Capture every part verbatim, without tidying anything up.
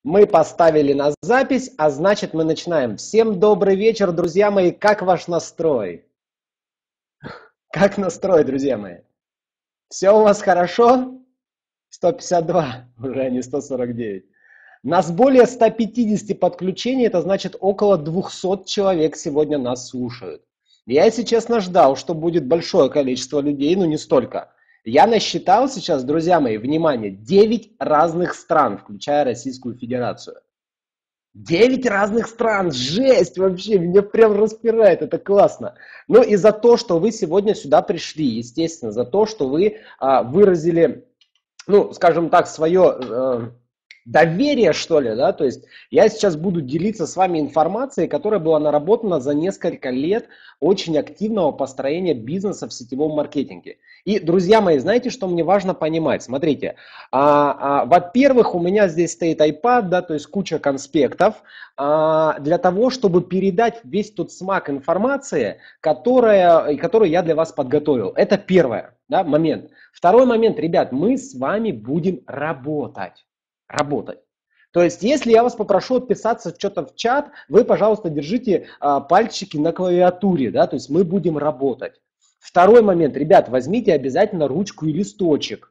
Мы поставили на запись, а значит мы начинаем. Всем добрый вечер, друзья мои. Как ваш настрой? Как настрой, друзья мои? Все у вас хорошо? сто пятьдесят два, уже а не сто сорок девять. Нас более ста пятидесяти подключений, это значит около двухсот человек сегодня нас слушают. Я, если честно, ждал, что будет большое количество людей, но не столько. Я насчитал сейчас, друзья мои, внимание, девять разных стран, включая Российскую Федерацию. Девять разных стран, жесть вообще, меня прям распирает, это классно. Ну и за то, что вы сегодня сюда пришли, естественно, за то, что вы а, выразили, ну, скажем так, свое э, доверие, что ли, да, то есть я сейчас буду делиться с вами информацией, которая была наработана за несколько лет очень активного построения бизнеса в сетевом маркетинге. И, друзья мои, знаете, что мне важно понимать? Смотрите, а, а, во-первых, у меня здесь стоит iPad, да, то есть куча конспектов, а, для того, чтобы передать весь тот смак информации, которая, которую я для вас подготовил. Это первое, да, момент. Второй момент, ребят, мы с вами будем работать. Работать. То есть, если я вас попрошу отписаться что-то в чат, вы, пожалуйста, держите а, пальчики на клавиатуре, да, то есть мы будем работать. Второй момент, ребят, возьмите обязательно ручку и листочек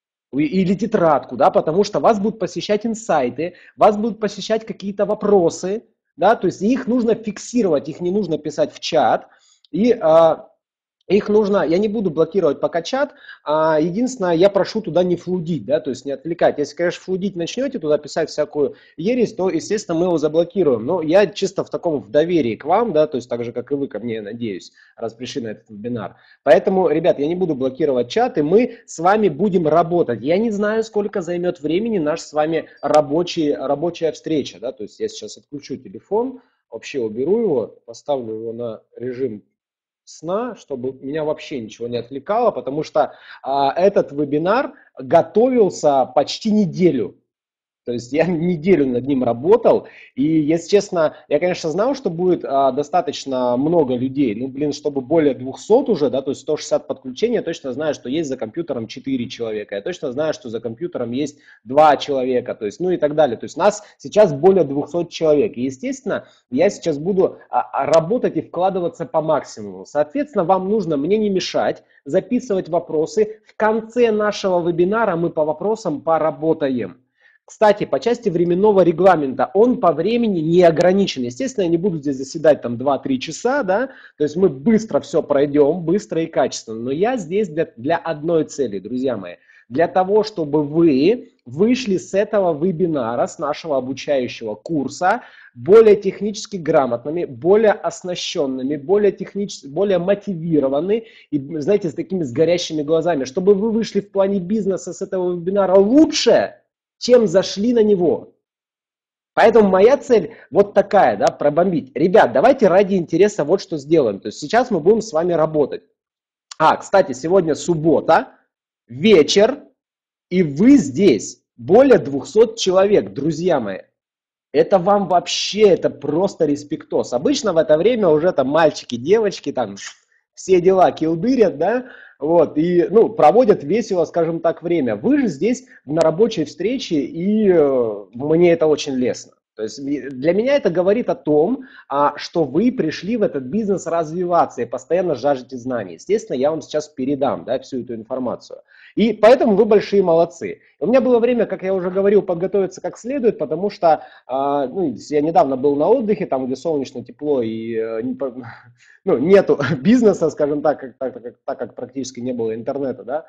или тетрадку, да, потому что вас будут посещать инсайты, вас будут посещать какие-то вопросы, да, то есть их нужно фиксировать, их не нужно писать в чат, и а, их нужно, я не буду блокировать пока чат, а единственное, я прошу туда не флудить, да, то есть не отвлекать. Если, конечно, флудить начнете, туда писать всякую ересь, то, естественно, мы его заблокируем. Но я чисто в таком в доверии к вам, да, то есть так же, как и вы ко мне, надеюсь, раз пришли на этот вебинар. Поэтому, ребят, я не буду блокировать чат, и мы с вами будем работать. Я не знаю, сколько займет времени наш с вами рабочий, рабочая встреча, да, то есть я сейчас отключу телефон, вообще уберу его, поставлю его на режим сна, чтобы меня вообще ничего не отвлекало, потому что а, этот вебинар готовился почти неделю. То есть я неделю над ним работал, и, если честно, я, конечно, знал, что будет а, достаточно много людей, ну, блин, чтобы более двухсот уже, да, то есть сто шестьдесят подключений, я точно знаю, что есть за компьютером четыре человека, я точно знаю, что за компьютером есть два человека, то есть, ну и так далее. То есть нас сейчас более двухсот человек, и, естественно, я сейчас буду а, работать и вкладываться по максимуму. Соответственно, вам нужно мне не мешать, записывать вопросы. В конце нашего вебинара мы по вопросам поработаем. Кстати, по части временного регламента, он по времени не ограничен. Естественно, я не буду здесь заседать там два-три часа, да, то есть мы быстро все пройдем, быстро и качественно. Но я здесь для, для одной цели, друзья мои. Для того, чтобы вы вышли с этого вебинара, с нашего обучающего курса, более технически грамотными, более оснащенными, более технически, более мотивированы и, знаете, с такими с горящими глазами, чтобы вы вышли в плане бизнеса с этого вебинара лучше, чем зашли на него. Поэтому моя цель вот такая, да, пробомбить. Ребят, давайте ради интереса вот что сделаем. То есть сейчас мы будем с вами работать. А, кстати, сегодня суббота, вечер, и вы здесь. Более двухсот человек, друзья мои. Это вам вообще, это просто респектос. Обычно в это время уже там мальчики, девочки, там все дела килдырят, да, вот, и, ну, проводят весело, скажем так, время. Вы же здесь на рабочей встрече, и э, мне это очень лестно. То есть для меня это говорит о том, а, что вы пришли в этот бизнес развиваться и постоянно жаждете знаний. Естественно, я вам сейчас передам, да, всю эту информацию. И поэтому вы большие молодцы. У меня было время, как я уже говорил, подготовиться как следует, потому что а, ну, я недавно был на отдыхе, там, где солнечно, тепло и э, ну, нету бизнеса, скажем так, как, так, так, так как практически не было интернета, да.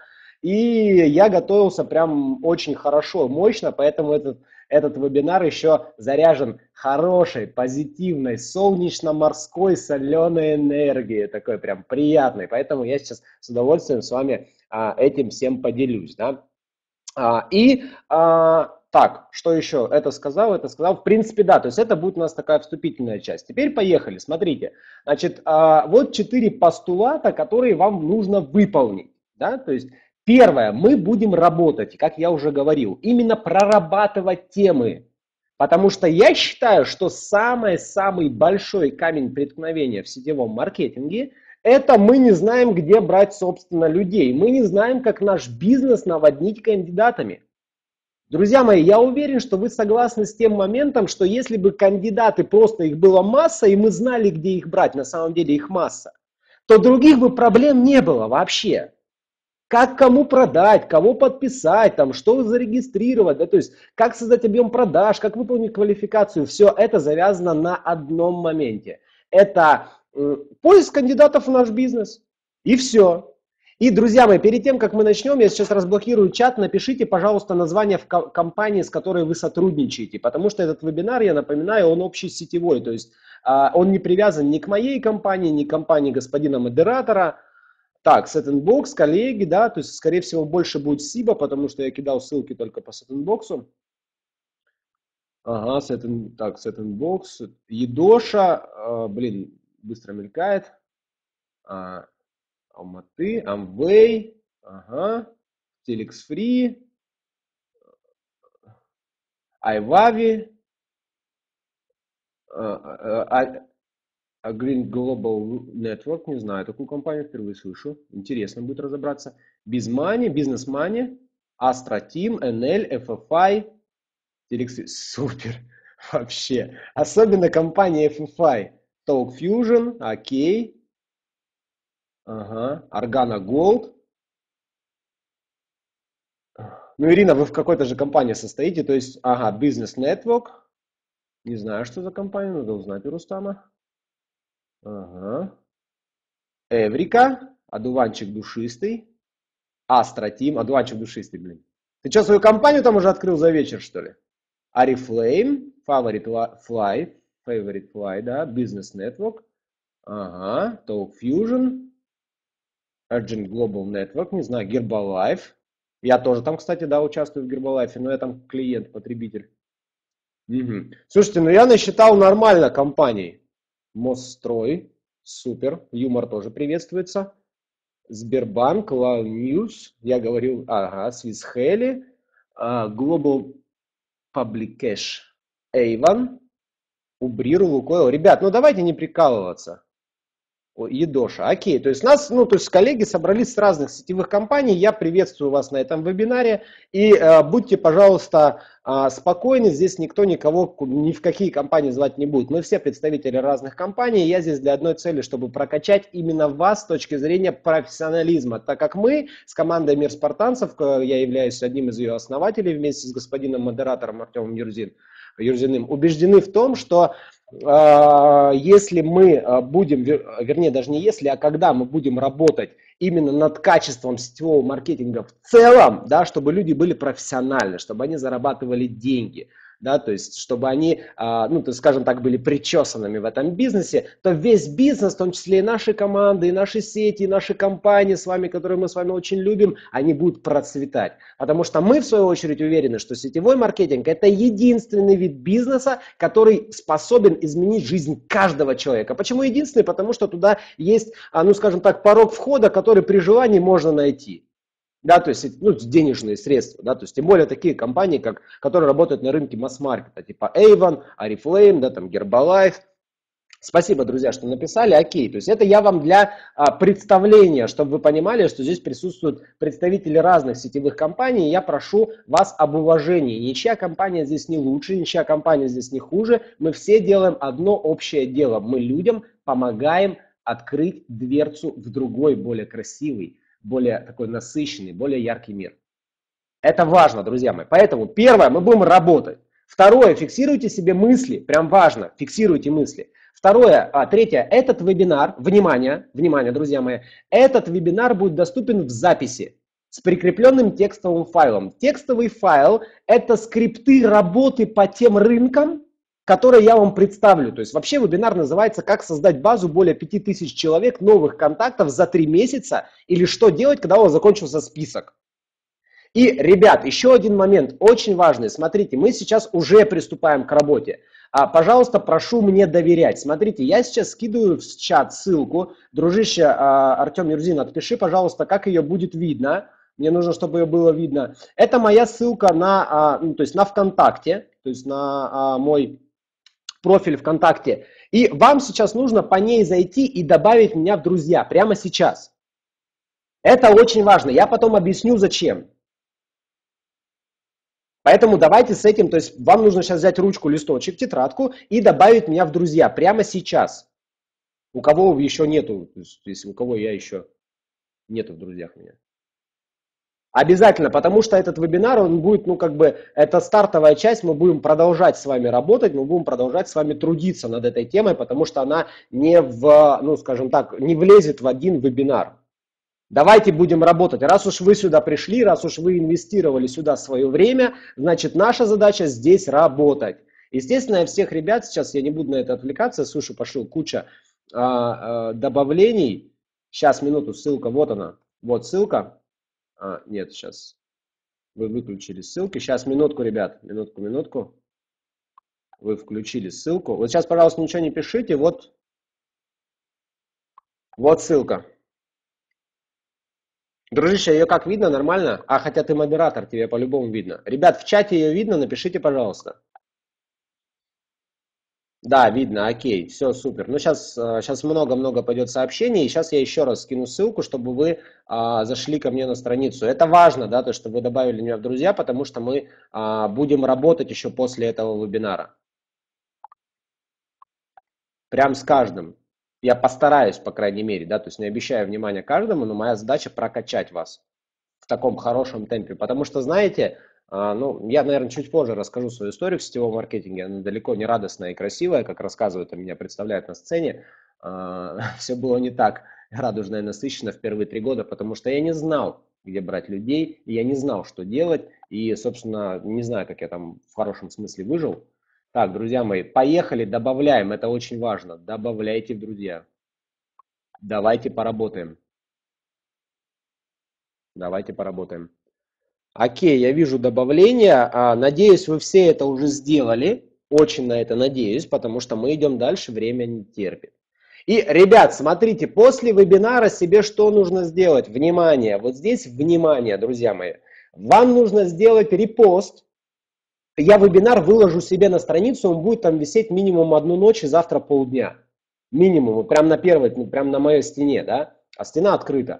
И я готовился прям очень хорошо, мощно, поэтому этот, этот вебинар еще заряжен хорошей, позитивной, солнечно-морской соленой энергией, такой прям приятной. Поэтому я сейчас с удовольствием с вами а, этим всем поделюсь, да. А, и а, так, что еще? Это сказал, это сказал. В принципе, да, то есть это будет у нас такая вступительная часть. Теперь поехали, смотрите. Значит, а, вот четыре постулата, которые вам нужно выполнить, да, то есть первое, мы будем работать, как я уже говорил, именно прорабатывать темы. Потому что я считаю, что самый-самый большой камень преткновения в сетевом маркетинге – это мы не знаем, где брать, собственно, людей. Мы не знаем, как наш бизнес наводнить кандидатами. Друзья мои, я уверен, что вы согласны с тем моментом, что если бы кандидаты, просто их было масса, и мы знали, где их брать, на самом деле их масса, то других бы проблем не было вообще. Как кому продать, кого подписать, там, что зарегистрировать, да, то есть как создать объем продаж, как выполнить квалификацию, все это завязано на одном моменте. Это э, поиск кандидатов в наш бизнес. И все. И, друзья мои, перед тем, как мы начнем, я сейчас разблокирую чат, напишите, пожалуйста, название в компании, с которой вы сотрудничаете, потому что этот вебинар, я напоминаю, он общесетевой, то есть э, он не привязан ни к моей компании, ни к компании господина модератора. Так, Settingbox, коллеги, да, то есть, скорее всего, больше будет Сиба, потому что я кидал ссылки только по Settingbox. Ага, Setting, так, Settingbox, Едоша, э, блин, быстро мелькает. А, Алматы, Amway, ага, Telex Free, iVavi, а, а, а Green Global Network, не знаю, такую компанию впервые слышу. Интересно будет разобраться. BizMoney, Business Money, Astra Team, эн эль, эф эф ай, Telex, супер, вообще. Особенно компания эф эф ай. Talk Fusion, окей. Ага, Organa Gold. Ну, Ирина, вы в какой-то же компании состоите, то есть, ага, Business Network. Не знаю, что за компания, надо узнать у Рустама. Ага. Эврика, одуванчик душистый. Astra Team, одуванчик душистый, блин. Ты что, свою компанию там уже открыл за вечер, что ли? Oriflame, Favorite Fly, Favorite Fly, да, Business Network. Ага, Talk Fusion, Urgent Global Network, не знаю, Herbalife. Я тоже там, кстати, да, участвую в Herbalife, но я там клиент, потребитель. Угу. Слушайте, ну я насчитал нормально компаний. Мосстрой, супер, юмор тоже приветствуется. Сбербанк, Лав News, я говорил, ага, Swisshelly, Global Public Cash, Avon, Убриру, Лукойл. Ребят, ну давайте не прикалываться. Едоша. Окей, то есть нас, ну, то есть коллеги собрались с разных сетевых компаний. Я приветствую вас на этом вебинаре. И э, будьте, пожалуйста, э, спокойны. Здесь никто никого ни в какие компании звать не будет. Мы все представители разных компаний. Я здесь для одной цели, чтобы прокачать именно вас с точки зрения профессионализма. Так как мы с командой Мир Спартанцев, я являюсь одним из ее основателей вместе с господином модератором Артемом Юрзин, Юрзиным, убеждены в том, что если мы будем, вернее даже не если, а когда мы будем работать именно над качеством сетевого маркетинга в целом, да, чтобы люди были профессиональны, чтобы они зарабатывали деньги, да, то есть чтобы они, ну, то, скажем так, были причесанными в этом бизнесе, то весь бизнес, в том числе и наши команды, и наши сети, и наши компании с вами, которые мы с вами очень любим, они будут процветать. Потому что мы, в свою очередь, уверены, что сетевой маркетинг – это единственный вид бизнеса, который способен изменить жизнь каждого человека. Почему единственный? Потому что туда есть, ну, скажем так, порог входа, который при желании можно найти. Да, то есть, ну, денежные средства, да, то есть, тем более такие компании, как, которые работают на рынке масс-маркета, типа Avon, Oriflame, да, там, Herbalife. Спасибо, друзья, что написали, окей, то есть, это я вам для а, представления, чтобы вы понимали, что здесь присутствуют представители разных сетевых компаний, я прошу вас об уважении, ничья компания здесь не лучше, ничья компания здесь не хуже, мы все делаем одно общее дело, мы людям помогаем открыть дверцу в другой, более красивый, более такой насыщенный, более яркий мир. Это важно, друзья мои. Поэтому первое, мы будем работать. Второе, фиксируйте себе мысли, прям важно, фиксируйте мысли. Второе, а, третье, этот вебинар, внимание, внимание, друзья мои, этот вебинар будет доступен в записи с прикрепленным текстовым файлом. Текстовый файл – это скрипты работы по тем рынкам, которые я вам представлю. То есть вообще вебинар называется «Как создать базу более пяти тысяч человек новых контактов за три месяца» или «Что делать, когда у вас закончился список». И, ребят, еще один момент, очень важный. Смотрите, мы сейчас уже приступаем к работе. А, пожалуйста, прошу мне доверять. Смотрите, я сейчас скидываю в чат ссылку. Дружище а, Артем Юрзин, отпиши, пожалуйста, как ее будет видно. Мне нужно, чтобы ее было видно. Это моя ссылка на, а, ну, то есть на ВКонтакте, то есть на а, мой профиль ВКонтакте. И вам сейчас нужно по ней зайти и добавить меня в друзья прямо сейчас. Это очень важно. Я потом объясню, зачем. Поэтому давайте с этим, то есть вам нужно сейчас взять ручку, листочек, тетрадку и добавить меня в друзья прямо сейчас. У кого еще нету, то есть, если у кого я еще нету в друзьях меня. Обязательно, потому что этот вебинар, он будет, ну, как бы, это стартовая часть, мы будем продолжать с вами работать, мы будем продолжать с вами трудиться над этой темой, потому что она не в, ну, скажем так, не влезет в один вебинар. Давайте будем работать. Раз уж вы сюда пришли, раз уж вы инвестировали сюда свое время, значит, наша задача здесь работать. Естественно, я всех ребят, сейчас я не буду на это отвлекаться, слушай, пошел куча а, а, добавлений. Сейчас, минуту, ссылка, вот она, вот ссылка. А, нет, сейчас вы выключили ссылки. Сейчас, минутку, ребят, минутку, минутку. Вы включили ссылку. Вот сейчас, пожалуйста, ничего не пишите. Вот, вот ссылка. Дружище, ее как видно? Нормально? А, хотя ты модератор, тебе по-любому видно. Ребят, в чате ее видно? Напишите, пожалуйста. Да, видно, окей, все супер. Ну, сейчас, сейчас много-много пойдет сообщений, и сейчас я еще раз скину ссылку, чтобы вы а, зашли ко мне на страницу. Это важно, да, то, что вы добавили меня в друзья, потому что мы а, будем работать еще после этого вебинара. Прям с каждым. Я постараюсь, по крайней мере, да, то есть не обещаю внимания каждому, но моя задача прокачать вас в таком хорошем темпе. Потому что, знаете, ну, я, наверное, чуть позже расскажу свою историю в сетевом маркетинге. Она далеко не радостная и красивая, как рассказывают и меня представляют на сцене. Все было не так радужно и насыщенно в первые три года, потому что я не знал, где брать людей, и я не знал, что делать. И, собственно, не знаю, как я там в хорошем смысле выжил. Так, друзья мои, поехали, добавляем, это очень важно. Добавляйте в друзья. Давайте поработаем. Давайте поработаем. Окей, я вижу добавление. Надеюсь, вы все это уже сделали. Очень на это надеюсь, потому что мы идем дальше, время не терпит. И, ребят, смотрите, после вебинара себе что нужно сделать? Внимание, вот здесь внимание, друзья мои. Вам нужно сделать репост. Я вебинар выложу себе на страницу, он будет там висеть минимум одну ночь и завтра полдня. Минимум, прям на первой, прям на моей стене, да? А стена открыта.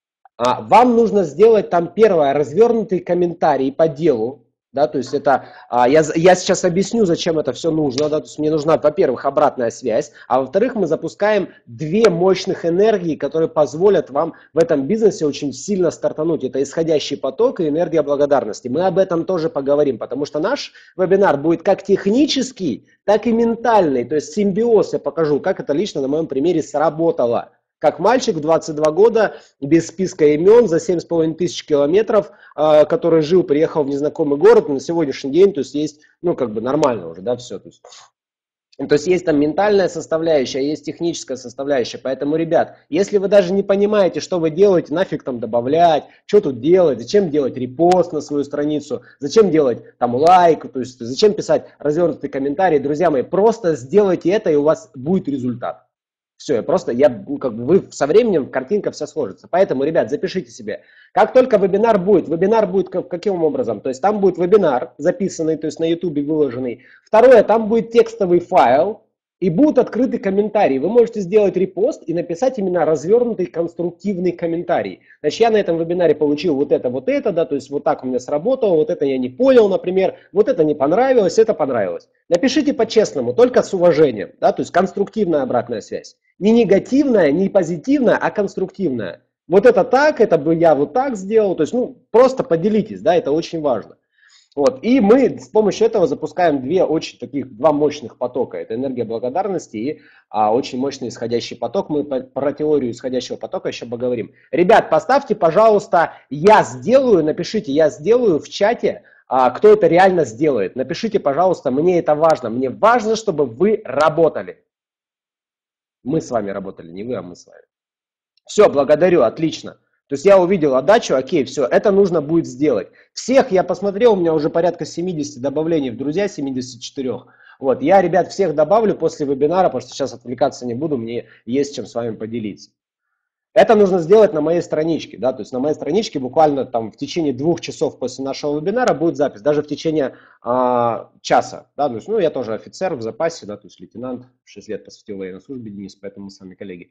А вам нужно сделать там первое, развернутый комментарий по делу, да, то есть это, а, я, я сейчас объясню, зачем это все нужно, да, то есть мне нужна, во-первых, обратная связь, а во-вторых, мы запускаем две мощных энергии, которые позволят вам в этом бизнесе очень сильно стартануть, это исходящий поток и энергия благодарности, мы об этом тоже поговорим, потому что наш вебинар будет как технический, так и ментальный, то есть симбиоз, я покажу, как это лично на моем примере сработало. Как мальчик в двадцать два года, без списка имен, за семь с половиной тысяч километров, э, который жил, приехал в незнакомый город, на сегодняшний день, то есть есть, ну, как бы нормально уже, да, все. То есть, то есть есть там ментальная составляющая, есть техническая составляющая. Поэтому, ребят, если вы даже не понимаете, что вы делаете, нафиг там добавлять, что тут делать, зачем делать репост на свою страницу, зачем делать там лайк, то есть зачем писать развернутый комментарий, друзья мои, просто сделайте это, и у вас будет результат. Все, я просто, я, ну, как бы вы со временем картинка вся сложится. Поэтому, ребят, запишите себе. Как только вебинар будет, вебинар будет как, каким образом? То есть там будет вебинар записанный, то есть на ютубе выложенный. Второе, там будет текстовый файл и будут открыты комментарии. Вы можете сделать репост и написать именно развернутый конструктивный комментарий. Значит, я на этом вебинаре получил вот это, вот это, да, то есть вот так у меня сработало, вот это я не понял, например, вот это не понравилось, это понравилось. Напишите по-честному, только с уважением, да, то есть конструктивная обратная связь. Не негативная, не позитивная, а конструктивная. Вот это так, это бы я вот так сделал. То есть, ну, просто поделитесь, да, это очень важно. Вот. И мы с помощью этого запускаем две очень таких, два мощных потока. Это энергия благодарности и а, очень мощный исходящий поток. Мы по, про теорию исходящего потока еще поговорим. Ребят, поставьте, пожалуйста, я сделаю, напишите, я сделаю в чате, а, кто это реально сделает. Напишите, пожалуйста, мне это важно. Мне важно, чтобы вы работали. Мы с вами работали, не вы, а мы с вами. Все, благодарю, отлично. То есть я увидел отдачу, окей, все, это нужно будет сделать. Всех я посмотрел, у меня уже порядка семидесяти добавлений в друзья, семьдесят четыре. Вот, я, ребят, всех добавлю после вебинара, потому что сейчас отвлекаться не буду, мне есть чем с вами поделиться. Это нужно сделать на моей страничке, да, то есть на моей страничке буквально там в течение двух часов после нашего вебинара будет запись, даже в течение а, часа, да, то есть, ну, я тоже офицер в запасе, да, то есть лейтенант, шесть лет посвятил военной службе, Денис, поэтому мы с вами коллеги.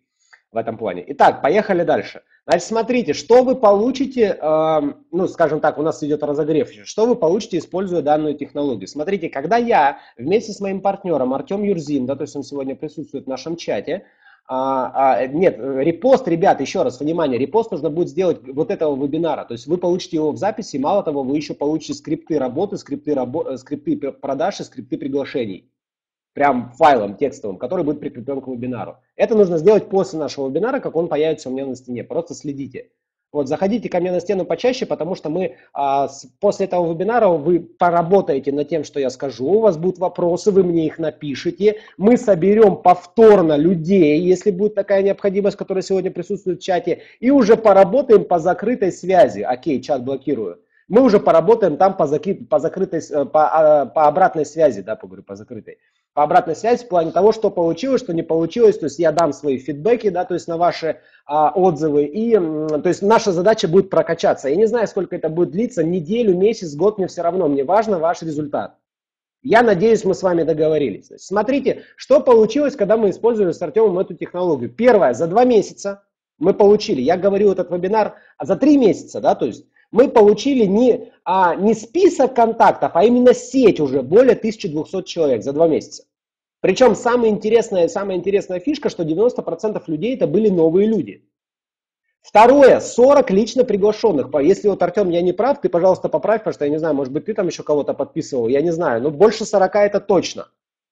в этом плане. Итак, поехали дальше. Значит, смотрите, что вы получите, э, ну, скажем так, у нас идет разогрев, что вы получите, используя данную технологию. Смотрите, когда я вместе с моим партнером Артем Юрзин, да, то есть он сегодня присутствует в нашем чате, а, а, нет, репост, ребят, еще раз, внимание, репост нужно будет сделать вот этого вебинара, то есть вы получите его в записи, мало того, вы еще получите скрипты работы, скрипты, рабо скрипты продаж и скрипты приглашений. Прям файлом текстовым, который будет прикреплен к вебинару. Это нужно сделать после нашего вебинара, как он появится у меня на стене. Просто следите. Вот, заходите ко мне на стену почаще, потому что мы а, с, после этого вебинара вы поработаете над тем, что я скажу. У вас будут вопросы, вы мне их напишите. Мы соберем повторно людей, если будет такая необходимость, которая сегодня присутствует в чате, и уже поработаем по закрытой связи. Окей, чат блокирую. Мы уже поработаем там по, закры... по, закрытой... по, по обратной связи, да, поговорю, по закрытой. По обратной связи в плане того, что получилось, что не получилось, то есть я дам свои фидбэки, да, то есть на ваши а, отзывы, и то есть наша задача будет прокачаться. Я не знаю, сколько это будет длиться, неделю, месяц, год, мне все равно, мне важно ваш результат. Я надеюсь, мы с вами договорились. То есть, смотрите, что получилось, когда мы использовали с Артемом эту технологию. Первое, за два месяца мы получили, я говорю этот вебинар, а за три месяца, да, то есть мы получили не, а, не список контактов, а именно сеть уже более тысячи двухсот человек за два месяца. Причем самая интересная, самая интересная фишка, что девяносто процентов людей это были новые люди. Второе, сорок лично приглашенных. Если вот, Артем, я не прав, ты, пожалуйста, поправь, потому что я не знаю, может быть, ты там еще кого-то подписывал, я не знаю, но больше сорока это точно.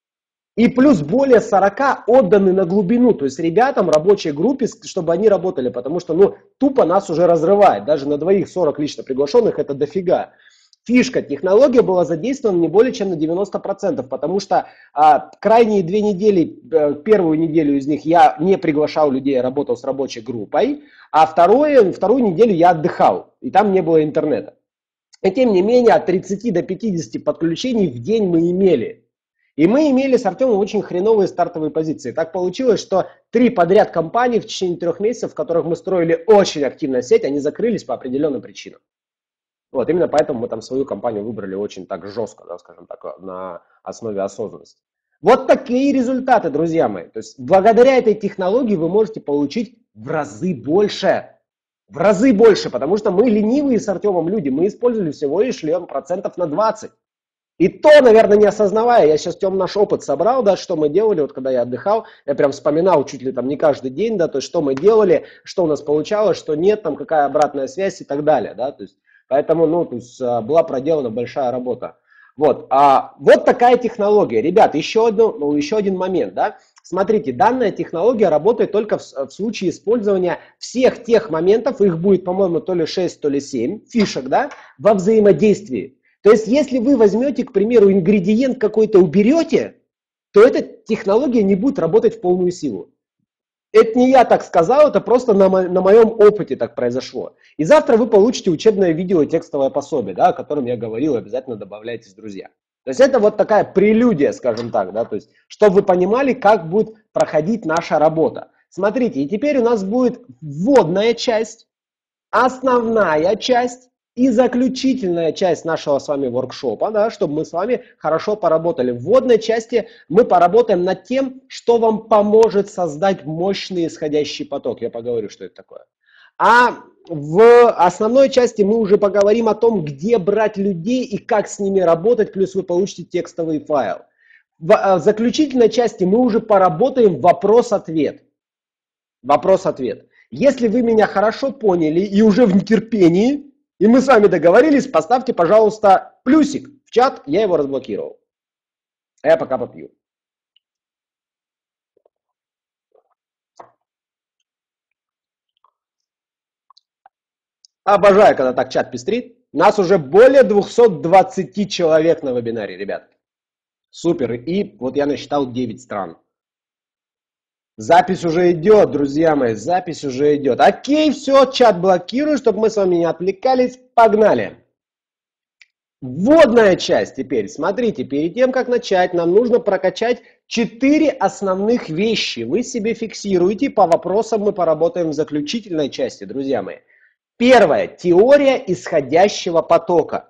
И плюс более сорока отданы на глубину, то есть ребятам, рабочей группе, чтобы они работали, потому что, ну, тупо нас уже разрывает, даже на двоих сорок лично приглашенных это дофига. Фишка, технология была задействована не более чем на девяносто процентов, потому что а, крайние две недели, первую неделю из них я не приглашал людей, я работал с рабочей группой, а вторую, вторую неделю я отдыхал, и там не было интернета. И тем не менее, от тридцати до пятидесяти подключений в день мы имели. И мы имели с Артемом очень хреновые стартовые позиции. Так получилось, что три подряд компании в течение трех месяцев, в которых мы строили очень активно сеть, они закрылись по определенным причинам. Вот, именно поэтому мы там свою компанию выбрали очень так жестко, да, скажем так, на основе осознанности. Вот такие результаты, друзья мои. То есть благодаря этой технологии вы можете получить в разы больше. В разы больше, потому что мы ленивые с Артемом люди. Мы использовали всего лишь процентов на двадцать. И то, наверное, не осознавая, я сейчас, Тем, наш опыт собрал, да, что мы делали, вот когда я отдыхал, я прям вспоминал чуть ли там не каждый день, да, то есть что мы делали, что у нас получалось, что нет, там какая обратная связь и так далее, да, то есть, поэтому, ну, то есть была проделана большая работа. Вот, а, вот такая технология. Ребят, еще, одно, ну, еще один момент, да, смотрите, данная технология работает только в, в случае использования всех тех моментов, их будет, по-моему, то ли шесть, то ли семь фишек, да, во взаимодействии. То есть, если вы возьмете, к примеру, ингредиент какой-то уберете, то эта технология не будет работать в полную силу. Это не я так сказал, это просто на, мо на моем опыте так произошло. И завтра вы получите учебное видео и текстовое пособие, да, о котором я говорил, обязательно добавляйтесь, друзья. То есть, это вот такая прелюдия, скажем так, да, то есть, чтобы вы понимали, как будет проходить наша работа. Смотрите, и теперь у нас будет вводная часть, основная часть, и заключительная часть нашего с вами воркшопа, да, чтобы мы с вами хорошо поработали. В вводной части мы поработаем над тем, что вам поможет создать мощный исходящий поток. Я поговорю, что это такое. А в основной части мы уже поговорим о том, где брать людей и как с ними работать, плюс вы получите текстовый файл. В заключительной части мы уже поработаем вопрос-ответ. Вопрос-ответ. Если вы меня хорошо поняли и уже в нетерпении, и мы с вами договорились, поставьте, пожалуйста, плюсик в чат, я его разблокировал. А я пока попью. Обожаю, когда так чат пестрит. Нас уже более двухсот двадцати человек на вебинаре, ребят. Супер. И вот я насчитал девять стран. Запись уже идет, друзья мои, запись уже идет. Окей, все, чат блокирую, чтобы мы с вами не отвлекались. Погнали. Вводная часть теперь. Смотрите, перед тем, как начать, нам нужно прокачать четыре основных вещи. Вы себе фиксируете, по вопросам мы поработаем в заключительной части, друзья мои. Первое. Теория исходящего потока.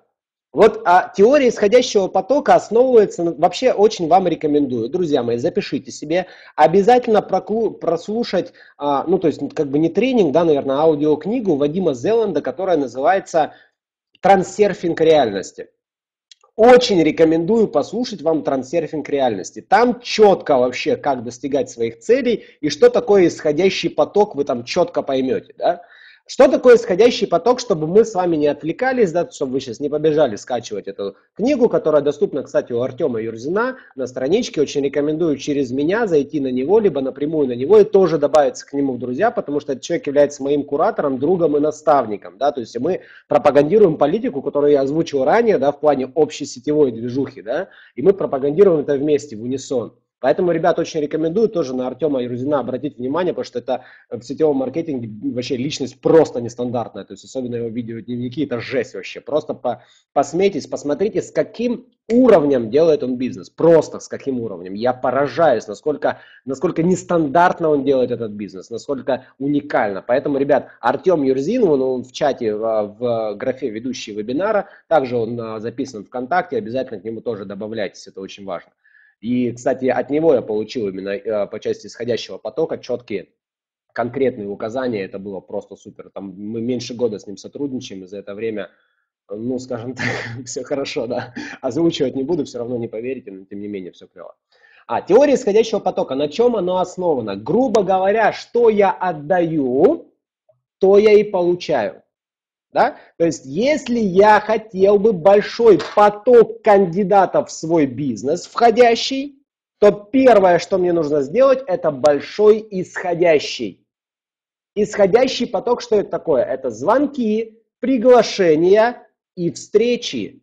Вот а, теория исходящего потока основывается, на- вообще очень вам рекомендую, друзья мои, запишите себе, обязательно проклу- прослушать, а, ну то есть ну, как бы не тренинг, да, наверное, а аудиокнигу Вадима Зеланда, которая называется «Трансерфинг реальности». Очень рекомендую послушать вам «Трансерфинг реальности». Там четко вообще, как достигать своих целей и что такое исходящий поток, вы там четко поймете. Да? Что такое исходящий поток, чтобы мы с вами не отвлекались, да, чтобы вы сейчас не побежали скачивать эту книгу, которая доступна, кстати, у Артема Юрзина на страничке. Очень рекомендую через меня зайти на него, либо напрямую на него и тоже добавиться к нему в друзья, потому что этот человек является моим куратором, другом и наставником. Да? То есть мы пропагандируем политику, которую я озвучил ранее, да, в плане общей сетевой движухи, да, и мы пропагандируем это вместе, в унисон. Поэтому, ребят, очень рекомендую тоже на Артема Юрзина обратить внимание, потому что это в сетевом маркетинге вообще личность просто нестандартная, то есть особенно его видеодневники, это жесть вообще. Просто по, посмейтесь, посмотрите, с каким уровнем делает он бизнес, просто с каким уровнем. Я поражаюсь, насколько, насколько нестандартно он делает этот бизнес, насколько уникально. Поэтому, ребят, Артем Юрзин, он, он в чате, в, в графе ведущий вебинара, также он а, записан ВКонтакте, обязательно к нему тоже добавляйтесь, это очень важно. И, кстати, от него я получил именно э, по части исходящего потока четкие конкретные указания, это было просто супер. Там мы меньше года с ним сотрудничаем, и за это время, ну, скажем так, все хорошо, да. Озвучивать не буду, все равно не поверите, но тем не менее все клево. А, теория исходящего потока, на чем оно основано? Грубо говоря, что я отдаю, то я и получаю. Да? То есть, если я хотел бы большой поток кандидатов в свой бизнес входящий, то первое, что мне нужно сделать, это большой исходящий. Исходящий поток, что это такое? Это звонки, приглашения и встречи.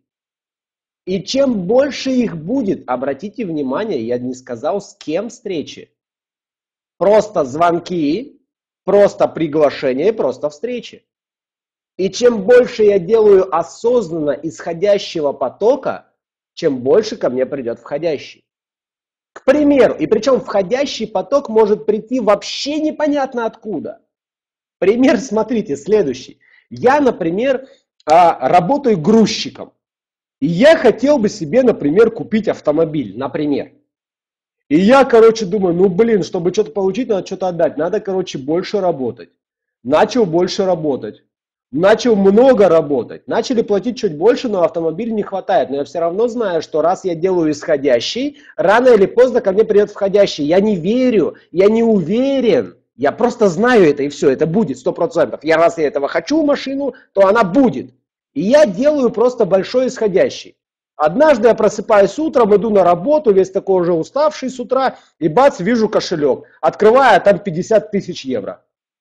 И чем больше их будет, обратите внимание, я не сказал, с кем встречи. Просто звонки, просто приглашения, просто встречи. И чем больше я делаю осознанно исходящего потока, чем больше ко мне придет входящий. К примеру, и причем входящий поток может прийти вообще непонятно откуда. Пример, смотрите, следующий. Я, например, работаю грузчиком. И я хотел бы себе, например, купить автомобиль, например. И я, короче, думаю, ну, блин, чтобы что-то получить, надо что-то отдать. Надо, короче, больше работать. Начал больше работать. Начал много работать, начали платить чуть больше, но автомобиль не хватает. Но я все равно знаю, что раз я делаю исходящий, рано или поздно ко мне придет входящий. Я не верю, я не уверен, я просто знаю это и все, это будет сто процентов. Я раз я этого хочу машину, то она будет. И я делаю просто большой исходящий. Однажды я просыпаюсь утром, иду на работу, весь такой уже уставший с утра, и бац, вижу кошелек. Открываю, а там пятьдесят тысяч евро.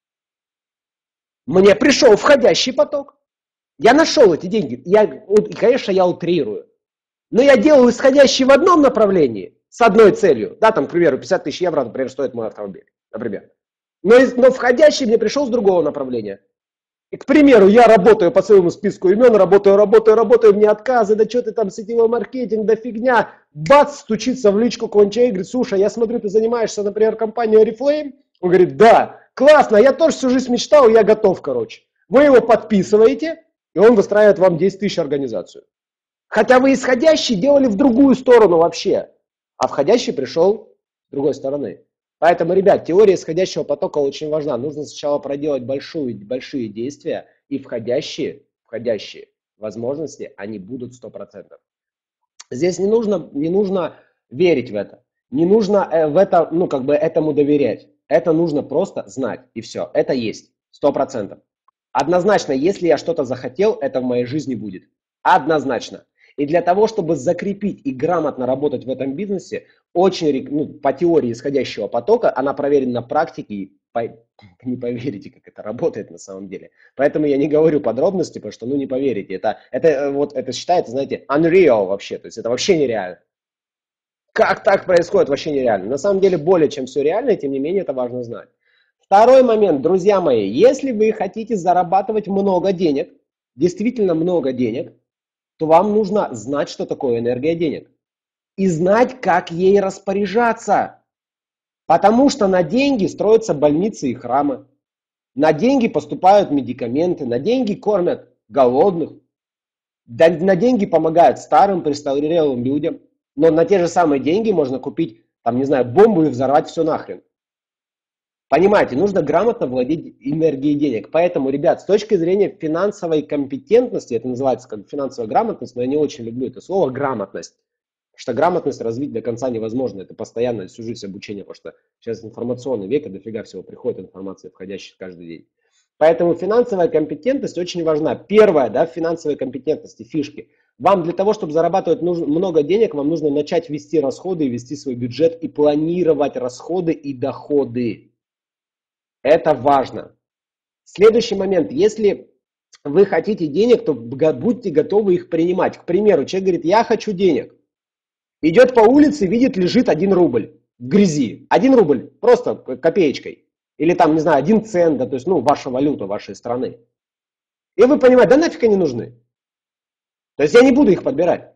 Мне пришел входящий поток. Я нашел эти деньги. Я, конечно, я утрирую. Но я делаю исходящий в одном направлении, с одной целью. Да, там, к примеру, пятьдесят тысяч евро, например, стоит мой автомобиль. Например. Но, но входящий мне пришел с другого направления. И, к примеру, я работаю по своему списку имен, работаю, работаю, работаю, мне отказы, да что ты там, сетевой маркетинг, да фигня. Бац, стучится в личку какой-нибудь человек, говорит, слушай, я смотрю, ты занимаешься, например, компанией Oriflame. Он говорит, да, классно, я тоже всю жизнь мечтал, я готов, короче. Вы его подписываете, и он выстраивает вам десять тысяч организацию. Хотя вы исходящий делали в другую сторону вообще, а входящий пришел с другой стороны. Поэтому, ребят, теория исходящего потока очень важна. Нужно сначала проделать большую, большие действия, и входящие, входящие возможности, они будут сто процентов. Здесь не нужно, не нужно верить в это. Не нужно в это, ну, как бы этому доверять. Это нужно просто знать, и все. Это есть, сто процентов. Однозначно, если я что-то захотел, это в моей жизни будет. Однозначно. И для того, чтобы закрепить и грамотно работать в этом бизнесе, очень, ну, по теории исходящего потока, она проверена на практике, и по, не поверите, как это работает на самом деле. Поэтому я не говорю подробности, потому что, ну, не поверите. Это, это, вот, это считается, знаете, unreal вообще, то есть это вообще нереально. Как так происходит, вообще нереально. На самом деле более чем все реально, и тем не менее это важно знать. Второй момент, друзья мои, если вы хотите зарабатывать много денег, действительно много денег, то вам нужно знать, что такое энергия денег. И знать, как ей распоряжаться. Потому что на деньги строятся больницы и храмы. На деньги поступают медикаменты, на деньги кормят голодных. Да, на деньги помогают старым престарелым людям, но на те же самые деньги можно купить, там, не знаю, бомбу и взорвать все нахрен. Понимаете, нужно грамотно владеть энергией денег. Поэтому, ребят, с точки зрения финансовой компетентности, это называется как финансовая грамотность, но я не очень люблю это слово грамотность. Потому что грамотность развить до конца невозможно. Это постоянное всю жизнь обучение, потому что сейчас информационный век, и дофига всего приходит информация, входящая каждый день. Поэтому финансовая компетентность очень важна. Первое, да, в финансовой компетентности, фишки. Вам для того, чтобы зарабатывать нужно, много денег, вам нужно начать вести расходы, вести свой бюджет и планировать расходы и доходы. Это важно. Следующий момент. Если вы хотите денег, то будьте готовы их принимать. К примеру, человек говорит, я хочу денег. Идет по улице, видит, лежит один рубль в грязи. Один рубль, просто копеечкой. Или там, не знаю, один цент, да, то есть, ну, ваша валюта вашей страны. И вы понимаете, да нафиг они нужны. То есть я не буду их подбирать.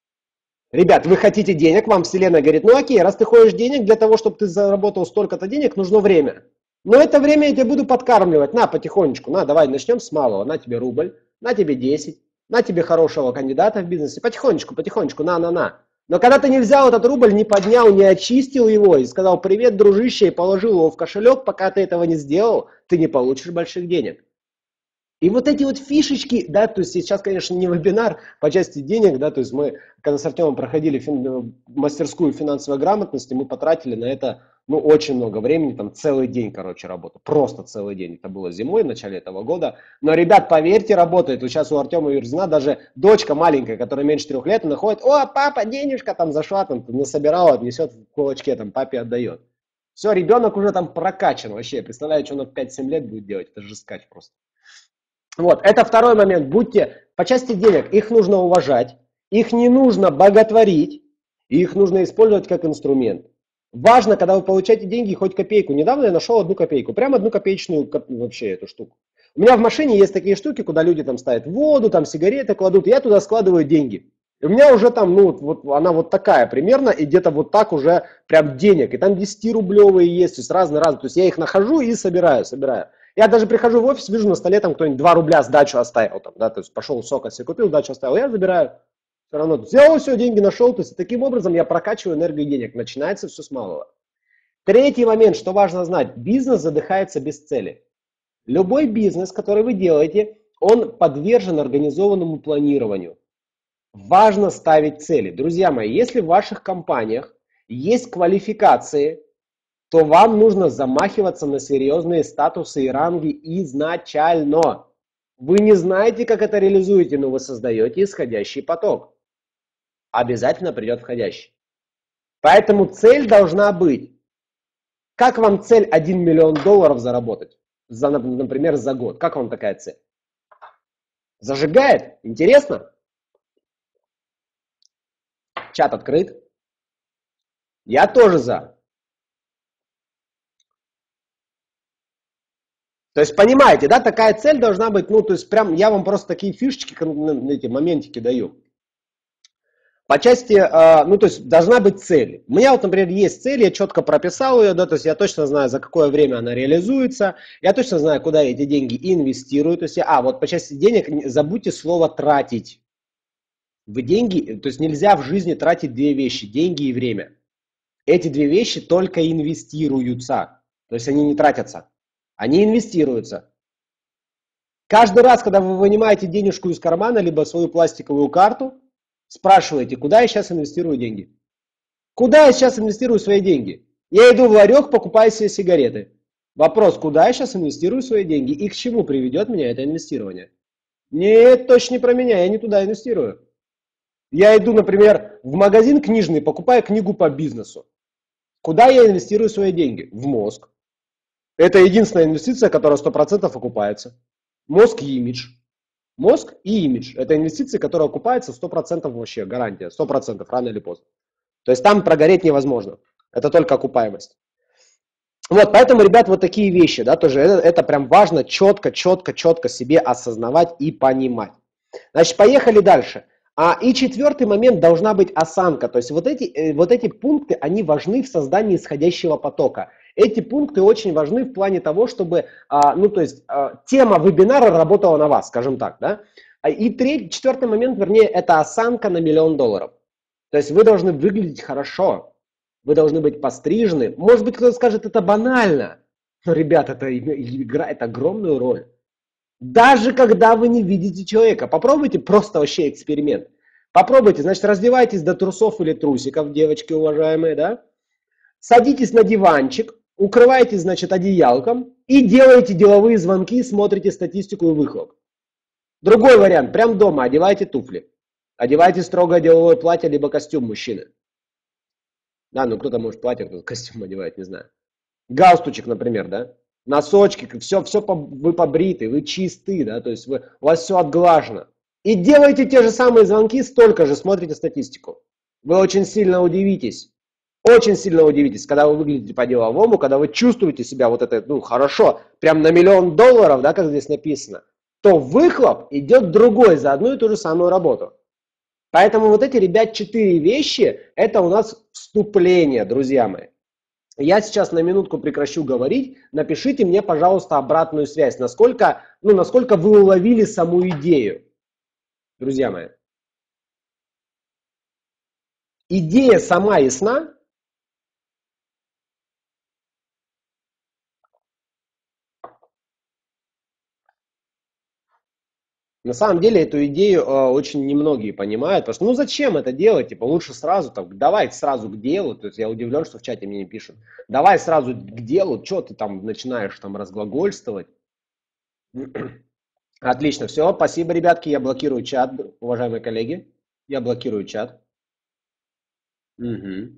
Ребят, вы хотите денег, вам вселенная говорит, ну окей, раз ты хочешь денег, для того, чтобы ты заработал столько-то денег, нужно время. Но это время я тебя буду подкармливать, на, потихонечку, на, давай начнем с малого, на тебе рубль, на тебе десять, на тебе хорошего кандидата в бизнесе, потихонечку, потихонечку, на, на, на. Но когда ты не взял этот рубль, не поднял, не очистил его и сказал привет, дружище, и положил его в кошелек, пока ты этого не сделал, ты не получишь больших денег. И вот эти вот фишечки, да, то есть сейчас, конечно, не вебинар по части денег, да, то есть мы, когда с Артемом проходили фин, мастерскую финансовой грамотности, мы потратили на это, ну, очень много времени, там целый день, короче, работа, просто целый день. Это было зимой, в начале этого года. Но, ребят, поверьте, работает. Вот сейчас у Артема Юрзина даже дочка маленькая, которая меньше трех лет, она ходит, о, папа, денежка там зашла, там, насобирала, несет в кулачке, там, папе отдает. Все, ребенок уже там прокачан вообще, я представляю, что он в пять-семь лет будет делать, это же скач просто. Вот, это второй момент. Будьте, по части денег, их нужно уважать, их не нужно боготворить, их нужно использовать как инструмент. Важно, когда вы получаете деньги, хоть копейку. Недавно я нашел одну копейку, прям одну копеечную вообще эту штуку. У меня в машине есть такие штуки, куда люди там ставят воду, там сигареты кладут, я туда складываю деньги. И у меня уже там, ну, вот она вот такая примерно, и где-то вот так уже прям денег. И там десятирублевые есть, то есть разные-разные. То есть я их нахожу и собираю, собираю. Я даже прихожу в офис, вижу на столе там кто-нибудь два рубля сдачу оставил, там, да, то есть пошел сока себе купил, сдачу оставил, я забираю. Все равно взял все, деньги нашел, то есть таким образом я прокачиваю энергию денег. Начинается все с малого. Третий момент, что важно знать, бизнес задыхается без цели. Любой бизнес, который вы делаете, он подвержен организованному планированию. Важно ставить цели. Друзья мои, если в ваших компаниях есть квалификации, то вам нужно замахиваться на серьезные статусы и ранги изначально. Вы не знаете, как это реализуете, но вы создаете исходящий поток. Обязательно придет входящий. Поэтому цель должна быть. Как вам цель один миллион долларов заработать, за, например, за год? Как вам такая цель? Зажигает? Интересно? Чат открыт. Я тоже за. То есть, понимаете, да, такая цель должна быть, ну, то есть, прям, я вам просто такие фишечки, эти моментики даю. По части, ну, то есть, должна быть цель. У меня вот, например, есть цель, я четко прописал ее, да, то есть, я точно знаю, за какое время она реализуется, я точно знаю, куда я эти деньги инвестирую, то есть, я, а, вот по части денег, забудьте слово «тратить». Вы деньги, то есть, нельзя в жизни тратить две вещи, деньги и время. Эти две вещи только инвестируются, то есть, они не тратятся. Они инвестируются. Каждый раз, когда вы вынимаете денежку из кармана, либо свою пластиковую карту, спрашиваете, куда я сейчас инвестирую деньги? Куда я сейчас инвестирую свои деньги? Я иду в ларек, покупаю себе сигареты. Вопрос, куда я сейчас инвестирую свои деньги и к чему приведет меня это инвестирование? Нет, точно не про меня, я не туда инвестирую. Я иду, например, в магазин книжный, покупаю книгу по бизнесу. Куда я инвестирую свои деньги? В мозг. Это единственная инвестиция, которая сто процентов окупается. Мозг и имидж. Мозг и имидж. Это инвестиции, которые окупаются сто процентов вообще, гарантия. сто процентов, рано или поздно. То есть там прогореть невозможно. Это только окупаемость. Вот, поэтому, ребят, вот такие вещи, да, тоже это, это прям важно четко, четко, четко себе осознавать и понимать. Значит, поехали дальше. А, и четвертый момент должна быть осанка. То есть вот эти, вот эти пункты, они важны в создании исходящего потока. Эти пункты очень важны в плане того, чтобы, а, ну то есть, а, тема вебинара работала на вас, скажем так, да. А И третий, четвертый момент, вернее, это осанка на миллион долларов. То есть вы должны выглядеть хорошо, вы должны быть пострижены. Может быть, кто-то скажет, это банально. Но, ребят, это играет огромную роль. Даже когда вы не видите человека, попробуйте просто вообще эксперимент. Попробуйте, значит, раздевайтесь до трусов или трусиков, девочки уважаемые, да? Садитесь на диванчик, укрывайтесь, значит, одеялком и делаете деловые звонки, смотрите статистику и выхлоп. Другой вариант, прям дома одевайте туфли. Одевайте строгое деловое платье, либо костюм мужчины. Да, ну кто-то может платье, кто-то костюм одевает, не знаю. Галстучек, например, да? Носочки, все, все вы побриты, вы чисты, да, то есть вы, у вас все отглажено. И делаете те же самые звонки, столько же смотрите статистику. Вы очень сильно удивитесь. Очень сильно удивитесь, когда вы выглядите по-деловому, когда вы чувствуете себя вот это, ну, хорошо, прям на миллион долларов, да, как здесь написано, то выхлоп идет другой за одну и ту же самую работу. Поэтому вот эти, ребят, четыре вещи, это у нас вступление, друзья мои. Я сейчас на минутку прекращу говорить. Напишите мне, пожалуйста, обратную связь, насколько, ну, насколько вы уловили саму идею, друзья мои. Идея сама ясна? На самом деле эту идею э, очень немногие понимают, потому что ну зачем это делать, типа лучше сразу, так, давай сразу к делу, то есть я удивлен, что в чате мне не пишут, давай сразу к делу, что ты там начинаешь там разглагольствовать. Отлично, все, спасибо, ребятки, я блокирую чат, уважаемые коллеги, я блокирую чат. Угу.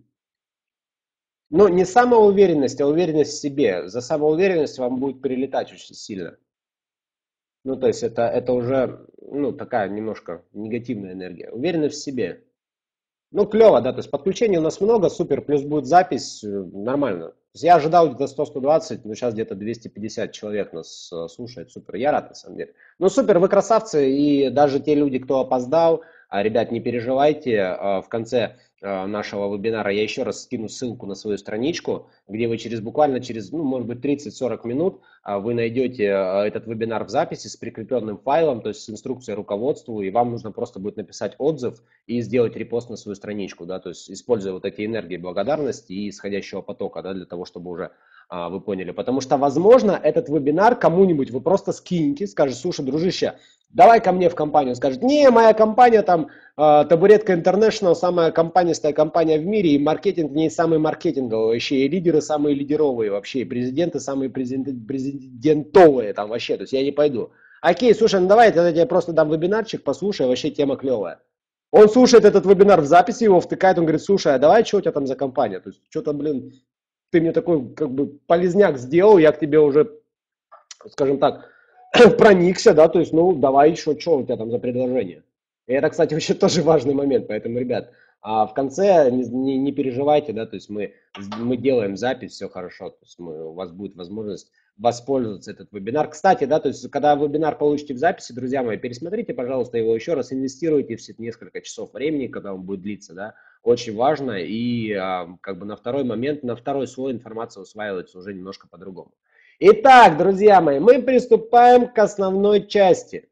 Ну, не самоуверенность, а уверенность в себе. За самоуверенность вам будет прилетать очень сильно. Ну, то есть это, это уже, ну, такая немножко негативная энергия. Уверенность в себе. Ну, клево, да, то есть подключений у нас много, супер, плюс будет запись, э, нормально. То есть я ожидал где-то сто-сто двадцать, но сейчас где-то двести пятьдесят человек нас э, слушает, супер, я рад на самом деле. Ну, супер, вы красавцы, и даже те люди, кто опоздал, а, ребят, не переживайте, а, в конце а, нашего вебинара я еще раз скину ссылку на свою страничку, где вы через буквально через, ну, может быть, тридцать-сорок минут а, вы найдете а, этот вебинар в записи с прикрепленным файлом, то есть с инструкцией руководству, и вам нужно просто будет написать отзыв и сделать репост на свою страничку, да, то есть используя вот эти энергии благодарности и исходящего потока, да, для того, чтобы уже а, вы поняли. Потому что, возможно, этот вебинар кому-нибудь вы просто скинете, скажете, слушай, дружище, давай ко мне в компанию. Скажет, не, моя компания там, э, Табуретка International, самая компанистая компания в мире, и маркетинг в ней самый маркетинговый вообще, и лидеры самые лидеровые вообще, и президенты самые президент, президентовые там вообще, то есть я не пойду. Окей, слушай, ну давай, тогда я тебе просто дам вебинарчик, послушай, вообще тема клевая. Он слушает этот вебинар в записи, его втыкает, он говорит, слушай, а давай, что у тебя там за компания? То есть что-то, блин, ты мне такой как бы полезняк сделал, я к тебе уже, скажем так, проникся, да, то есть, ну, давай еще, что у тебя там за предложение. И это, кстати, вообще тоже важный момент, поэтому, ребят, а в конце не, не, не переживайте, да, то есть мы, мы делаем запись, все хорошо, то есть мы, у вас будет возможность воспользоваться этот вебинар. Кстати, да, то есть когда вебинар получите в записи, друзья мои, пересмотрите, пожалуйста, его еще раз, инвестируйте все несколько часов времени, когда он будет длиться, да, очень важно, и а, как бы на второй момент, на второй слой информация усваивается уже немножко по-другому. Итак, друзья мои, мы приступаем к основной части.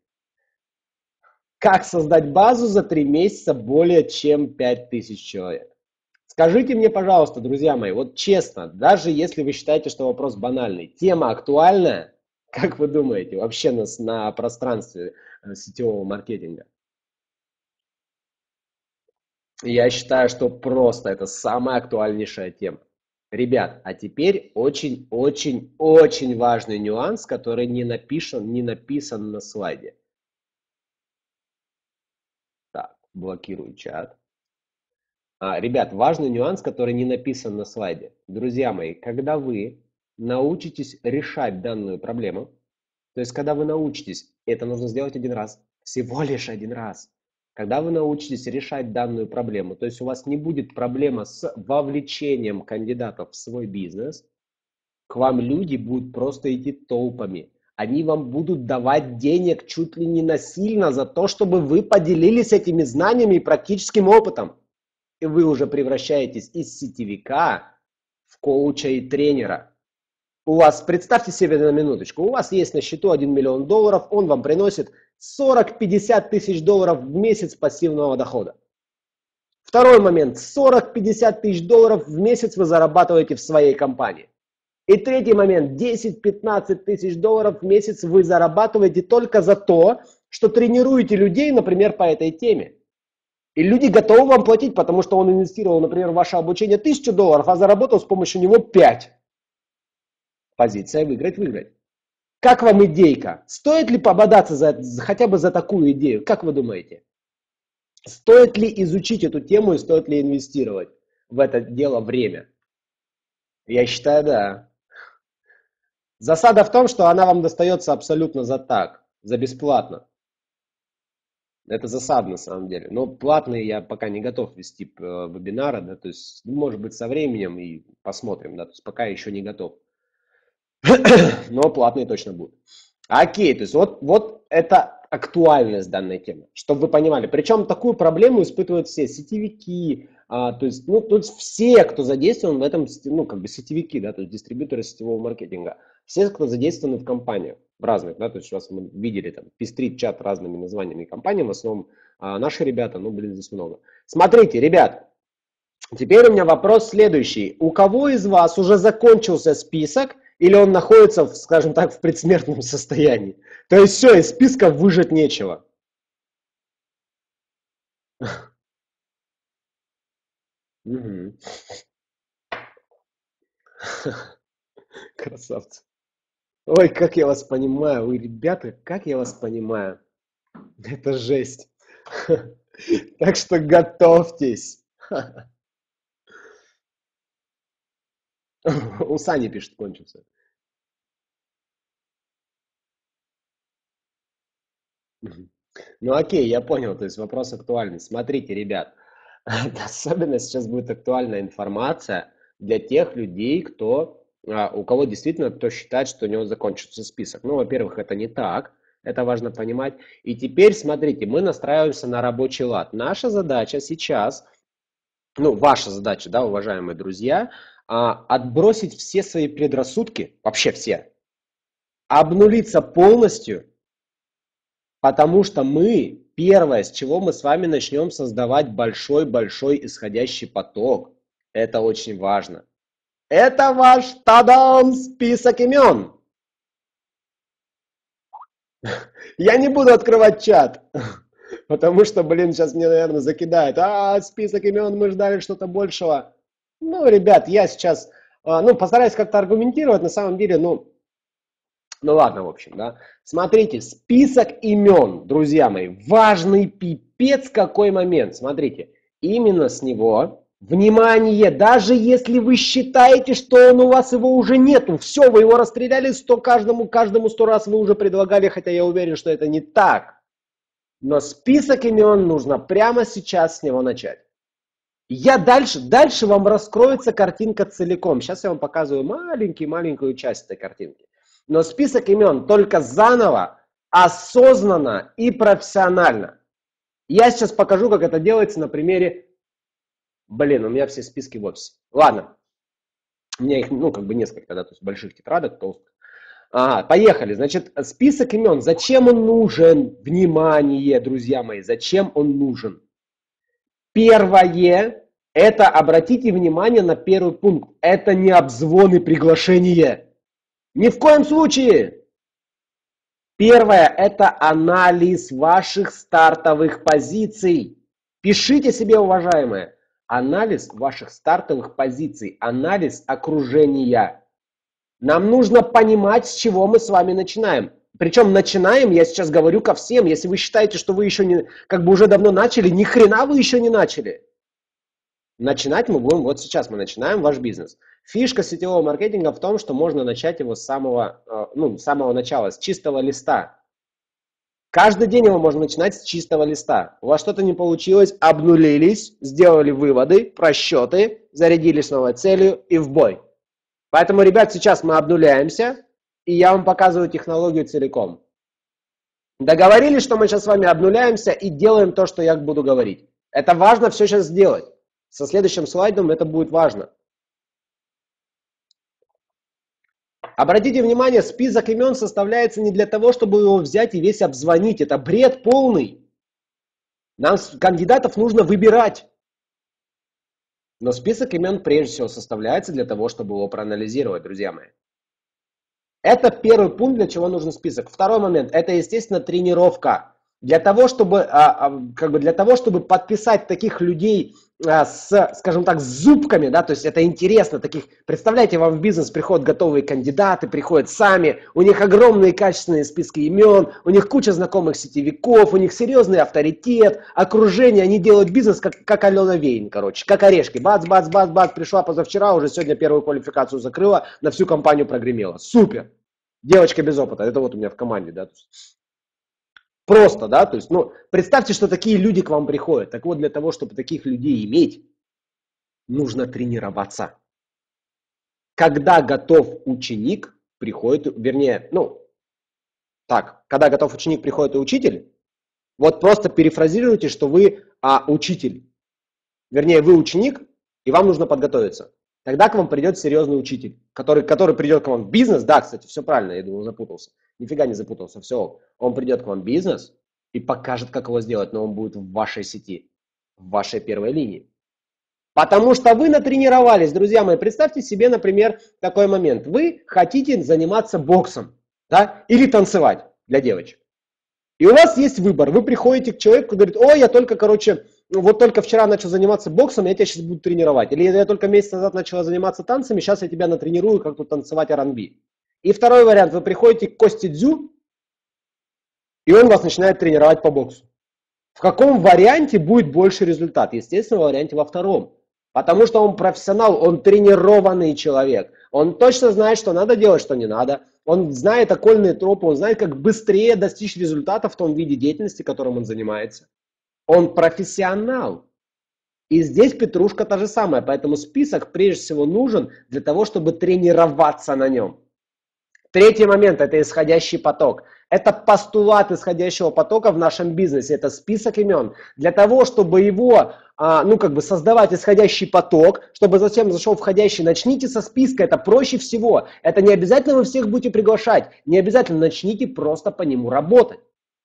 Как создать базу за три месяца более чем пять тысяч человек? Скажите мне, пожалуйста, друзья мои, вот честно, даже если вы считаете, что вопрос банальный, тема актуальная, как вы думаете, вообще на, на пространстве сетевого маркетинга? Я считаю, что просто это самая актуальнейшая тема. Ребят, а теперь очень-очень-очень важный нюанс, который не написан, не написан на слайде. Так, блокирую чат. А, ребят, важный нюанс, который не написан на слайде. Друзья мои, когда вы научитесь решать данную проблему, то есть когда вы научитесь, это нужно сделать один раз, всего лишь один раз. Когда вы научитесь решать данную проблему, то есть у вас не будет проблема с вовлечением кандидатов в свой бизнес, к вам люди будут просто идти толпами. Они вам будут давать денег чуть ли не насильно за то, чтобы вы поделились этими знаниями и практическим опытом. И вы уже превращаетесь из сетевика в коуча и тренера. У вас, представьте себе на минуточку, у вас есть на счету один миллион долларов, он вам приносит сорок-пятьдесят тысяч долларов в месяц пассивного дохода. Второй момент. сорок-пятьдесят тысяч долларов в месяц вы зарабатываете в своей компании. И третий момент. десять-пятнадцать тысяч долларов в месяц вы зарабатываете только за то, что тренируете людей, например, по этой теме. И люди готовы вам платить, потому что он инвестировал, например, в ваше обучение тысячу долларов, а заработал с помощью него пять. Позиция выиграть-выиграть. Как вам идейка? Стоит ли пободаться за, хотя бы за такую идею? Как вы думаете? Стоит ли изучить эту тему и стоит ли инвестировать в это дело время? Я считаю, да. Засада в том, что она вам достается абсолютно за так, за бесплатно. Это засада на самом деле. Но платные я пока не готов вести вебинары, да, то есть, может быть, со временем и посмотрим, да, то есть пока еще не готов. Но платные точно будут. Окей, то есть вот, вот это актуальность данной темы, чтобы вы понимали. Причем такую проблему испытывают все сетевики, а, то есть, ну, то есть все, кто задействован в этом, ну, как бы сетевики, да, то есть дистрибьюторы сетевого маркетинга, все, кто задействованы в компанию, в разных, да, то есть сейчас мы видели там пестрит чат разными названиями компаний, в основном а, наши ребята, ну, блин, здесь много. Смотрите, ребят, теперь у меня вопрос следующий. У кого из вас уже закончился список, или он находится, скажем так, в предсмертном состоянии? То есть все, из списка выжать нечего. Угу. Красавцы. Ой, как я вас понимаю. Ой, ребята, как я вас понимаю. Это жесть. Так что готовьтесь. У Сани пишет, кончился. Ну окей, я понял, то есть вопрос актуальный. Смотрите, ребят, особенно сейчас будет актуальная информация для тех людей, кто, а, у кого действительно, кто считает, что у него закончится список. Ну, во-первых, это не так, это важно понимать. И теперь, смотрите, мы настраиваемся на рабочий лад. Наша задача сейчас, ну, ваша задача, да, уважаемые друзья, а, отбросить все свои предрассудки, вообще все, обнулиться полностью. Потому что мы, первое, с чего мы с вами начнем создавать большой-большой исходящий поток. Это очень важно. Это ваш тадам список имен. Я не буду открывать чат, потому что, блин, сейчас мне, наверное, закидают. А, список имен, мы ждали что-то большего. Ну, ребят, я сейчас, ну, постараюсь как-то аргументировать. На самом деле, ну, Ну ладно, в общем, да. Смотрите, список имен, друзья мои, важный пипец какой момент. Смотрите, именно с него, внимание, даже если вы считаете, что он у вас его уже нету, все, вы его расстреляли, сто, каждому, каждому сто раз вы уже предлагали, хотя я уверен, что это не так. Но список имен нужно прямо сейчас с него начать. Я дальше, дальше вам раскроется картинка целиком. Сейчас я вам показываю маленькую-маленькую часть этой картинки. Но список имен только заново, осознанно и профессионально. Я сейчас покажу, как это делается на примере... Блин, у меня все списки в офисе. Ладно. У меня их, ну, как бы несколько, да, то есть больших тетрадок, толстых. Ага, поехали. Значит, список имен. Зачем он нужен? Внимание, друзья мои, зачем он нужен? Первое, это, обратите внимание на первый пункт. Это не обзвон и приглашение. Ни в коем случае. Первое, это анализ ваших стартовых позиций. Пишите себе, уважаемые, анализ ваших стартовых позиций, анализ окружения. Нам нужно понимать, с чего мы с вами начинаем. Причем начинаем, я сейчас говорю ко всем, если вы считаете, что вы еще не, как бы уже давно начали, ни хрена вы еще не начали. Начинать мы будем, вот сейчас мы начинаем ваш бизнес. Фишка сетевого маркетинга в том, что можно начать его с самого, ну, с самого начала, с чистого листа. Каждый день его можно начинать с чистого листа. У вас что-то не получилось, обнулились, сделали выводы, просчеты, зарядились новой целью и в бой. Поэтому, ребят, сейчас мы обнуляемся, и я вам показываю технологию целиком. Договорились, что мы сейчас с вами обнуляемся и делаем то, что я буду говорить. Это важно все сейчас сделать. Со следующим слайдом это будет важно. Обратите внимание, список имен составляется не для того, чтобы его взять и весь обзвонить. Это бред полный. Нам кандидатов нужно выбирать. Но список имен прежде всего составляется для того, чтобы его проанализировать, друзья мои. Это первый пункт, для чего нужен список. Второй момент, это, естественно, тренировка. Для того, чтобы, а, а, как бы для того, чтобы подписать таких людей а, с, скажем так, с зубками, да, то есть это интересно, таких, представляете, вам в бизнес приходят готовые кандидаты, приходят сами, у них огромные качественные списки имен, у них куча знакомых сетевиков, у них серьезный авторитет, окружение, они делают бизнес как, как Алена Вейн, короче, как орешки, бац, бац, бац, бац, пришла позавчера, уже сегодня первую квалификацию закрыла, на всю компанию прогремела, супер, девочка без опыта, это вот у меня в команде, да, просто, да, то есть, ну, представьте, что такие люди к вам приходят. Так вот, для того, чтобы таких людей иметь, нужно тренироваться. Когда готов ученик, приходит, вернее, ну, так, когда готов ученик, приходит и учитель, вот просто перефразируйте, что вы а, учитель. Вернее, вы ученик, и вам нужно подготовиться. Тогда к вам придет серьезный учитель, который, который придет к вам в бизнес. Да, кстати, все правильно, я думал, запутался. Нифига не запутался, все. Он придет к вам в бизнес и покажет, как его сделать, но он будет в вашей сети, в вашей первой линии. Потому что вы натренировались, друзья мои. Представьте себе, например, такой момент. Вы хотите заниматься боксом, да, или танцевать для девочек. И у вас есть выбор. Вы приходите к человеку и говорите: ой, я только, короче, вот только вчера начал заниматься боксом, я тебя сейчас буду тренировать. Или я только месяц назад начала заниматься танцами, сейчас я тебя натренирую, как тут танцевать ар энд би. И второй вариант. Вы приходите к Косте Дзю, и он вас начинает тренировать по боксу. В каком варианте будет больше результат? Естественно, в варианте во втором. Потому что он профессионал, он тренированный человек. Он точно знает, что надо делать, что не надо. Он знает окольные тропы, он знает, как быстрее достичь результата в том виде деятельности, которым он занимается. Он профессионал. И здесь петрушка та же самая. Поэтому список прежде всего нужен для того, чтобы тренироваться на нем. Третий момент – это исходящий поток. Это постулат исходящего потока в нашем бизнесе. Это список имен. Для того, чтобы его, ну, как бы создавать исходящий поток, чтобы затем зашел входящий, начните со списка. Это проще всего. Это не обязательно вы всех будете приглашать. Не обязательно, начните просто по нему работать.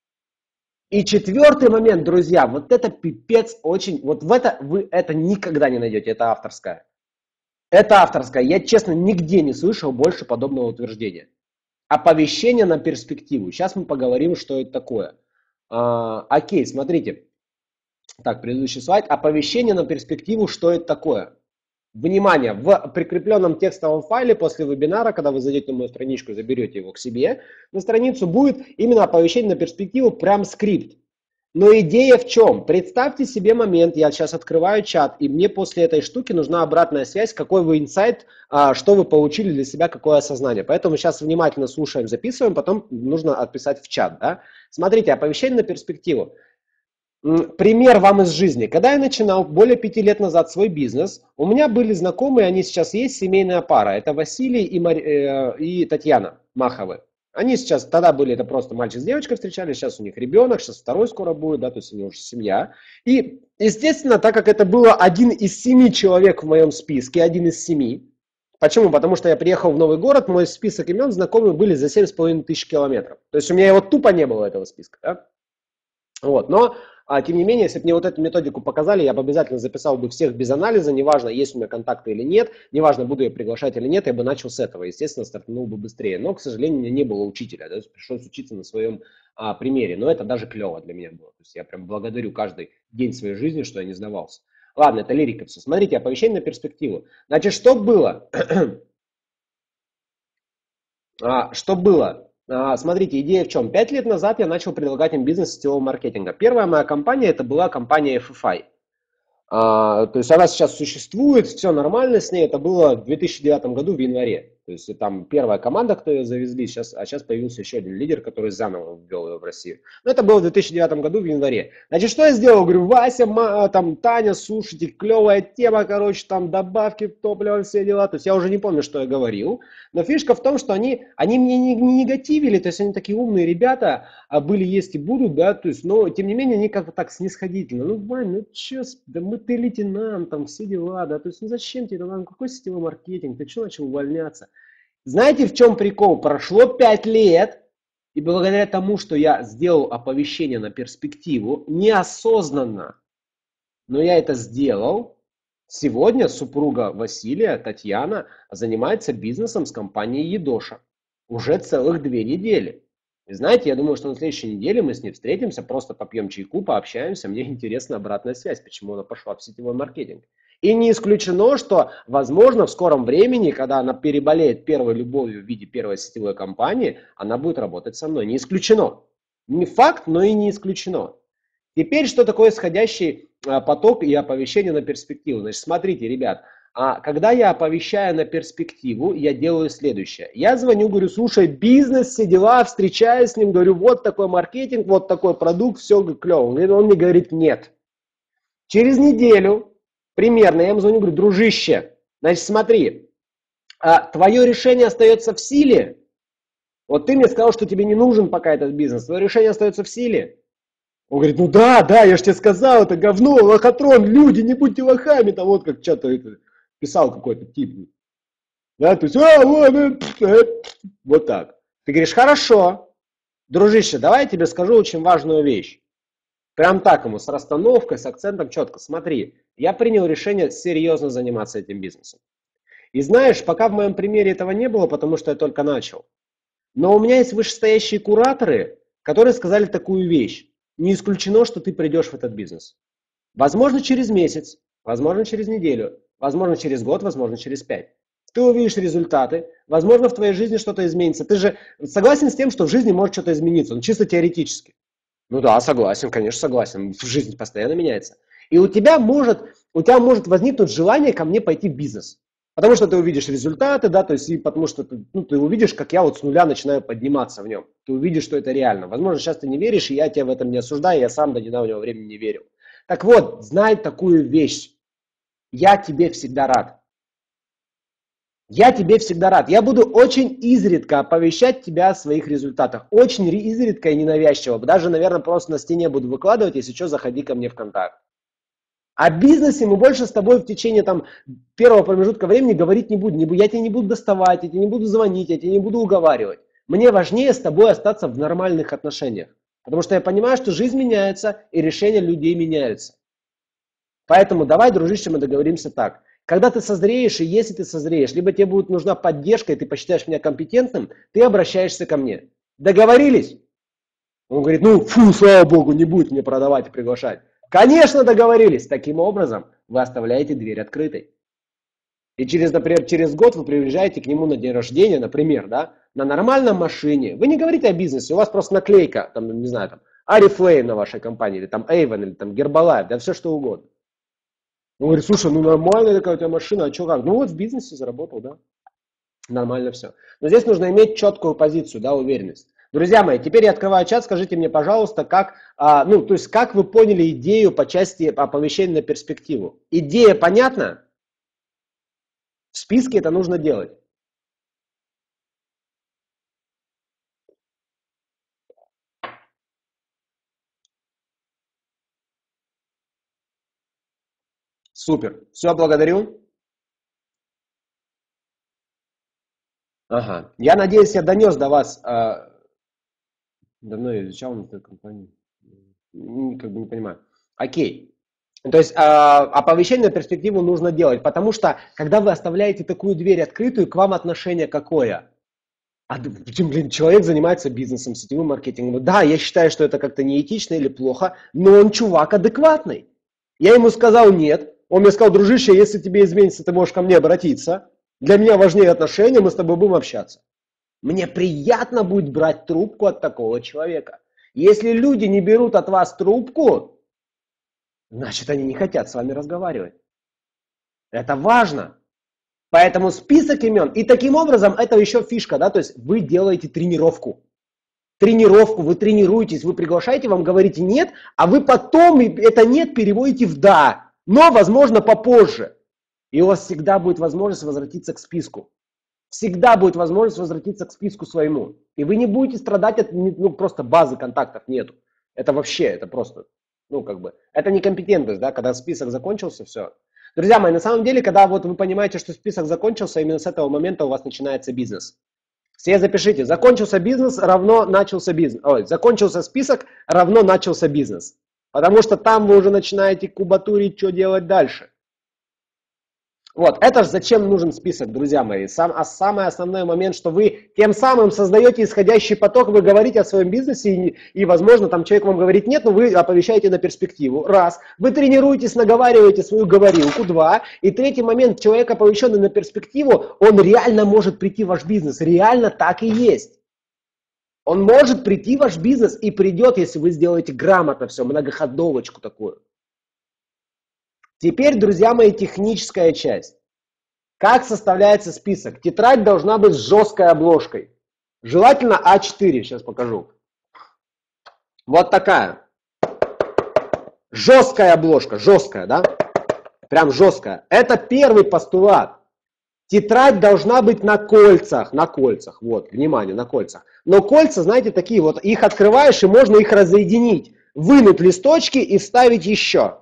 И четвертый момент, друзья, вот это пипец очень, вот в это вы это никогда не найдете, это авторское. Это авторское. Я, честно, нигде не слышал больше подобного утверждения. Оповещение на перспективу. Сейчас мы поговорим, что это такое. А, окей, смотрите. Так, предыдущий слайд. Оповещение на перспективу, что это такое. Внимание, в прикрепленном текстовом файле после вебинара, когда вы зайдете на мою страничку, заберете его к себе, на страницу будет именно оповещение на перспективу, прям скрипт. Но идея в чем? Представьте себе момент, я сейчас открываю чат, и мне после этой штуки нужна обратная связь, какой вы инсайт, что вы получили для себя, какое осознание. Поэтому сейчас внимательно слушаем, записываем, потом нужно отписать в чат. Да? Смотрите, оповещение на перспективу. Пример вам из жизни. Когда я начинал более пяти лет назад свой бизнес, у меня были знакомые, они сейчас есть, семейная пара. Это Василий и, Мари... и Татьяна Маховы. Они сейчас, тогда были это просто мальчик с девочкой встречались, сейчас у них ребенок, сейчас второй скоро будет, да, то есть у них уже семья. И, естественно, так как это было один из семи человек в моем списке, один из семи. Почему? Потому что я приехал в новый город, мой список имен знакомых были за семь с половиной тысяч километров. То есть у меня его тупо не было, этого списка. Да? Вот, но... А, тем не менее, если бы мне вот эту методику показали, я бы обязательно записал бы всех без анализа, неважно, есть у меня контакты или нет, неважно, буду я приглашать или нет, я бы начал с этого, естественно, стартанул бы быстрее. Но, к сожалению, у меня не было учителя, да, пришлось учиться на своем а, примере, но это даже клево для меня было. То есть я прям благодарю каждый день своей жизни, что я не сдавался. Ладно, это лирика все. Смотрите, оповещение на перспективу. Значит, что было? а, что было? Смотрите, идея в чем? Пять лет назад я начал предлагать им бизнес сетевого маркетинга. Первая моя компания, это была компания эф эф ай. А, то есть она сейчас существует, все нормально с ней. Это было в две тысячи девятом году в январе. То есть там первая команда, кто ее завезли, сейчас, а сейчас появился еще один лидер, который заново ввел ее в Россию. Но это было в две тысячи девятом году в январе. Значит, что я сделал? Говорю, Вася, ма, там, Таня, слушайте, клевая тема, короче, там добавки в топливо, все дела. То есть я уже не помню, что я говорил. Но фишка в том, что они, они мне не, не негативили, то есть они такие умные ребята, а были, есть и будут, да, то есть, но тем не менее они как-то так снисходительно. Ну, Вань, ну че, да мы ты лейтенант, там все дела, да, то есть, ну зачем тебе, ну, какой сетевой маркетинг, ты что начал увольняться? Знаете, в чем прикол? Прошло пять лет, и благодаря тому, что я сделал оповещение на перспективу, неосознанно, но я это сделал, сегодня супруга Василия, Татьяна, занимается бизнесом с компанией Едоша. Уже целых две недели. И знаете, я думаю, что на следующей неделе мы с ней встретимся, просто попьем чайку, пообщаемся. Мне интересна обратная связь, почему она пошла в сетевой маркетинг. И не исключено, что, возможно, в скором времени, когда она переболеет первой любовью в виде первой сетевой компании, она будет работать со мной. Не исключено. Не факт, но и не исключено. Теперь, что такое исходящий поток и оповещение на перспективу? Значит, смотрите, ребят, а когда я оповещаю на перспективу, я делаю следующее. Я звоню, говорю, слушай, бизнес, все дела, встречаюсь с ним, говорю, вот такой маркетинг, вот такой продукт, все клево. Он мне говорит, нет. Через неделю, примерно, я ему звоню, говорю, дружище, значит, смотри, а твое решение остается в силе. Вот ты мне сказал, что тебе не нужен пока этот бизнес, твое решение остается в силе. Он говорит, ну да, да, я же тебе сказал, это говно, лохотрон, люди, не будьте лохами, там вот как что-то это писал какой-то тип. Да, то есть, а, вот, э, вот так. Ты говоришь, хорошо, дружище, давай я тебе скажу очень важную вещь. Прям так ему, с расстановкой, с акцентом четко. Смотри, я принял решение серьезно заниматься этим бизнесом. И знаешь, пока в моем примере этого не было, потому что я только начал. Но у меня есть вышестоящие кураторы, которые сказали такую вещь. Не исключено, что ты придешь в этот бизнес. Возможно, через месяц, возможно, через неделю, возможно, через год, возможно, через пять. Ты увидишь результаты, возможно, в твоей жизни что-то изменится. Ты же согласен с тем, что в жизни может что-то измениться, ну, чисто теоретически. Ну да, согласен, конечно, согласен. Жизнь постоянно меняется. И у тебя может, у тебя может возникнуть желание ко мне пойти в бизнес. Потому что ты увидишь результаты, да, то есть и потому что ты, ну, ты увидишь, как я вот с нуля начинаю подниматься в нем. Ты увидишь, что это реально. Возможно, сейчас ты не веришь, и я тебя в этом не осуждаю, я сам до недавнего времени не верил. Так вот, знай такую вещь. Я тебе всегда рад. Я тебе всегда рад. Я буду очень изредка оповещать тебя о своих результатах. Очень изредка и ненавязчиво. Даже, наверное, просто на стене буду выкладывать, если что, заходи ко мне в контакт. О бизнесе мы больше с тобой в течение там, первого промежутка времени говорить не будем. Я тебя не буду доставать, я тебе не буду звонить, я тебя не буду уговаривать. Мне важнее с тобой остаться в нормальных отношениях. Потому что я понимаю, что жизнь меняется и решения людей меняются. Поэтому давай, дружище, мы договоримся так. Когда ты созреешь, и если ты созреешь, либо тебе будет нужна поддержка, и ты посчитаешь меня компетентным, ты обращаешься ко мне. Договорились? Он говорит, ну, фу, слава богу, не будет мне продавать и приглашать. Конечно, договорились. Таким образом, вы оставляете дверь открытой. И через, например, через год вы приезжаете к нему на день рождения, например, да, на нормальном машине. Вы не говорите о бизнесе, у вас просто наклейка, там, не знаю, там, Oriflame на вашей компании, или там Avon, или там Herbalife, да все что угодно. Он говорит, слушай, ну нормальная такая у тебя машина, а что как? Ну вот в бизнесе заработал, да. Нормально все. Но здесь нужно иметь четкую позицию, да, уверенность. Друзья мои, теперь я открываю чат, скажите мне, пожалуйста, как, а, ну, то есть, как вы поняли идею по части оповещения на перспективу? Идея понятна? В списке это нужно делать. Супер. Все, благодарю. Ага. Я надеюсь, я донес до вас. А, давно я изучал на этой компании. Как бы не понимаю. Окей. То есть а, оповещение на перспективу нужно делать, потому что, когда вы оставляете такую дверь открытую, к вам отношение какое? А, блин, человек занимается бизнесом, сетевым маркетингом. Да, я считаю, что это как-то неэтично или плохо, но он чувак адекватный. Я ему сказал нет. Он мне сказал, дружище, если тебе изменится, ты можешь ко мне обратиться. Для меня важнее отношения, мы с тобой будем общаться. Мне приятно будет брать трубку от такого человека. Если люди не берут от вас трубку, значит, они не хотят с вами разговаривать. Это важно. Поэтому список имен. И таким образом, это еще фишка, да, то есть вы делаете тренировку. Тренировку, вы тренируетесь, вы приглашаете, вам говорите нет, а вы потом это нет переводите в да, но, возможно, попозже. И у вас всегда будет возможность возвратиться к списку. Всегда будет возможность возвратиться к списку своему. И вы не будете страдать от, ну, просто базы контактов нету. Это вообще, это просто, ну, как бы, это некомпетентность, да, когда список закончился, все. Друзья мои, на самом деле, когда вот вы понимаете, что список закончился, именно с этого момента у вас начинается бизнес. Все запишите, закончился бизнес равно начался бизнес. Ой, закончился список равно начался бизнес. Потому что там вы уже начинаете кубатурить, что делать дальше. Вот, это же зачем нужен список, друзья мои. Сам, а самый основной момент, что вы тем самым создаете исходящий поток, вы говорите о своем бизнесе, и, и возможно, там человек вам говорит нет, но вы оповещаете на перспективу. Раз. Вы тренируетесь, наговариваете свою говорилку. Два. И третий момент, человек, оповещенный на перспективу, он реально может прийти в ваш бизнес. Реально так и есть. Он может прийти в ваш бизнес и придет, если вы сделаете грамотно все, многоходовочку такую. Теперь, друзья мои, техническая часть. Как составляется список? Тетрадь должна быть с жесткой обложкой. Желательно а четыре, сейчас покажу. Вот такая. Жесткая обложка, жесткая, да? Прям жесткая. Это первый постулат. Тетрадь должна быть на кольцах, на кольцах, вот, внимание, на кольцах. Но кольца, знаете, такие вот, их открываешь и можно их разъединить. Вынуть листочки и вставить еще.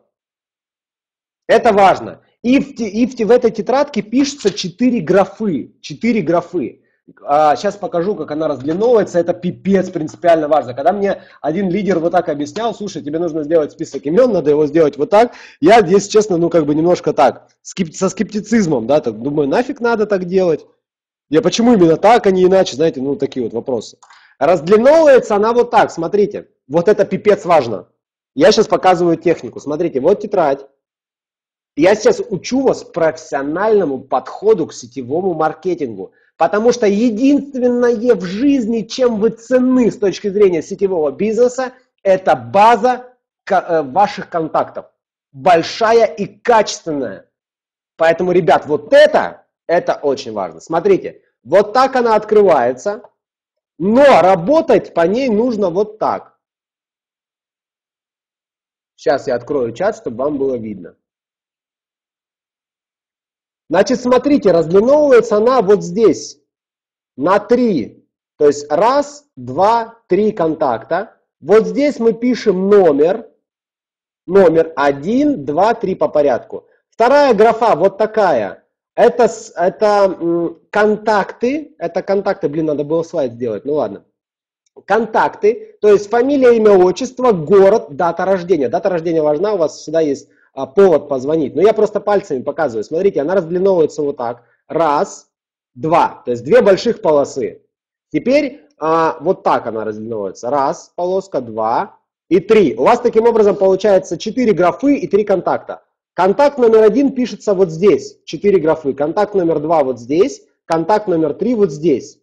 Это важно. И в, и в, в этой тетрадке пишется четыре графы. четыре графы. А, сейчас покажу, как она раздлиновывается. Это пипец принципиально важно. Когда мне один лидер вот так объяснял, слушай, тебе нужно сделать список имен, надо его сделать вот так. Я, если честно, ну как бы немножко так, скеп, со скептицизмом, да, так думаю, нафиг надо так делать? Я почему именно так, а не иначе, знаете, ну такие вот вопросы. Раздлиновывается она вот так, смотрите. Вот это пипец важно. Я сейчас показываю технику. Смотрите, вот тетрадь. Я сейчас учу вас профессиональному подходу к сетевому маркетингу, потому что единственное в жизни, чем вы ценны с точки зрения сетевого бизнеса, это база ваших контактов. Большая и качественная. Поэтому, ребят, вот это, это очень важно. Смотрите, вот так она открывается, но работать по ней нужно вот так. Сейчас я открою чат, чтобы вам было видно. Значит, смотрите, раздлиновывается она вот здесь на три. То есть раз, два, три контакта. Вот здесь мы пишем номер. Номер один, два, три по порядку. Вторая графа вот такая. Это, это м, контакты. Это контакты, блин, надо было слайд сделать. Ну ладно. Контакты. То есть фамилия, имя, отчество, город, дата рождения. Дата рождения важна, у вас всегда есть повод позвонить. Но я просто пальцами показываю. Смотрите, она раздлиновывается вот так. Раз, два. То есть две больших полосы. Теперь а, вот так она раздлиновывается. Раз, полоска, два и три. У вас таким образом получается четыре графы и три контакта. Контакт номер один пишется вот здесь. четыре графы. Контакт номер два вот здесь. Контакт номер три вот здесь.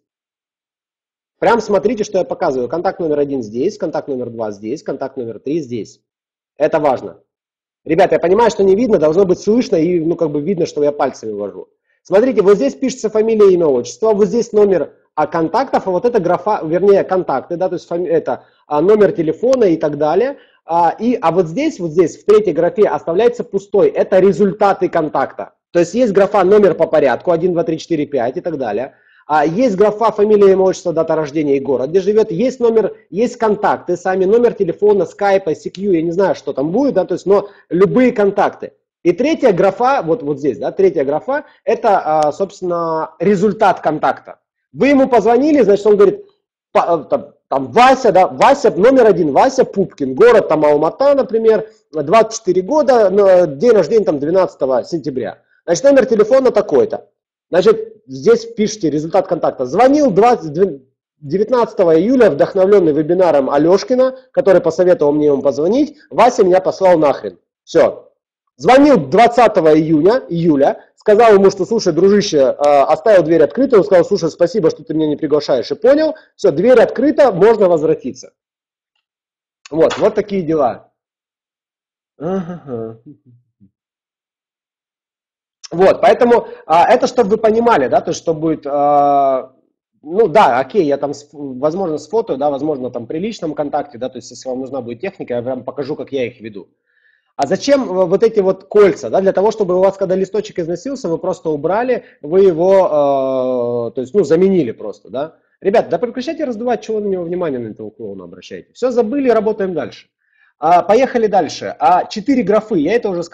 Прям смотрите, что я показываю. Контакт номер один здесь. Контакт номер два здесь. Контакт номер три здесь. Это важно. Ребята, я понимаю, что не видно, должно быть слышно и ну как бы видно, что я пальцами вожу. Смотрите, вот здесь пишется фамилия, имя, отчество, вот здесь номер а, контактов, а вот это графа, вернее контакты, да, то есть фами, это а, номер телефона и так далее. А, и, а вот здесь, вот здесь в третьей графе оставляется пустой, это результаты контакта. То есть есть графа номер по порядку, один, два, три, четыре, пять и так далее. А есть графа фамилия, имя, отчество, дата рождения и город, где живет. Есть номер, есть контакты сами, номер телефона, скайпа, си кью, я не знаю, что там будет, да, то есть, но любые контакты. И третья графа, вот, вот здесь, да, третья графа, это, собственно, результат контакта. Вы ему позвонили, значит, он говорит, там, там Вася, да, Вася, номер один, Вася Пупкин, город там Алмата, например, двадцать четыре года, день рождения там двенадцатого сентября. Значит, номер телефона такой-то. Значит, здесь пишите результат контакта. Звонил девятнадцатого июля, вдохновленный вебинаром Алешкина, который посоветовал мне ему позвонить. Вася меня послал нахрен. Все. Звонил двадцатого июня, июля, сказал ему, что, слушай, дружище, оставил дверь открытой. Он сказал, слушай, спасибо, что ты меня не приглашаешь. И понял, все, дверь открыта, можно возвратиться. Вот, вот такие дела. Ага. Вот, поэтому а, это чтобы вы понимали, да, то есть что будет, а, ну да, окей, я там, возможно, сфотою, да, возможно, там при личном контакте, да, то есть если вам нужна будет техника, я вам покажу, как я их веду. А зачем вот эти вот кольца, да, для того, чтобы у вас, когда листочек износился, вы просто убрали, вы его, э, то есть, ну, заменили просто, да. Ребята, да прекращайте раздувать, чего на него внимание на этого клоуна обращаете. Все забыли, работаем дальше. А, поехали дальше. А четыре графы, я это уже сказал.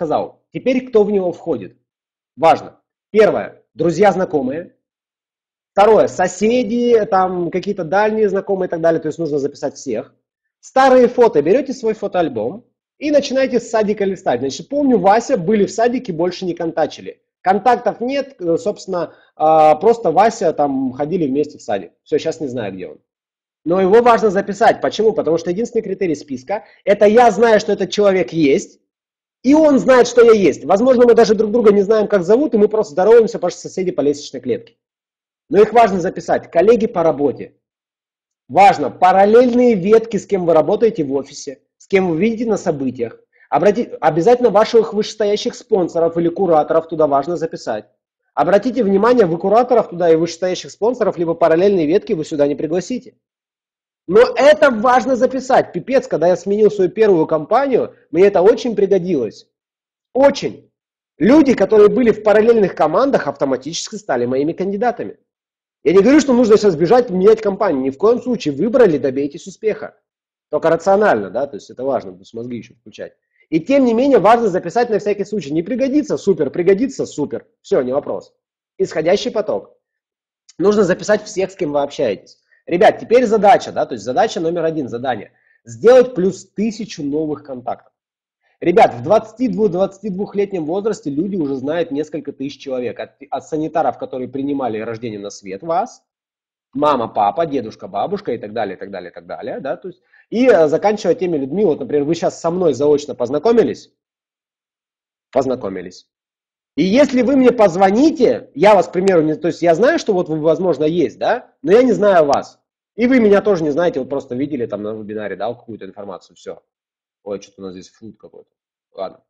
Теперь кто в него входит? Важно. Первое. Друзья, знакомые. Второе. Соседи, там какие-то дальние знакомые и так далее. То есть нужно записать всех. Старые фото. Берете свой фотоальбом и начинаете с садика листать. Значит, помню, Вася, были в садике, больше не контачили. Контактов нет, собственно, просто Вася там ходили вместе в садик. Все, сейчас не знаю, где он. Но его важно записать. Почему? Потому что единственный критерий списка – это я знаю, что этот человек есть, и он знает, что я есть. Возможно, мы даже друг друга не знаем, как зовут, и мы просто здороваемся, потому что соседи по лестничной клетке. Но их важно записать. Коллеги по работе. Важно. Параллельные ветки, с кем вы работаете в офисе, с кем вы видите на событиях. Обратите, обязательно ваших вышестоящих спонсоров или кураторов туда важно записать. Обратите внимание, вы кураторов туда и вышестоящих спонсоров, либо параллельные ветки вы сюда не пригласите. Но это важно записать. Пипец, когда я сменил свою первую компанию, мне это очень пригодилось. Очень. Люди, которые были в параллельных командах, автоматически стали моими кандидатами. Я не говорю, что нужно сейчас бежать, менять компанию. Ни в коем случае. Выбрали, добейтесь успеха. Только рационально, да, то есть это важно, плюс мозги еще включать. И тем не менее важно записать на всякий случай. Не пригодится, супер, пригодится, супер. Все, не вопрос. Исходящий поток. Нужно записать всех, с кем вы общаетесь. Ребят, теперь задача, да, то есть задача номер один, задание. Сделать плюс тысячу новых контактов. Ребят, в двадцати-двухлетнем возрасте люди уже знают несколько тысяч человек. От, от санитаров, которые принимали рождение на свет вас, мама, папа, дедушка, бабушка и так далее, и так далее, и так далее, да, то есть, и заканчивая теми людьми, вот, например, вы сейчас со мной заочно познакомились, познакомились, и если вы мне позвоните, я вас, к примеру, не, то есть я знаю, что вот вы, возможно, есть, да, но я не знаю вас, и вы меня тоже не знаете, вот просто видели там на вебинаре, дал какую-то информацию, все, ой, что-то у нас здесь фуд какой-то, ладно,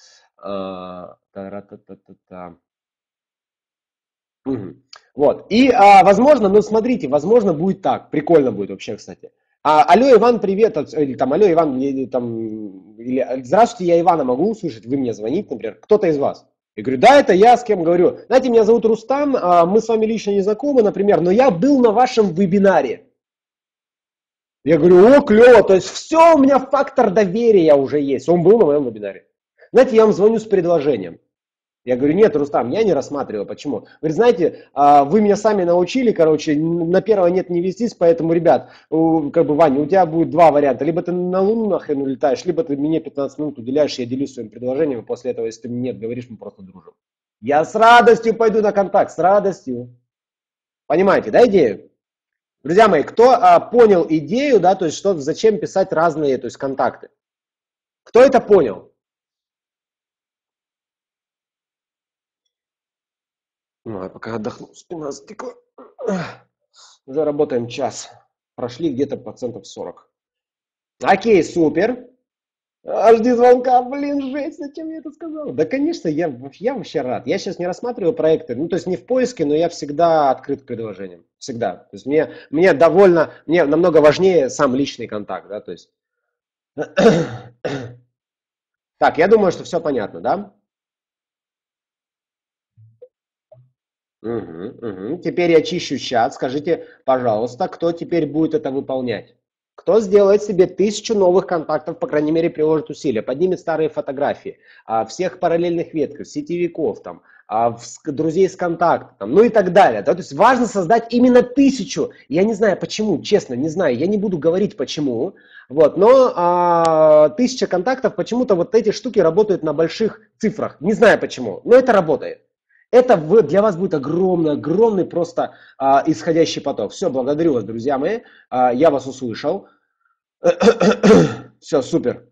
а, та-ра-та-та-та-та. Угу. Вот. И, а, возможно, ну смотрите, возможно, будет так. Прикольно будет вообще, кстати. А, алло, Иван, привет. Или там, алло, Иван, или, там, или, здравствуйте, я Ивана могу услышать, вы мне звоните, например, кто-то из вас. Я говорю, да, это я, с кем говорю. Знаете, меня зовут Рустам, а, мы с вами лично не знакомы, например, но я был на вашем вебинаре. Я говорю, о, клево, то есть все, у меня фактор доверия уже есть. Он был на моем вебинаре. Знаете, я вам звоню с предложением. Я говорю, нет, Рустам, я не рассматриваю. Почему? Говорит, знаете, вы меня сами научили, короче, на первое нет не вестись, поэтому, ребят, как бы, Ваня, у тебя будет два варианта. Либо ты на Луну нахрен улетаешь, либо ты мне пятнадцать минут уделяешь, я делюсь своим предложением, и после этого, если ты мне нет говоришь, мы просто дружим. Я с радостью пойду на контакт, с радостью. Понимаете, да, идею? Друзья мои, кто а, понял идею, да, то есть что, зачем писать разные, то есть контакты? Кто это понял? Ну, я пока отдохну, спина затекла. Уже работаем час. Прошли где-то процентов сорок. Окей, супер. А, жди звонка, блин, жесть, зачем я это сказал? Да, конечно, я, я вообще рад. Я сейчас не рассматриваю проекты, ну, то есть не в поиске, но я всегда открыт к предложениям. Всегда. То есть мне, мне довольно, мне намного важнее сам личный контакт, да, то есть. Так, я думаю, что все понятно, да? Угу, угу. Теперь я чищу чат. Скажите, пожалуйста, кто теперь будет это выполнять? Кто сделает себе тысячу новых контактов, по крайней мере, приложит усилия, поднимет старые фотографии, а, всех параллельных ветках, сетевиков, там, а, в, друзей с контакта, там, ну и так далее. Да? То есть важно создать именно тысячу. Я не знаю почему, честно, не знаю, я не буду говорить почему. Вот, но а, тысяча контактов, почему-то вот эти штуки работают на больших цифрах. Не знаю почему, но это работает. Это для вас будет огромный, огромный просто а, исходящий поток. Все, благодарю вас, друзья мои. А, я вас услышал. Все, супер.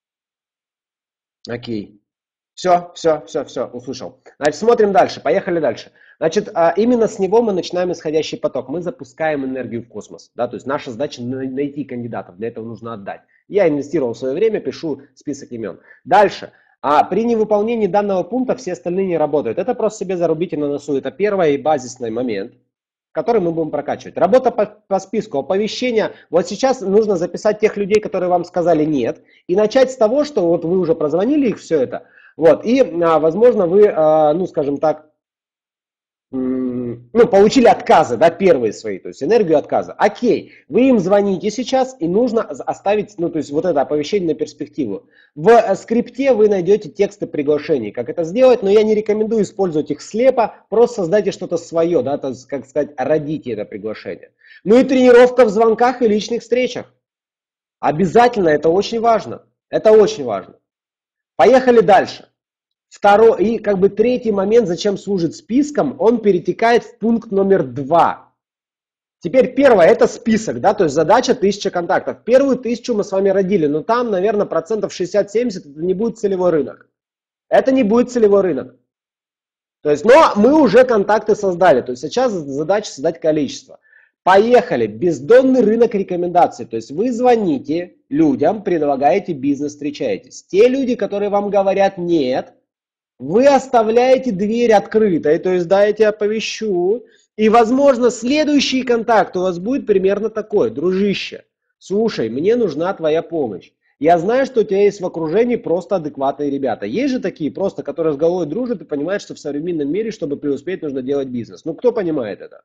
Окей. Все, все, все, все, услышал. Значит, смотрим дальше. Поехали дальше. Значит, а, именно с него мы начинаем исходящий поток. Мы запускаем энергию в космос. Да? То есть наша задача найти кандидатов. Для этого нужно отдать. Я инвестировал в свое время, пишу список имен. Дальше. А при невыполнении данного пункта все остальные не работают. Это просто себе зарубите на носу. Это первый и базисный момент, который мы будем прокачивать. Работа по, по списку, оповещения. Вот сейчас нужно записать тех людей, которые вам сказали нет. И начать с того, что вот вы уже прозвонили их, все это. Вот, и, возможно, вы, ну, скажем так, Ну, получили отказы, да, первые свои, то есть энергию отказа. Окей, вы им звоните сейчас, и нужно оставить, ну, то есть вот это оповещение на перспективу. В скрипте вы найдете тексты приглашений, как это сделать, но я не рекомендую использовать их слепо, просто создайте что-то свое, да, то есть, как сказать, родите это приглашение. Ну и тренировка в звонках и личных встречах. Обязательно, это очень важно, это очень важно. Поехали дальше. Второй, и как бы третий момент, зачем служит списком, он перетекает в пункт номер два. Теперь первое, это список, да, то есть задача тысяча контактов. Первую тысячу мы с вами родили, но там, наверное, процентов шестьдесят-семьдесят это не будет целевой рынок. Это не будет целевой рынок. То есть, но мы уже контакты создали, то есть сейчас задача создать количество. Поехали, бездонный рынок рекомендаций, то есть вы звоните людям, предлагаете бизнес, встречаетесь. Те люди, которые вам говорят нет, вы оставляете дверь открытой, то есть да, я тебя оповещу, и, возможно, следующий контакт у вас будет примерно такой: дружище, слушай, мне нужна твоя помощь. Я знаю, что у тебя есть в окружении просто адекватные ребята. Есть же такие просто, которые с головой дружат и понимают, что в современном мире, чтобы преуспеть, нужно делать бизнес. Ну, кто понимает это?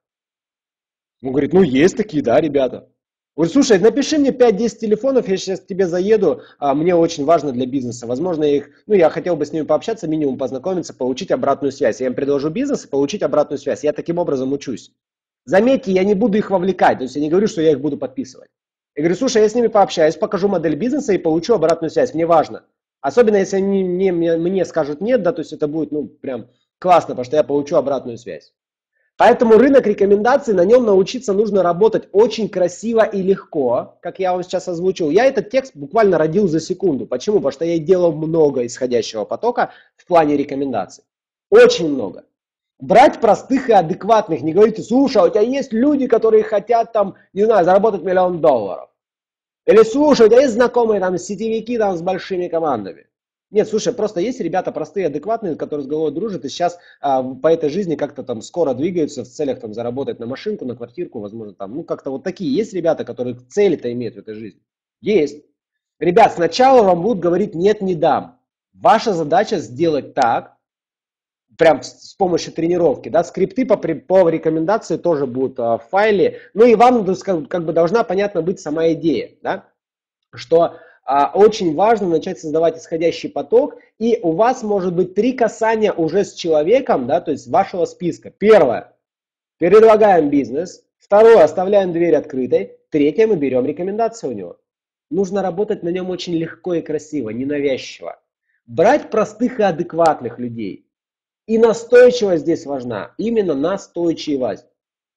Он говорит, ну, есть такие, да, ребята. Говорит, слушай, напиши мне пять-десять телефонов, я сейчас к тебе заеду, а мне очень важно для бизнеса. Возможно, я их, ну, я хотел бы с ними пообщаться, минимум познакомиться, получить обратную связь. Я им предложу бизнес и получить обратную связь. Я таким образом учусь. Заметьте, я не буду их вовлекать, то есть я не говорю, что я их буду подписывать. Я говорю, слушай, я с ними пообщаюсь, покажу модель бизнеса и получу обратную связь, мне важно. Особенно, если они мне, мне, мне скажут нет, да, то есть это будет, ну, прям классно, потому что я получу обратную связь. Поэтому рынок рекомендаций, на нем научиться нужно работать очень красиво и легко, как я вам сейчас озвучил. Я этот текст буквально родил за секунду. Почему? Потому что я делал много исходящего потока в плане рекомендаций. Очень много. Брать простых и адекватных, не говорите, слушай, а у тебя есть люди, которые хотят там, не знаю, заработать миллион долларов. Или слушай, у тебя есть знакомые там сетевики там с большими командами. Нет, слушай, просто есть ребята простые, адекватные, которые с головой дружат и сейчас а, по этой жизни как-то там скоро двигаются в целях там заработать на машинку, на квартирку, возможно там, ну как-то вот такие есть ребята, которые цели-то имеют в этой жизни. Есть. Ребят, сначала вам будут говорить нет, не дам. Ваша задача сделать так, прям с, с помощью тренировки, да, скрипты по, по рекомендации тоже будут а, в файле, ну и вам как, как бы должна понятна быть сама идея, да, что а, очень важно начать создавать исходящий поток, и у вас может быть три касания уже с человеком, да, то есть вашего списка. Первое, предлагаем бизнес. Второе, оставляем дверь открытой. Третье, мы берем рекомендации у него. Нужно работать на нем очень легко и красиво, ненавязчиво. Брать простых и адекватных людей. И настойчивость здесь важна, именно настойчивость.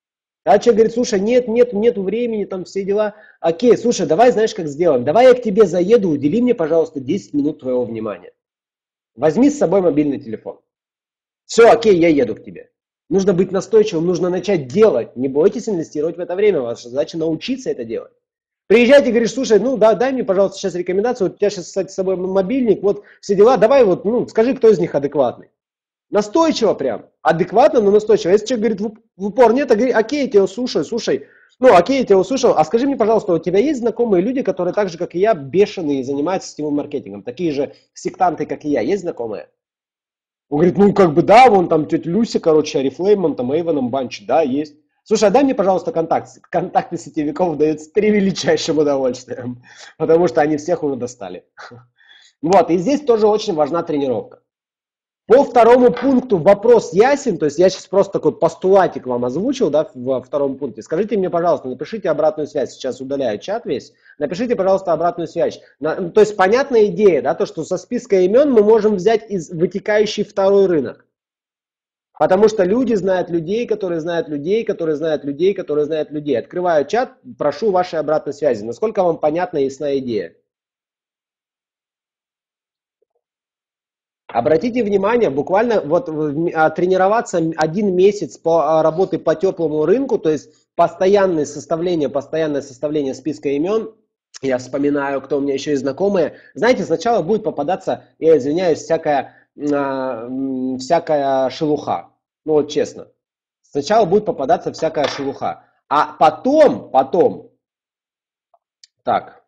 А человек говорит, слушай, нет, нет, нету времени, там все дела. Окей, слушай, давай, знаешь, как сделаем? Давай я к тебе заеду, удели мне, пожалуйста, десять минут твоего внимания. Возьми с собой мобильный телефон. Все, окей, я еду к тебе. Нужно быть настойчивым, нужно начать делать. Не бойтесь инвестировать в это время, ваша задача научиться это делать. Приезжайте, говоришь, слушай, ну да, дай мне, пожалуйста, сейчас рекомендацию, вот у тебя сейчас, кстати, с собой мобильник, вот все дела, давай вот, ну, скажи, кто из них адекватный. Настойчиво прям, адекватно, но настойчиво. Если человек говорит в упор нет, а говорит, окей, я тебя услышал, слушай, ну окей, я тебя услышал, а скажи мне, пожалуйста, у тебя есть знакомые люди, которые так же, как и я, бешеные и занимаются сетевым маркетингом, такие же сектанты, как и я, есть знакомые? Он говорит, ну как бы да, вон там тетя Люся, короче, Арифлеймом, там Эйвоном Банч, да, есть. Слушай, а дай мне, пожалуйста, контакт. Контакты сетевиков дают с превеличайшим удовольствием, потому что они всех уже достали. Вот, и здесь тоже очень важна тренировка. По второму пункту вопрос ясен, то есть я сейчас просто такой постулатик вам озвучил, да, во втором пункте. Скажите мне, пожалуйста, напишите обратную связь, сейчас удаляю чат весь, напишите, пожалуйста, обратную связь. На, то есть понятная идея, да, то, что со списка имен мы можем взять из вытекающий второй рынок. Потому что люди знают людей, которые знают людей, которые знают людей, которые знают людей. Открываю чат, прошу вашей обратной связи. Насколько вам понятна и ясна идея? Обратите внимание, буквально вот а, тренироваться один месяц по а, работе по теплому рынку, то есть постоянное составление, постоянное составление списка имен. Я вспоминаю, кто у меня еще есть знакомые. Знаете, сначала будет попадаться, я извиняюсь, всякая, а, всякая шелуха. Ну вот честно. Сначала будет попадаться всякая шелуха. А потом, потом, так.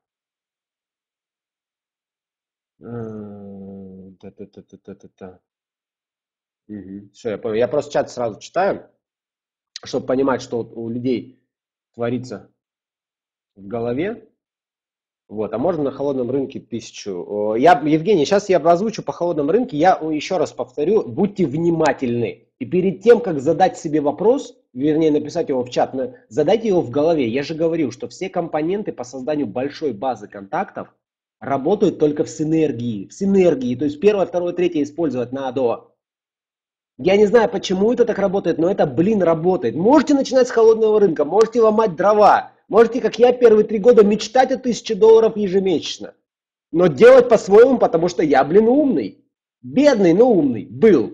Та-та-та-та-та-та. Угу. Все, я понял. Я просто чат сразу читаю. чтобы понимать, что вот у людей творится в голове. Вот, а можно на холодном рынке тысячу. Я, Евгений, сейчас я озвучу по холодном рынке. Я еще раз повторю, будьте внимательны. И перед тем, как задать себе вопрос, вернее написать его в чат, задайте его в голове. Я же говорил, что все компоненты по созданию большой базы контактов работают только в синергии. В синергии, то есть первое, второе, третье использовать надо. Я не знаю, почему это так работает, но это, блин, работает. Можете начинать с холодного рынка, можете ломать дрова. Можете, как я, первые три года мечтать о тысяче долларов ежемесячно. Но делать по-своему, потому что я, блин, умный. Бедный, но умный. Был.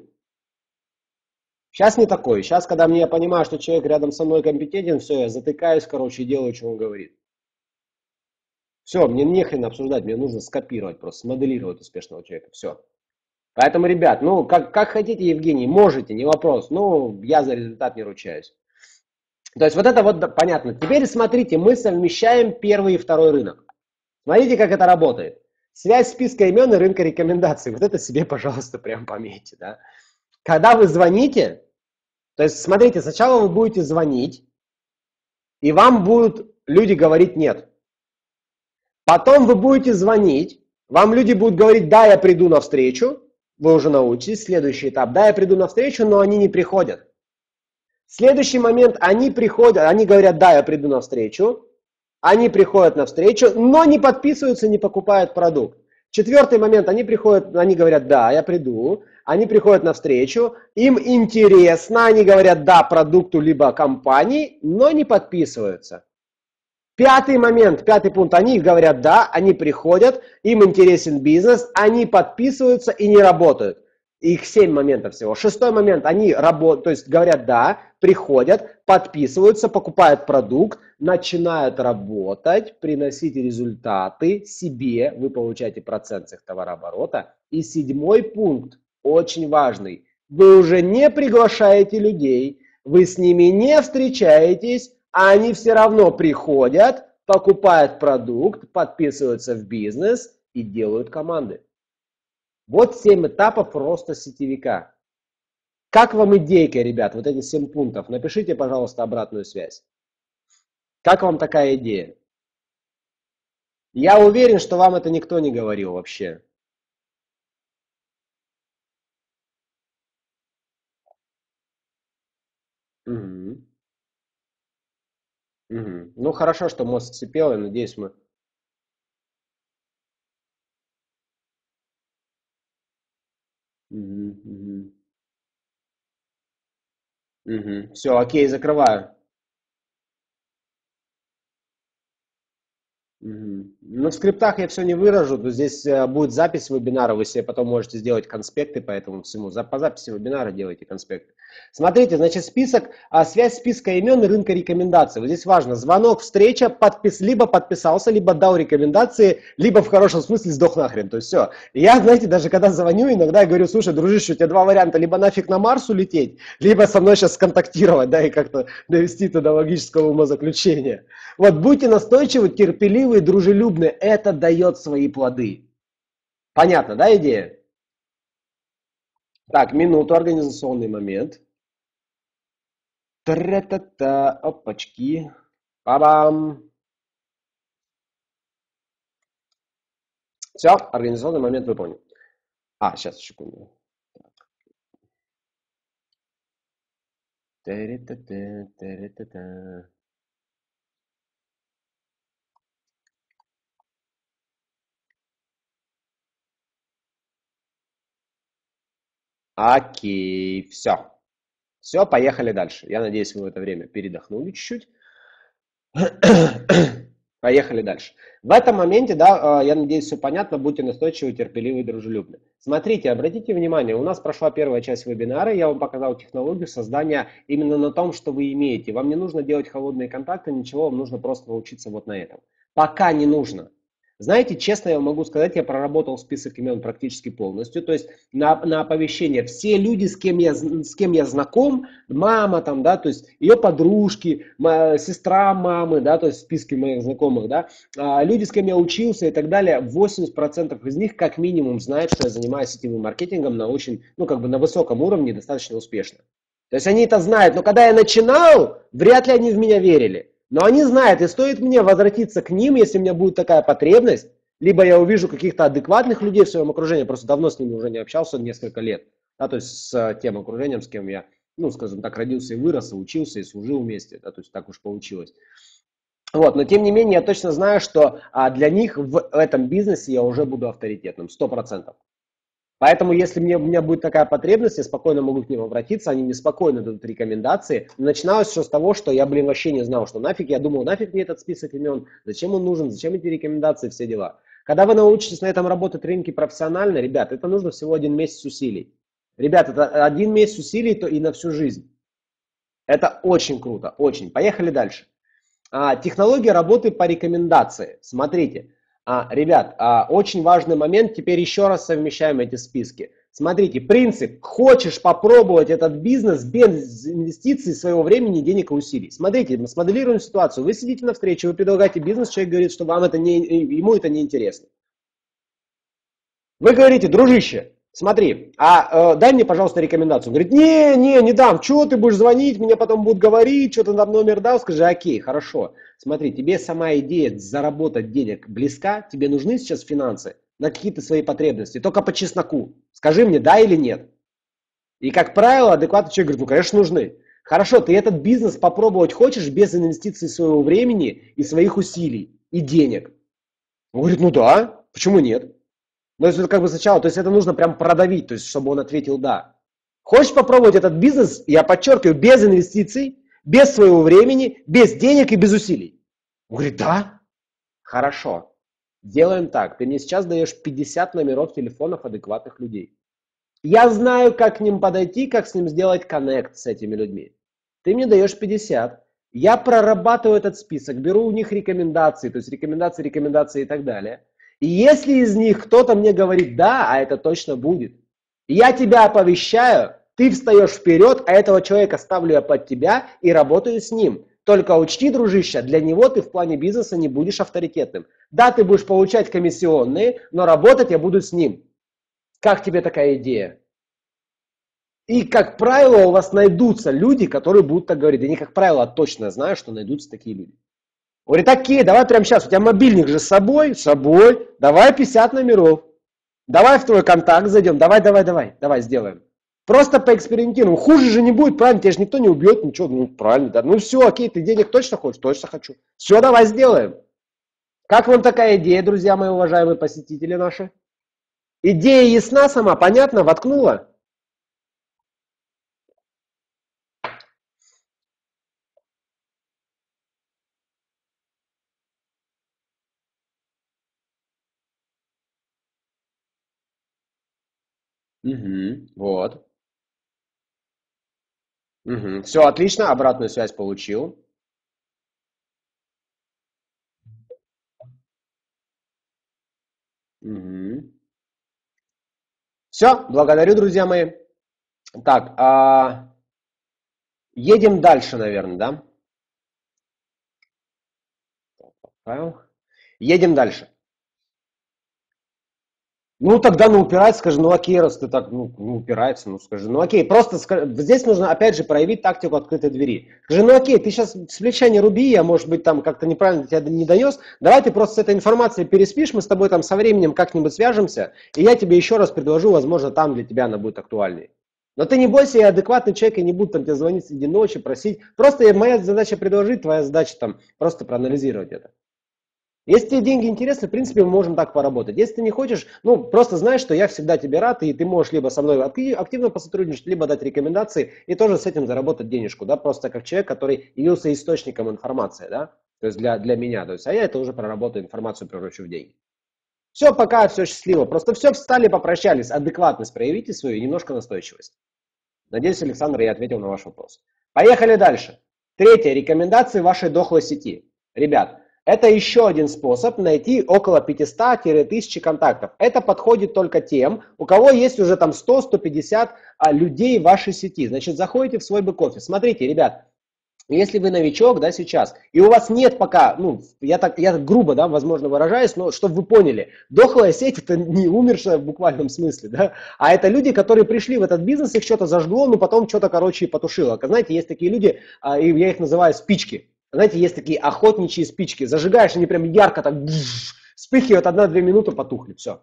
Сейчас не такой. Сейчас, когда мне я понимаю, что человек рядом со мной компетентен, все, я затыкаюсь, короче, и делаю, что он говорит. Все, мне нехрен обсуждать, мне нужно скопировать, просто смоделировать успешного человека. Все. Поэтому, ребят, ну, как, как хотите, Евгений, можете, не вопрос. Ну, я за результат не ручаюсь. То есть вот это вот понятно. Теперь смотрите, мы совмещаем первый и второй рынок. Смотрите, как это работает. Связь списка имен и рынка рекомендаций. Вот это себе, пожалуйста, прям пометьте. Да? Когда вы звоните, то есть смотрите, сначала вы будете звонить, и вам будут люди говорить нет. Потом вы будете звонить, вам люди будут говорить, да, я приду на встречу. Вы уже научитесь. Следующий этап, да, я приду на встречу, но они не приходят. Следующий момент, они приходят, они говорят, да, я приду на встречу, они приходят на встречу, но не подписываются, не покупают продукт. Четвертый момент, они приходят, они говорят, да, я приду, они приходят на встречу, им интересно, они говорят, да, продукту либо компании, но не подписываются. Пятый момент, пятый пункт, они говорят, да, они приходят, им интересен бизнес, они подписываются и не работают. Их семь моментов всего. Шестой момент, они работают, то есть говорят да, приходят, подписываются, покупают продукт, начинают работать, приносить результаты себе, вы получаете процент с их товарооборота. И седьмой пункт, очень важный, вы уже не приглашаете людей, вы с ними не встречаетесь, а они все равно приходят, покупают продукт, подписываются в бизнес и делают команды. Вот семь этапов роста сетевика. Как вам идейка, ребят, вот эти семь пунктов? Напишите, пожалуйста, обратную связь. Как вам такая идея? Я уверен, что вам это никто не говорил вообще. Угу. Угу. Ну, хорошо, что мозг сцепел, я надеюсь, мы... Угу, угу. Угу. Все, окей, закрываю. Мгм. Ну, в скриптах я все не выражу, то здесь э, будет запись вебинара, вы себе потом можете сделать конспекты по этому всему. За, по записи вебинара делайте конспекты. Смотрите, значит, список, а, связь списка имен и рынка рекомендаций. Вот здесь важно, звонок, встреча, подпис, либо подписался, либо дал рекомендации, либо в хорошем смысле сдох нахрен. То есть все. Я, знаете, даже когда звоню, иногда я говорю, слушай, дружище, у тебя два варианта, либо нафиг на Марс улететь, либо со мной сейчас сконтактировать, да, и как-то довести до логического умозаключения. Вот будьте настойчивы, терпеливы, дружелюбны, это дает свои плоды. Понятно, да, идея? Так, минуту, организационный момент. Тра-та-та, опачки. Па-бам. Все, организационный момент выполнен. А, сейчас, секунду. Та-ра-та-та, та-ра-та-та. Окей, все. Все, поехали дальше. Я надеюсь, вы в это время передохнули чуть-чуть. Поехали дальше. В этом моменте, да, я надеюсь, все понятно, будьте настойчивы, терпеливы и дружелюбны. Смотрите, обратите внимание, у нас прошла первая часть вебинара, я вам показал технологию создания именно на том, что вы имеете. Вам не нужно делать холодные контакты, ничего, вам нужно просто научиться вот на этом. Пока не нужно. Знаете, честно я могу сказать, я проработал список имен практически полностью, то есть на, на оповещение все люди, с кем, я, с кем я знаком, мама там, да, то есть ее подружки, моя, сестра мамы, да, то есть в списке моих знакомых, да, а, люди, с кем я учился и так далее, восемьдесят процентов из них как минимум знают, что я занимаюсь сетевым маркетингом на очень, ну как бы на высоком уровне, достаточно успешно. То есть они это знают, но когда я начинал, вряд ли они в меня верили. Но они знают, и стоит мне возвратиться к ним, если у меня будет такая потребность, либо я увижу каких-то адекватных людей в своем окружении, просто давно с ними уже не общался, несколько лет, да, то есть с тем окружением, с кем я, ну, скажем так, родился и вырос, и учился, и служил вместе, да, то есть так уж получилось. Вот, но тем не менее, я точно знаю, что а, для них в этом бизнесе я уже буду авторитетным, сто процентов. Поэтому, если мне, у меня будет такая потребность, я спокойно могу к ним обратиться, они мне спокойно дадут рекомендации. Начиналось все с того, что я, блин, вообще не знал, что нафиг, я думал, нафиг мне этот список имен, зачем он нужен, зачем эти рекомендации, все дела. Когда вы научитесь на этом работать рынке профессионально, ребят, это нужно всего один месяц усилий. Ребят, это один месяц усилий, то и на всю жизнь. Это очень круто, очень. Поехали дальше. А, технология работы по рекомендации. Смотрите. А, ребят, а, очень важный момент, теперь еще раз совмещаем эти списки. Смотрите, принцип, хочешь попробовать этот бизнес без инвестиций своего времени, денег и усилий. Смотрите, мы смоделируем ситуацию, вы сидите на встрече, вы предлагаете бизнес, человек говорит, что вам это не, ему это не интересно. Вы говорите, дружище, смотри, а э, дай мне, пожалуйста, рекомендацию. Он говорит, не, не, не дам, чего ты будешь звонить, мне потом будут говорить, что ты нам номер дал, скажи, окей, хорошо. Смотри, тебе сама идея заработать денег близка, тебе нужны сейчас финансы на какие-то свои потребности, только по чесноку. Скажи мне, да или нет. И, как правило, адекватный человек говорит, ну, конечно, нужны. Хорошо, ты этот бизнес попробовать хочешь без инвестиций своего времени и своих усилий, и денег. Он говорит, ну да, почему нет? Но это как бы сначала, то есть это нужно прям продавить, то есть чтобы он ответил да. Хочешь попробовать этот бизнес, я подчеркиваю, без инвестиций, без своего времени, без денег и без усилий? Он говорит, да. Хорошо. Делаем так. Ты мне сейчас даешь пятьдесят номеров телефонов адекватных людей. Я знаю, как к ним подойти, как с ним сделать коннект с этими людьми. Ты мне даешь пятьдесят. Я прорабатываю этот список, беру у них рекомендации, то есть рекомендации, рекомендации и так далее. И если из них кто-то мне говорит да, а это точно будет, я тебя оповещаю, ты встаешь вперед, а этого человека ставлю я под тебя и работаю с ним. Только учти, дружище, для него ты в плане бизнеса не будешь авторитетным. Да, ты будешь получать комиссионные, но работать я буду с ним. Как тебе такая идея? И, как правило, у вас найдутся люди, которые будут так говорить. Я не как правило, точно знаю, что найдутся такие люди. Говорит, окей, давай прямо сейчас, у тебя мобильник же с собой, с собой, давай пятьдесят номеров. Давай в твой контакт зайдем, давай, давай, давай, давай сделаем. Просто поэкспериментируем. Хуже же не будет, правильно, тебя же никто не убьет, ничего, ну правильно, да. Ну все, окей, ты денег точно хочешь? Точно хочу. Все, давай сделаем. Как вам такая идея, друзья мои уважаемые посетители наши? Идея ясна сама, понятно, воткнула? Угу, вот. Угу. Все, отлично, обратную связь получил. Угу. Все, благодарю, друзья мои. Так, а... едем дальше, наверное, да? Правил? Едем дальше. Ну, тогда ну упирается, скажи, ну окей, раз ты так, ну, ну упирается, ну скажи, ну окей, просто скажи, здесь нужно опять же проявить тактику открытой двери. Скажи, ну окей, ты сейчас с плеча не руби, я, может быть, там как-то неправильно тебя не донес, давай ты просто с этой информацией переспишь, мы с тобой там со временем как-нибудь свяжемся, и я тебе еще раз предложу, возможно, там для тебя она будет актуальней. Но ты не бойся, я адекватный человек, я не буду там тебе звонить среди ночи, просить. Просто моя задача предложить, твоя задача там просто проанализировать это. Если тебе деньги интересны, в принципе, мы можем так поработать. Если ты не хочешь, ну, просто знаешь, что я всегда тебе рад, и ты можешь либо со мной активно посотрудничать, либо дать рекомендации, и тоже с этим заработать денежку, да, просто как человек, который явился источником информации, да, то есть для, для меня, то есть, а я это уже проработаю, информацию превращу в деньги. Все, пока, все счастливо, просто все встали, попрощались, адекватность проявите свою и немножко настойчивость. Надеюсь, Александр, я ответил на ваш вопрос. Поехали дальше. Третье, рекомендации вашей дохлой сети. Ребят, это еще один способ найти около пятисот-тысячи контактов. Это подходит только тем, у кого есть уже там сто-сто пятьдесят людей в вашей сети. Значит, заходите в свой бэк-офис. Смотрите, ребят, Если вы новичок, да, сейчас, и у вас нет пока, ну, я так, я так грубо, да, возможно, выражаюсь, но чтобы вы поняли, дохлая сеть это не умершая в буквальном смысле, да, а это люди, которые пришли в этот бизнес, их что-то зажгло, но потом что-то, короче, потушило. Знаете, есть такие люди, а, и я их называю спички. Знаете, есть такие охотничьи спички, зажигаешь, они прям ярко так вспыхивают, одна-две минуты, потухли, все.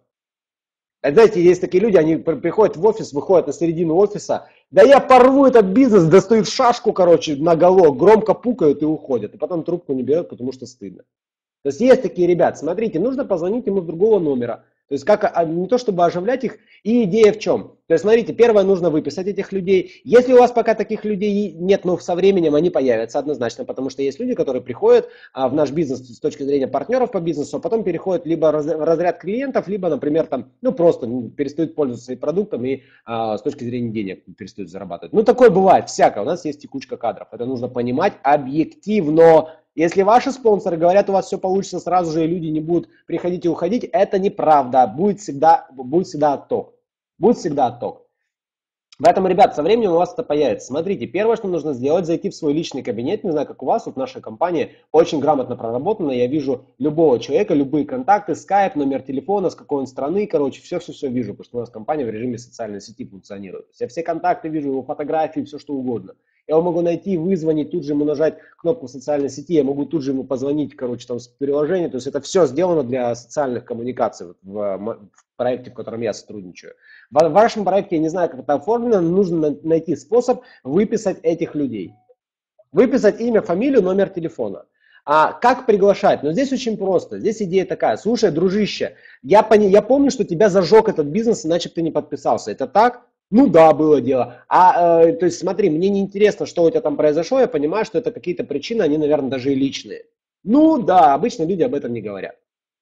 Знаете, есть такие люди, они приходят в офис, выходят на середину офиса, да я порву этот бизнес, достают шашку, короче, наголо, громко пукают и уходят. И потом трубку не берут, потому что стыдно. То есть есть такие ребята, смотрите, нужно позвонить ему с другого номера. То есть как, а, не то чтобы оживлять их, и идея в чем? То есть смотрите, первое, нужно выписать этих людей. Если у вас пока таких людей нет, но со временем они появятся однозначно, потому что есть люди, которые приходят а, в наш бизнес с точки зрения партнеров по бизнесу, а потом переходят либо раз, в разряд клиентов, либо, например, там, ну просто ну, перестают пользоваться своим продуктом и а, с точки зрения денег перестают зарабатывать. Ну такое бывает, всякое, у нас есть текучка кадров, это нужно понимать объективно. Если ваши спонсоры говорят, у вас все получится сразу же, и люди не будут приходить и уходить, это неправда. Будет всегда, будет всегда отток. Будет всегда отток. Поэтому, ребят, со временем у вас это появится. Смотрите, первое, что нужно сделать, зайти в свой личный кабинет. Не знаю, как у вас, вот наша компания очень грамотно проработана. Я вижу любого человека, любые контакты, скайп, номер телефона, с какой он страны, короче, все-все-все вижу, потому что у нас компания в режиме социальной сети функционирует. Я все контакты вижу, его фотографии, все что угодно. Я его могу найти, вызвонить, тут же ему нажать кнопку в социальной сети, я могу тут же ему позвонить, короче, там с приложения. То есть это все сделано для социальных коммуникаций в, в проекте, в котором я сотрудничаю. В вашем проекте, я не знаю, как это оформлено, нужно найти способ выписать этих людей. Выписать имя, фамилию, номер телефона. А как приглашать? Но здесь очень просто. Здесь идея такая. Слушай, дружище, я, пони, я помню, что тебя зажег этот бизнес, иначе бы ты не подписался. Это так? Ну да, было дело. А, э, то есть смотри, мне не интересно, что у тебя там произошло, я понимаю, что это какие-то причины, они, наверное, даже и личные. Ну да, обычно люди об этом не говорят.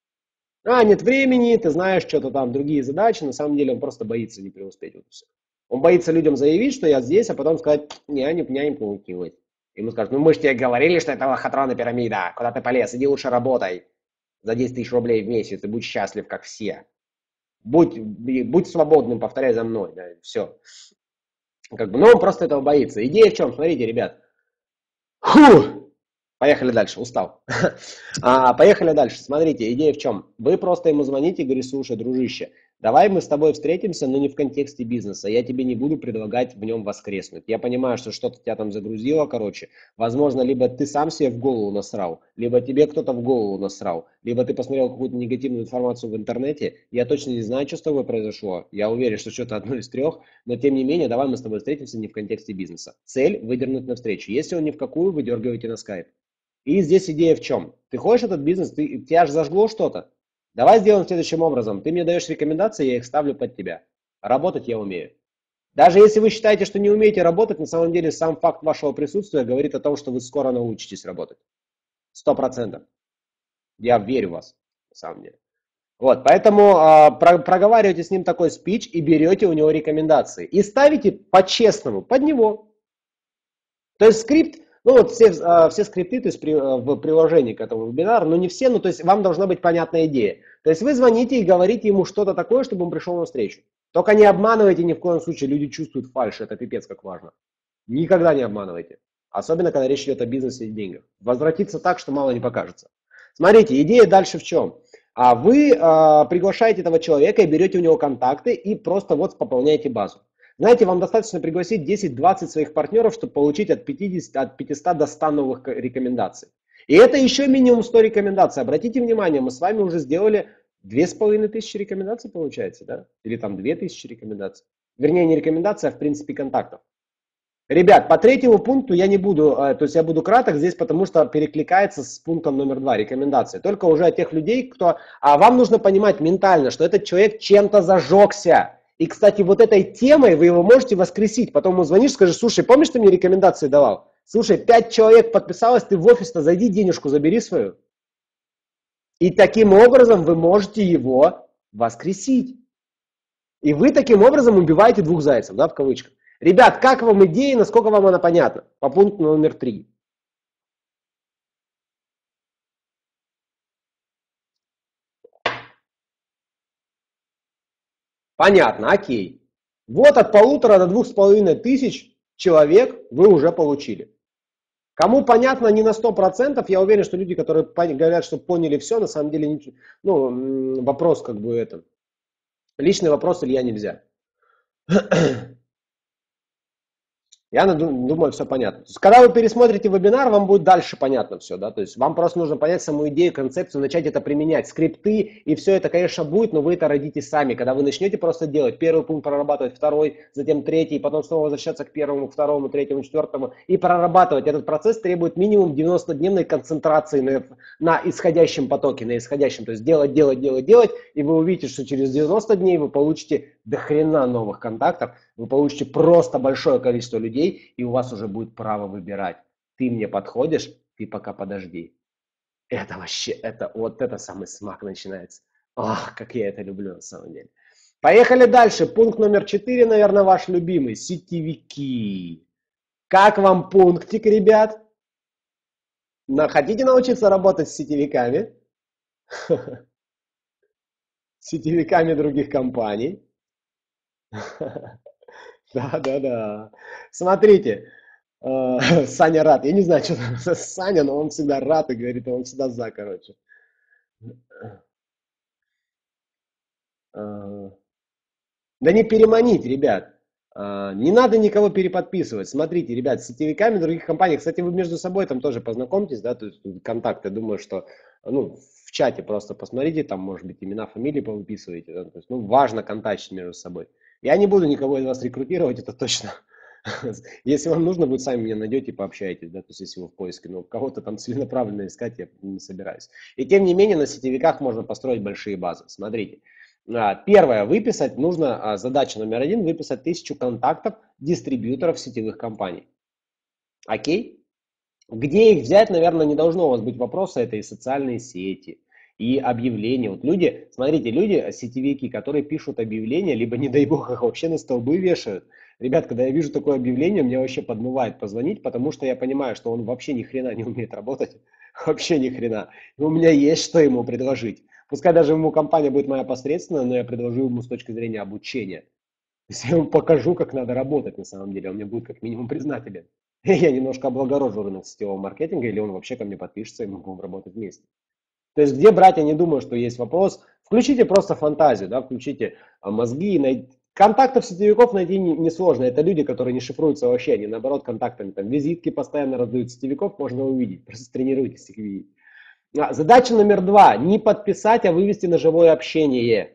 А, нет времени, ты знаешь, что-то там, другие задачи, на самом деле он просто боится не преуспеть. Вот все. Он боится людям заявить, что я здесь, а потом сказать, не, не, не, не получилось. Ему скажут, ну мы же тебе говорили, что это лохотрона пирамида, куда ты полез, иди лучше работай за десять тысяч рублей в месяц и будь счастлив, как все. Будь, будь свободным, повторяй за мной, да, все. Как бы, но он просто этого боится. Идея в чем? Смотрите, ребят. Фу! Поехали дальше, устал. А, поехали дальше. Смотрите, идея в чем? Вы просто ему звоните и говорите, слушай, дружище, давай мы с тобой встретимся, но не в контексте бизнеса. Я тебе не буду предлагать в нем воскреснуть. Я понимаю, что что-то тебя там загрузило, короче. Возможно, либо ты сам себе в голову насрал, либо тебе кто-то в голову насрал, либо ты посмотрел какую-то негативную информацию в интернете. Я точно не знаю, что с тобой произошло. Я уверен, что что-то одно из трех, но тем не менее, давай мы с тобой встретимся не в контексте бизнеса. Цель – выдернуть навстречу. Если он ни в какую, выдергивайте на скайп. И здесь идея в чем? Ты хочешь этот бизнес, ты, тебя же зажгло что-то. Давай сделаем следующим образом. Ты мне даешь рекомендации, я их ставлю под тебя. Работать я умею. Даже если вы считаете, что не умеете работать, на самом деле сам факт вашего присутствия говорит о том, что вы скоро научитесь работать. Сто процентов. Я верю в вас, на самом деле. Вот, поэтому э, про, проговаривайте с ним такой спич и берете у него рекомендации. И ставите по-честному под него. То есть скрипт, ну вот все, все скрипты, то есть при, в приложении к этому вебинару, но не все, ну то есть вам должна быть понятная идея. То есть вы звоните и говорите ему что-то такое, чтобы он пришел на встречу. Только не обманывайте ни в коем случае, люди чувствуют фальшь, это пипец как важно. Никогда не обманывайте. Особенно, когда речь идет о бизнесе и деньгах. Возвратиться так, что мало не покажется. Смотрите, идея дальше в чем? А вы а, приглашаете этого человека и берете у него контакты и просто вот пополняете базу. Знаете, вам достаточно пригласить десять-двадцать своих партнеров, чтобы получить от пятидесяти, от пятисот до ста новых рекомендаций. И это еще минимум сто рекомендаций. Обратите внимание, мы с вами уже сделали две с половиной тысячи рекомендаций, получается, да? Или там две тысячи рекомендаций. Вернее, не рекомендаций, а в принципе контактов. Ребят, по третьему пункту я не буду, то есть я буду краток здесь, потому что перекликается с пунктом номер два, рекомендации. Только уже от тех людей, кто... А вам нужно понимать ментально, что этот человек чем-то зажегся. И, кстати, вот этой темой вы его можете воскресить. Потом ему звонишь, скажешь, слушай, помнишь, ты мне рекомендации давал? Слушай, пять человек подписалось, ты в офис-то зайди, денежку забери свою. И таким образом вы можете его воскресить. И вы таким образом убиваете двух зайцев, да, в кавычках. Ребят, как вам идея, насколько вам она понятна? По пункту номер три. Понятно, окей. Вот от полутора до двух с половиной тысяч человек вы уже получили. Кому понятно не на сто процентов, я уверен, что люди, которые говорят, что поняли все, на самом деле, не, ну, вопрос как бы это, личный вопрос Илья нельзя. Я думаю, все понятно. То есть, когда вы пересмотрите вебинар, вам будет дальше понятно все, да, то есть вам просто нужно понять саму идею, концепцию, начать это применять, скрипты, и все это, конечно, будет, но вы это родите сами. Когда вы начнете просто делать первый пункт, прорабатывать второй, затем третий, потом снова возвращаться к первому, второму, третьему, четвертому и прорабатывать. Этот процесс требует минимум девяностодневной концентрации на, на исходящем потоке, на исходящем, то есть делать, делать, делать, делать, и вы увидите, что через девяносто дней вы получите до хрена новых контактов, вы получите просто большое количество людей, и у вас уже будет право выбирать. Ты мне подходишь, ты пока подожди. Это вообще, это вот это самый смак начинается. Ах, как я это люблю на самом деле. Поехали дальше. Пункт номер четыре, наверное, ваш любимый. Сетевики. Как вам пунктик, ребят? Хотите научиться работать с сетевиками? Сетевиками других компаний? Да, да, да. Смотрите, э, Саня рад. Я не знаю, что там за Саня, но он всегда рад и говорит, он всегда за, короче. Э, Да не переманить, ребят. Э, Не надо никого переподписывать. Смотрите, ребят, с сетевиками других компаний, кстати, вы между собой там тоже познакомьтесь, да, то есть контакты, думаю, что, ну, в чате просто посмотрите, там, может быть, имена, фамилии повыписываете, да, то есть, ну, важно контактить между собой. Я не буду никого из вас рекрутировать, это точно. Если вам нужно будет, сами меня найдете, пообщаетесь, да, то есть если вы в поиске, но кого-то там целенаправленно искать я не собираюсь. И тем не менее на сетевиках можно построить большие базы. Смотрите, а, первое, выписать нужно, а, задача номер один, выписать тысячу контактов дистрибьюторов сетевых компаний. Окей? Где их взять, наверное, не должно у вас быть вопроса, это и социальные сети, и объявления. Вот люди, смотрите, люди, сетевики, которые пишут объявления, либо, не дай бог, их вообще на столбы вешают. Ребят, когда я вижу такое объявление, меня вообще подмывает позвонить, потому что я понимаю, что он вообще ни хрена не умеет работать. Вообще ни хрена. И у меня есть что ему предложить. Пускай даже ему компания будет моя посредственная, но я предложу ему с точки зрения обучения. То есть я ему покажу, как надо работать на самом деле. Он мне будет как минимум признателен. Я немножко облагорожу рынок сетевого маркетинга, или он вообще ко мне подпишется, и мы будем работать вместе. То есть где брать, я не думаю, что есть вопрос. Включите просто фантазию, да, включите а, мозги. Най... Контактов сетевиков найти несложно. Это люди, которые не шифруются вообще, они наоборот контактами. Там визитки постоянно раздают, сетевиков, можно увидеть. Просто тренируйтесь их видеть. А, задача номер два. Не подписать, а вывести на живое общение.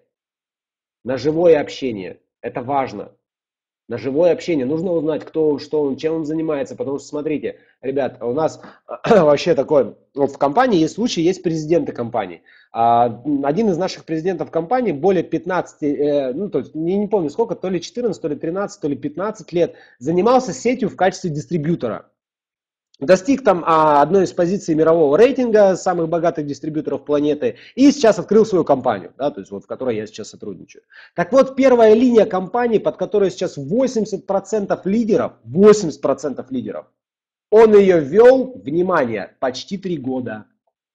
На живое общение. Это важно. На живое общение. Нужно узнать, кто он, что он, чем он занимается. Потому что, смотрите, ребят, у нас вообще такой, вот в компании есть случаи, есть президенты компании. Один из наших президентов компании более пятнадцати, ну, то есть, не, не помню сколько, то ли четырнадцать, то ли тринадцать, то ли пятнадцать лет занимался сетью в качестве дистрибьютора. Достиг там а, одной из позиций мирового рейтинга самых богатых дистрибьюторов планеты и сейчас открыл свою компанию, да, то есть вот в которой я сейчас сотрудничаю. Так вот, первая линия компании, под которой сейчас восемьдесят процентов лидеров, восемьдесят процентов лидеров, он ее вел, внимание, почти три года.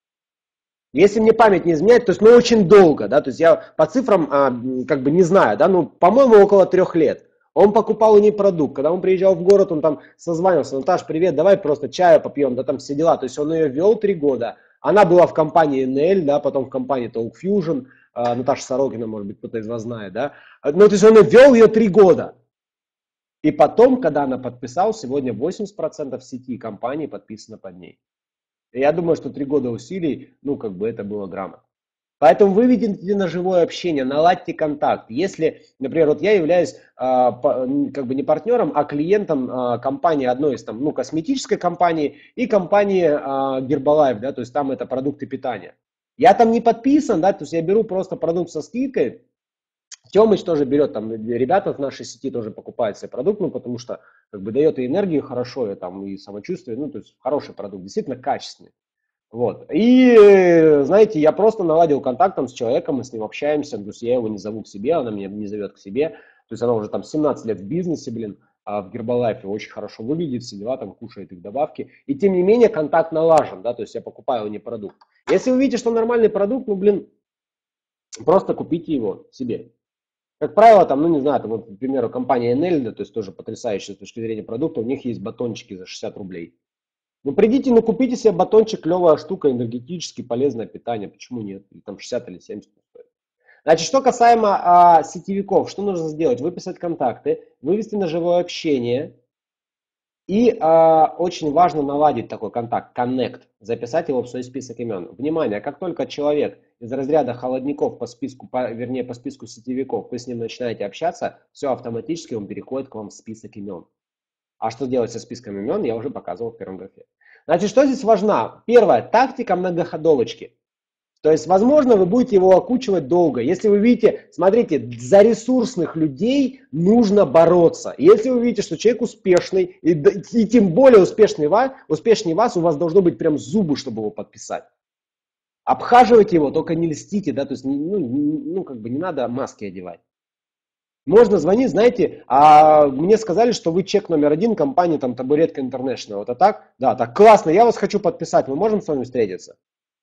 Если мне память не изменяет, то есть, ну, очень долго, да, то есть я по цифрам а, как бы не знаю, да, ну, по-моему, около трех лет. Он покупал у нее продукт, когда он приезжал в город, он там созванивался: Наташ, привет, давай просто чаю попьем, да, там все дела. То есть он ее вел три года. Она была в компании эн эл, да, потом в компании Talk Fusion, а, Наташа Сорокина, может быть, кто-то из вас знает, да. Ну, то есть он вел ее три года. И потом, когда она подписала, сегодня восемьдесят процентов сети компании подписано под ней. И я думаю, что три года усилий, ну, как бы это было грамотно. Поэтому выведите на живое общение, наладьте контакт. Если, например, вот я являюсь а, по, как бы не партнером, а клиентом а, компании одной из там, ну, косметической компании и компании а, Herbalife, да, то есть там это продукты питания. Я там не подписан, да, то есть я беру просто продукт со скидкой. Тёмыч тоже берет, там ребята в нашей сети тоже покупают себе продукт, ну, потому что как бы дает и энергию хорошо, и, там, и самочувствие, ну, то есть хороший продукт, действительно качественный. Вот. И, знаете, я просто наладил контакт там с человеком, мы с ним общаемся, то есть я его не зову к себе, она меня не зовет к себе. То есть она уже там семнадцать лет в бизнесе, блин, а в Гербалайфе очень хорошо выглядит, все дела, там кушает их добавки. И тем не менее контакт налажен, да, то есть я покупаю не продукт. Если вы видите, что нормальный продукт, ну, блин, просто купите его себе. Как правило, там, ну, не знаю, там, вот, к примеру, компания эн эл, да, то есть тоже потрясающая с точки зрения продукта, у них есть батончики за шестьдесят рублей. Ну, придите, ну, купите себе батончик, клевая штука, энергетически полезное питание, почему нет? Или там шестьдесят или семьдесят стоит. Значит, что касаемо а, сетевиков, что нужно сделать? Выписать контакты, вывести на живое общение. И а, очень важно наладить такой контакт, connect, записать его в свой список имен. Внимание, как только человек из разряда холодников по списку, по, вернее по списку сетевиков, вы с ним начинаете общаться, все автоматически он переходит к вам в список имен. А что делать со списком имен, я уже показывал в первом графе. Значит, что здесь важна? Первое, тактика многоходовочки. То есть, возможно, вы будете его окучивать долго. Если вы видите, смотрите, за ресурсных людей нужно бороться. Если вы видите, что человек успешный, и, и тем более успешный вас, успешнее вас, у вас должно быть прям зубы, чтобы его подписать. Обхаживайте его, только не льстите, да, то есть, ну, ну как бы не надо маски одевать. Можно звонить, знаете, а мне сказали, что вы чек номер один компании там Табуретка International. Вот, а так? Да, так, классно, я вас хочу подписать, мы можем с вами встретиться?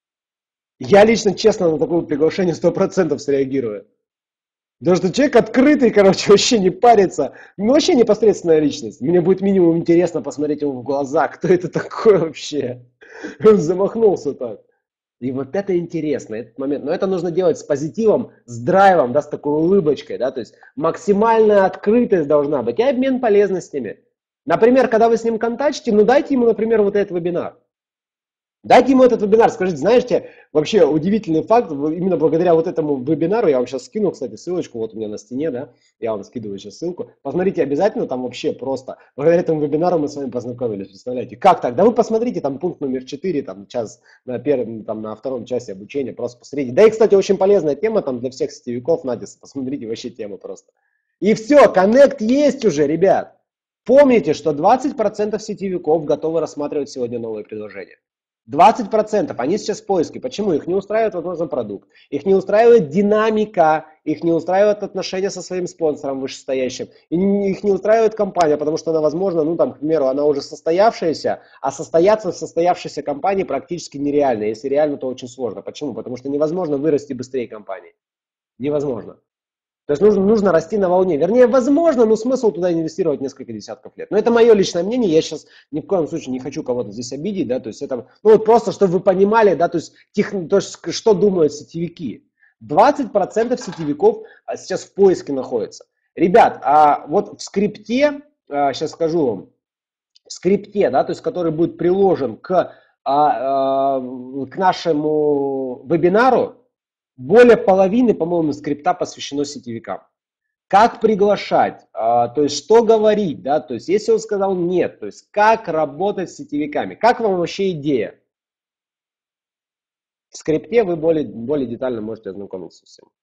Я лично, честно, на такое приглашение сто процентов среагирую. Потому что человек открытый, короче, вообще не парится. Ну, вообще непосредственная личность. Мне будет минимум интересно посмотреть ему в глаза, кто это такой вообще. Он замахнулся так. И вот это интересно, этот момент. Но это нужно делать с позитивом, с драйвом, да, с такой улыбочкой, да, то есть максимальная открытость должна быть и обмен полезностями. Например, когда вы с ним контактите, ну дайте ему, например, вот этот вебинар. Дайте ему этот вебинар, скажите, знаете, вообще удивительный факт, именно благодаря вот этому вебинару, я вам сейчас скину, кстати, ссылочку, вот у меня на стене, да, я вам скидываю сейчас ссылку, посмотрите обязательно, там вообще просто, благодаря этому вебинару мы с вами познакомились, представляете, как так, да вы посмотрите, там пункт номер четыре, там час на первом, там на втором часе обучения, просто посмотрите, да и, кстати, очень полезная тема там для всех сетевиков, Надя, посмотрите вообще тему просто. И все, коннект есть уже, ребят, помните, что двадцать процентов сетевиков готовы рассматривать сегодня новые предложения. двадцать процентов они сейчас в поиске. Почему? Их не устраивает, возможно, продукт. Их не устраивает динамика. Их не устраивает отношения со своим спонсором вышестоящим. И их не устраивает компания, потому что она, возможно, ну там, к примеру, она уже состоявшаяся, а состояться в состоявшейся компании практически нереально. Если реально, то очень сложно. Почему? Потому что невозможно вырасти быстрее компании. Невозможно. То есть нужно, нужно расти на волне. Вернее, возможно, но смысл туда инвестировать несколько десятков лет. Но это мое личное мнение, я сейчас ни в коем случае не хочу кого-то здесь обидеть, да, то есть это, ну вот просто, чтобы вы понимали, да, то есть, тех, то есть что думают сетевики. двадцать процентов сетевиков сейчас в поиске находятся. Ребят, а вот в скрипте, сейчас скажу вам, в скрипте, да, то есть который будет приложен к, а, а, к нашему вебинару, более половины, по-моему, скрипта посвящено сетевикам. Как приглашать, а, то есть что говорить, да, то есть если он сказал нет, то есть как работать с сетевиками, как вам вообще идея? В скрипте вы более, более детально можете ознакомиться с этим.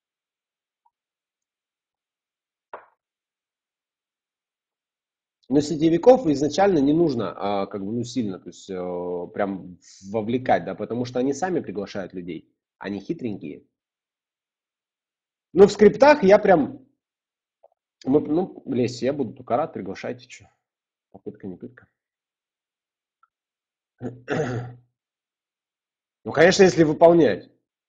Но сетевиков изначально не нужно а, как бы, ну, сильно, то есть э, прям вовлекать, да, потому что они сами приглашают людей, они хитренькие. Но в скриптах я прям, мы, ну, лезьте, я буду только рад, приглашайте, что, попытка не пытка. Ну, конечно, если выполнять.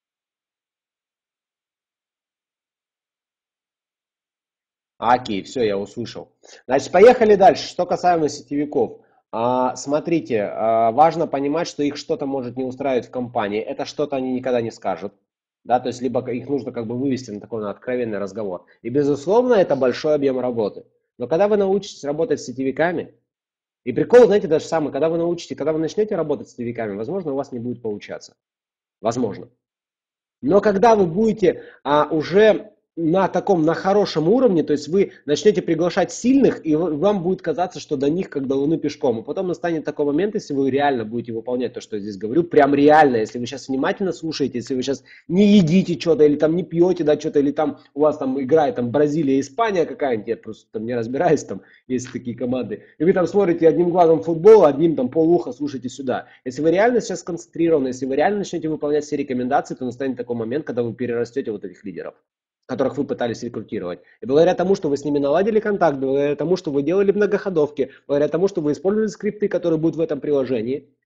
Окей, все, я услышал. Значит, поехали дальше. Что касаемо сетевиков. А, смотрите, а, важно понимать, что их что-то может не устраивать в компании. Это что-то они никогда не скажут. Да, то есть, либо их нужно как бы вывести на такой на откровенный разговор. И, безусловно, это большой объем работы. Но когда вы научитесь работать с сетевиками, и прикол, знаете, даже самый, когда вы научите, когда вы начнете работать с сетевиками, возможно, у вас не будет получаться. Возможно. Но когда вы будете а, уже на таком, на хорошем уровне, то есть вы начнете приглашать сильных, и вам будет казаться, что до них как до Луны пешком. И потом настанет такой момент, если вы реально будете выполнять то, что я здесь говорю, прям реально, если вы сейчас внимательно слушаете, если вы сейчас не едите что-то, или там не пьете, да, что-то, или там у вас там играет там Бразилия, Испания какая-нибудь, я просто там не разбираюсь, там есть такие команды, и вы там смотрите одним глазом футбол, одним там полуха слушаете сюда. Если вы реально сейчас сконцентрированы, если вы реально начнете выполнять все рекомендации, то настанет такой момент, когда вы перерастете вот этих лидеров, которых вы пытались рекрутировать. И благодаря тому, что вы с ними наладили контакт, благодаря тому, что вы делали многоходовки, благодаря тому, что вы использовали скрипты, которые будут в этом приложении,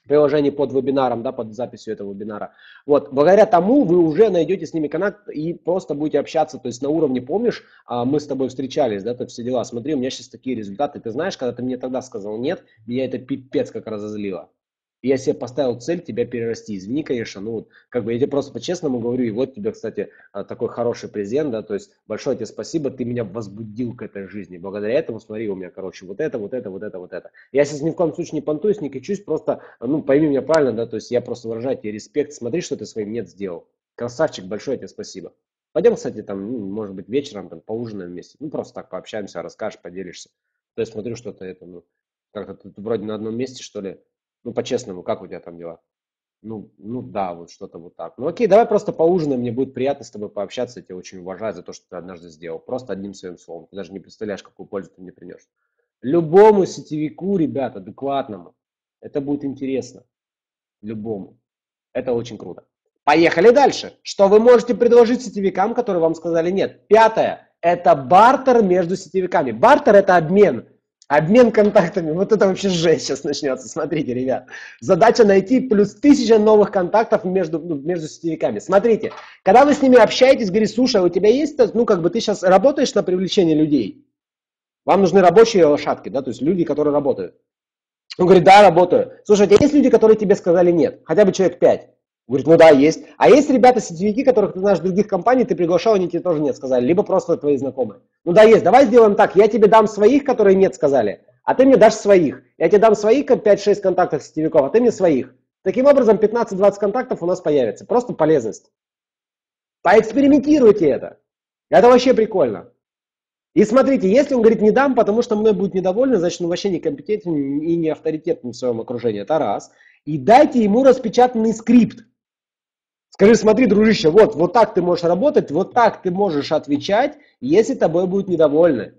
приложение под вебинаром, да, под записью этого вебинара. Вот, благодаря тому вы уже найдете с ними контакт и просто будете общаться, то есть на уровне, помнишь, а, мы с тобой встречались, да, то все дела, смотри, у меня сейчас такие результаты, ты знаешь, когда ты мне тогда сказал нет, меня это пипец как разозлило. И я себе поставил цель тебя перерасти. Извини, конечно, ну вот, как бы я тебе просто по-честному говорю, и вот тебе, кстати, а, такой хороший презент, да, то есть большое тебе спасибо, ты меня возбудил к этой жизни. Благодаря этому, смотри, у меня, короче, вот это, вот это, вот это, вот это. Я сейчас ни в коем случае не понтуюсь, не кичусь, просто, ну, пойми меня правильно, да, то есть я просто выражаю тебе респект, смотри, что ты своим нет сделал. Красавчик, большое тебе спасибо. Пойдем, кстати, там, ну, может быть, вечером там поужинаем вместе, ну, просто так пообщаемся, расскажешь, поделишься. То есть смотрю, что-то это, ну, как-то тут вроде на одном месте, что ли. Ну, по-честному, как у тебя там дела? Ну, ну да, вот что-то вот так. Ну окей, давай просто поужинаем, мне будет приятно с тобой пообщаться, я тебя очень уважаю за то, что ты однажды сделал. Просто одним своим словом. Ты даже не представляешь, какую пользу ты мне принес. Любому сетевику, ребят, адекватному, это будет интересно. Любому. Это очень круто. Поехали дальше. Что вы можете предложить сетевикам, которые вам сказали нет? Пятое. Это бартер между сетевиками. Бартер – это обмен. Обмен контактами. Вот это вообще жесть сейчас начнется. Смотрите, ребят. Задача найти плюс тысяча новых контактов между, ну, между сетевиками. Смотрите. Когда вы с ними общаетесь, говорит, слушай, у тебя есть, ну, как бы ты сейчас работаешь на привлечение людей? Вам нужны рабочие лошадки, да, то есть люди, которые работают. Он говорит, да, работаю. Слушай, у тебя есть люди, которые тебе сказали нет? Хотя бы человек пять. Говорит, ну да, есть. А есть ребята-сетевики, которых ты знаешь в других компаний, ты приглашал, они тебе тоже нет сказали. Либо просто твои знакомые. Ну да, есть. Давай сделаем так. Я тебе дам своих, которые нет сказали, а ты мне дашь своих. Я тебе дам своих пять-шесть контактов сетевиков, а ты мне своих. Таким образом, пятнадцать-двадцать контактов у нас появится. Просто полезность. Поэкспериментируйте это. Это вообще прикольно. И смотрите, если он говорит не дам, потому что мной будет недовольны, значит он вообще некомпетентен и не авторитетен в своем окружении. Это раз. И дайте ему распечатанный скрипт. Скажи, смотри, дружище, вот, вот так ты можешь работать, вот так ты можешь отвечать, если тобой будут недовольны.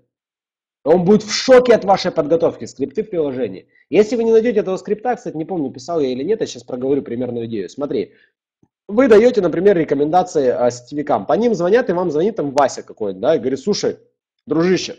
Он будет в шоке от вашей подготовки, скрипты в приложении. Если вы не найдете этого скрипта, кстати, не помню, писал я или нет, я сейчас проговорю примерную идею. Смотри, вы даете, например, рекомендации а, сетевикам, по ним звонят, и вам звонит там Вася какой-то, да, и говорит, слушай, дружище,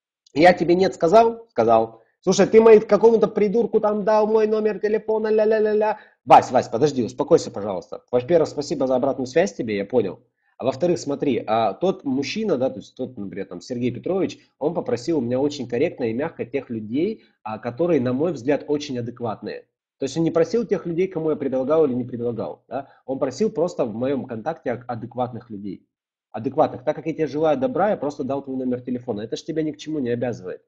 я тебе нет сказал? Сказал. Слушай, ты моему какому-то придурку там дал мой номер телефона, ля-ля-ля-ля. Вась, Вась, подожди, успокойся, пожалуйста. Во-первых, спасибо за обратную связь тебе, я понял. А во-вторых, смотри, а тот мужчина, да, то есть тот, например, там, Сергей Петрович, он попросил у меня очень корректно и мягко тех людей, а, которые, на мой взгляд, очень адекватные. То есть он не просил тех людей, кому я предлагал или не предлагал. Да? Он просил просто в моем контакте адекватных людей. Адекватных. Так как я тебе желаю добра, я просто дал твой номер телефона. Это же тебя ни к чему не обязывает.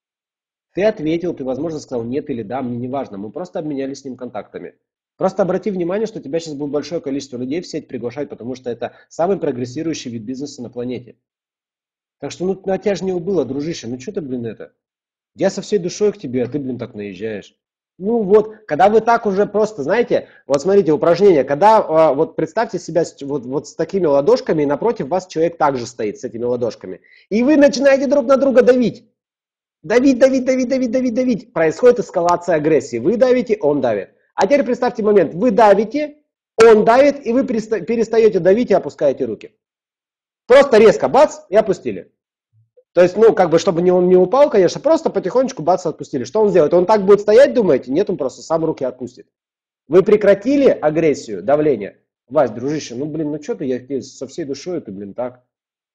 Ты ответил, ты, возможно, сказал нет или да, мне не важно. Мы просто обменялись с ним контактами. Просто обрати внимание, что тебя сейчас будет большое количество людей в сеть приглашать, потому что это самый прогрессирующий вид бизнеса на планете. Так что, ну, на тебя же не убыло, дружище. Ну, что ты, блин, это? Я со всей душой к тебе, а ты, блин, так наезжаешь. Ну вот, когда вы так уже просто, знаете, вот смотрите, упражнение, когда, а, вот представьте себя с, вот, вот с такими ладошками, и напротив вас человек также стоит с этими ладошками. И вы начинаете друг на друга давить. Давить, давить, давить, давить, давить, давить. Происходит эскалация агрессии. Вы давите, он давит. А теперь представьте момент, вы давите, он давит, и вы перестаете давить и опускаете руки. Просто резко, бац, и опустили. То есть, ну, как бы, чтобы не, он не упал, конечно, просто потихонечку бац, отпустили. Что он сделает? Он так будет стоять, думаете? Нет, он просто сам руки отпустит. Вы прекратили агрессию, давление? Вась, дружище, ну, блин, ну что ты, я тебе со всей душой, ты, блин, так.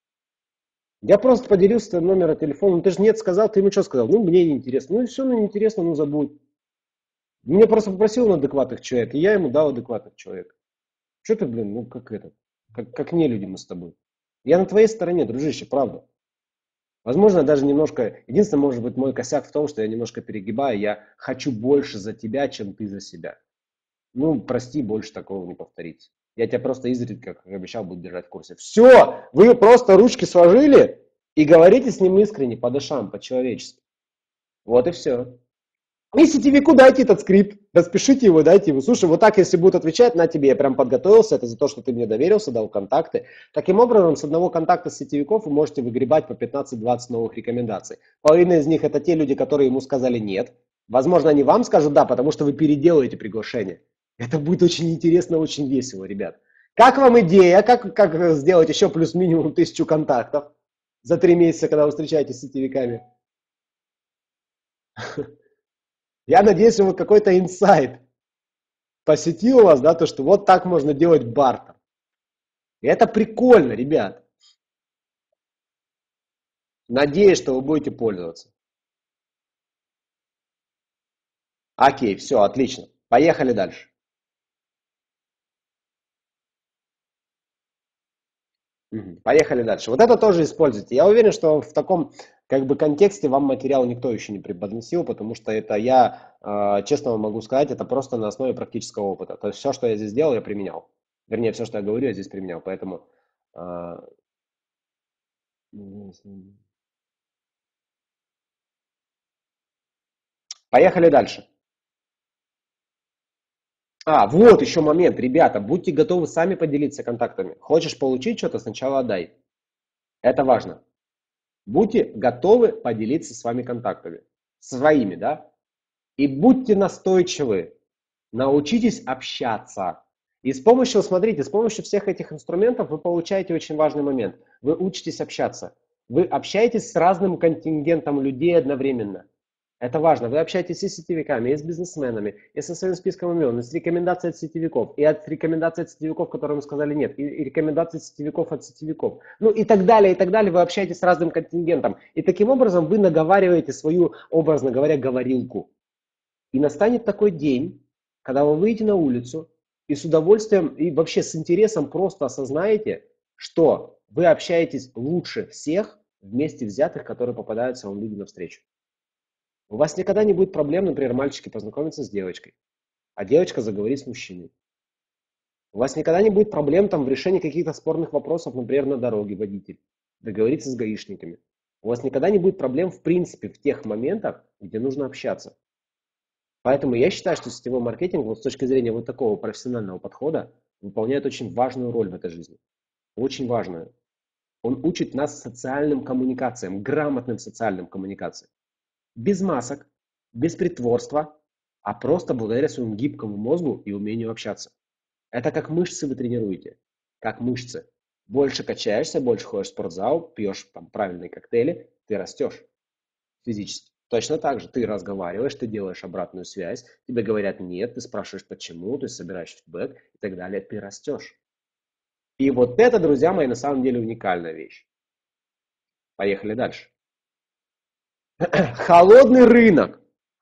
Я просто поделился твоим номером телефона. Ну, ты же нет сказал, ты ему что сказал? Ну, мне неинтересно. Ну, и все, ну, неинтересно, ну, забудь. Меня просто попросил он адекватных человек, и я ему дал адекватных человек. Что ты, блин, ну, как это, как, как не люди мы с тобой. Я на твоей стороне, дружище, правда. Возможно, даже немножко, единственное, может быть, мой косяк в том, что я немножко перегибаю, я хочу больше за тебя, чем ты за себя. Ну, прости, больше такого не повторить. Я тебя просто изредка, как обещал, буду держать в курсе. Все, вы просто ручки сложили и говорите с ним искренне, по душам, по-человечески. Вот и все. И сетевику дайте этот скрипт, распишите его, дайте ему. Слушай, вот так, если будут отвечать, на тебе, я прям подготовился, это за то, что ты мне доверился, дал контакты. Таким образом, с одного контакта сетевиков вы можете выгребать по пятнадцать-двадцать новых рекомендаций. Половина из них это те люди, которые ему сказали нет. Возможно, они вам скажут да, потому что вы переделаете приглашение. Это будет очень интересно, очень весело, ребят. Как вам идея, как, как сделать еще плюс минимум тысячу контактов за три месяца, когда вы встречаетесь с сетевиками? Я надеюсь, у вас какой-то инсайт. посетило вас, да, то, что вот так можно делать бартер. И это прикольно, ребят. Надеюсь, что вы будете пользоваться. Окей, все, отлично. Поехали дальше. Мгм. Поехали дальше. Вот это тоже используйте. Я уверен, что в таком как бы контексте вам материал никто еще не преподносил, потому что это я, э, честно вам могу сказать, это просто на основе практического опыта. То есть все, что я здесь делал, я применял. Вернее, все, что я говорю, я здесь применял. Поэтому э, поехали дальше. А, вот еще момент, ребята, будьте готовы сами поделиться контактами. Хочешь получить что-то, сначала отдай. Это важно. Будьте готовы поделиться с вами контактами. Своими, да? И будьте настойчивы. Научитесь общаться. И с помощью, смотрите, с помощью всех этих инструментов вы получаете очень важный момент. Вы учитесь общаться. Вы общаетесь с разным контингентом людей одновременно. Это важно. Вы общаетесь и с сетевиками, и с бизнесменами, и со своим списком имен, и с рекомендацией от сетевиков, и от рекомендаций от сетевиков, которым сказали нет, и, и рекомендаций сетевиков от сетевиков. Ну и так далее, и так далее. Вы общаетесь с разным контингентом. И таким образом вы наговариваете свою, образно говоря, говорилку. И настанет такой день, когда вы выйдете на улицу и с удовольствием и вообще с интересом просто осознаете, что вы общаетесь лучше всех вместе взятых, которые попадаются вам люди навстречу. У вас никогда не будет проблем, например, мальчики познакомиться с девочкой, а девочка заговорит с мужчиной. У вас никогда не будет проблем там в решении каких-то спорных вопросов, например, на дороге водитель, договориться с гаишниками. У вас никогда не будет проблем в принципе в тех моментах, где нужно общаться. Поэтому я считаю, что сетевой маркетинг вот с точки зрения вот такого профессионального подхода выполняет очень важную роль в этой жизни. Очень важную. Он учит нас социальным коммуникациям, грамотным социальным коммуникациям. Без масок, без притворства, а просто благодаря своему гибкому мозгу и умению общаться. Это как мышцы вы тренируете. Как мышцы. Больше качаешься, больше ходишь в спортзал, пьешь там правильные коктейли, ты растешь физически. Точно так же ты разговариваешь, ты делаешь обратную связь, тебе говорят нет, ты спрашиваешь почему, ты собираешь фидбэк и так далее, ты растешь. И вот это, друзья мои, на самом деле уникальная вещь. Поехали дальше. Холодный рынок.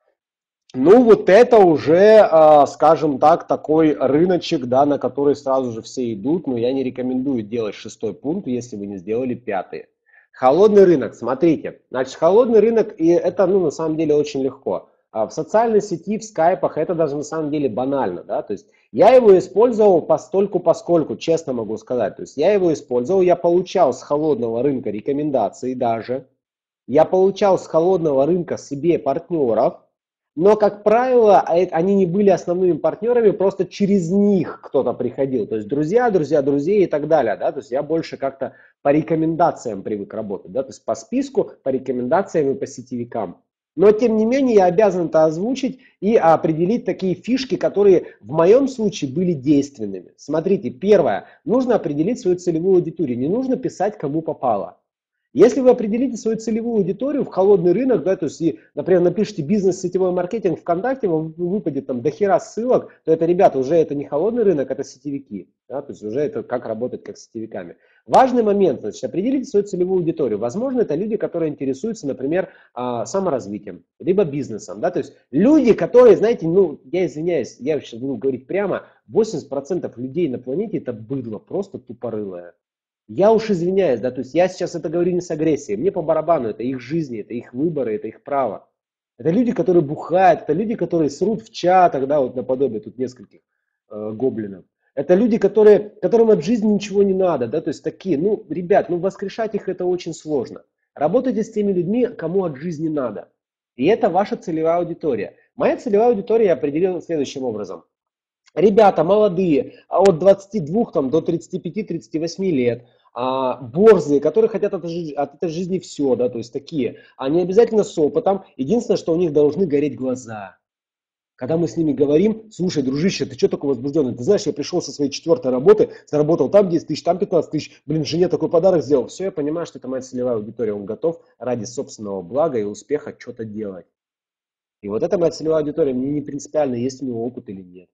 Ну, вот это уже, а, скажем так, такой рыночек, да, на который сразу же все идут, но я не рекомендую делать шестой пункт, если вы не сделали пятый. Холодный рынок, смотрите, значит, холодный рынок, и это, ну, на самом деле очень легко. А в социальной сети, в скайпах это даже на самом деле банально, да, то есть я его использовал постольку поскольку, честно могу сказать, то есть я его использовал, я получал с холодного рынка рекомендации даже, я получал с холодного рынка себе партнеров, но, как правило, они не были основными партнерами, просто через них кто-то приходил. То есть друзья, друзья, друзей и так далее. Да? То есть я больше как-то по рекомендациям привык работать. Да? То есть по списку, по рекомендациям и по сетевикам. Но, тем не менее, я обязан это озвучить и определить такие фишки, которые в моем случае были действенными. Смотрите, первое. Нужно определить свою целевую аудиторию. Не нужно писать, кому попало. Если вы определите свою целевую аудиторию в холодный рынок, да, то есть, и, например, напишите бизнес сетевой маркетинг ВКонтакте, вам выпадет там до хера ссылок, то это, ребята, уже это не холодный рынок, это сетевики. Да, то есть уже это как работать как с сетевиками. Важный момент, значит, определите свою целевую аудиторию. Возможно, это люди, которые интересуются, например, а, саморазвитием, либо бизнесом. Да, то есть люди, которые, знаете, ну, я извиняюсь, я сейчас буду говорить прямо, восемьдесят процентов людей на планете это быдло, просто тупорылое. Я уж извиняюсь, да, то есть я сейчас это говорю не с агрессией, мне по барабану, это их жизни, это их выборы, это их право. Это люди, которые бухают, это люди, которые срут в чатах, да, вот наподобие тут нескольких э, гоблинов. Это люди, которые, которым от жизни ничего не надо, да, то есть такие, ну, ребят, ну, воскрешать их это очень сложно. Работайте с теми людьми, кому от жизни надо. И это ваша целевая аудитория. Моя целевая аудитория я определил следующим образом. Ребята молодые, а от двадцати двух там, до тридцати пяти тридцати восьми лет, а, борзые, которые хотят от, от этой жизни все, да, то есть такие, они обязательно с опытом, единственное, что у них должны гореть глаза. Когда мы с ними говорим, слушай, дружище, ты что такой возбужденный? Ты знаешь, я пришел со своей четвертой работы, заработал там десять тысяч, там пятнадцать тысяч, блин, жене такой подарок сделал. Все, я понимаю, что это моя целевая аудитория, он готов ради собственного блага и успеха что-то делать. И вот это моя целевая аудитория, мне не принципиально, есть у него опыт или нет.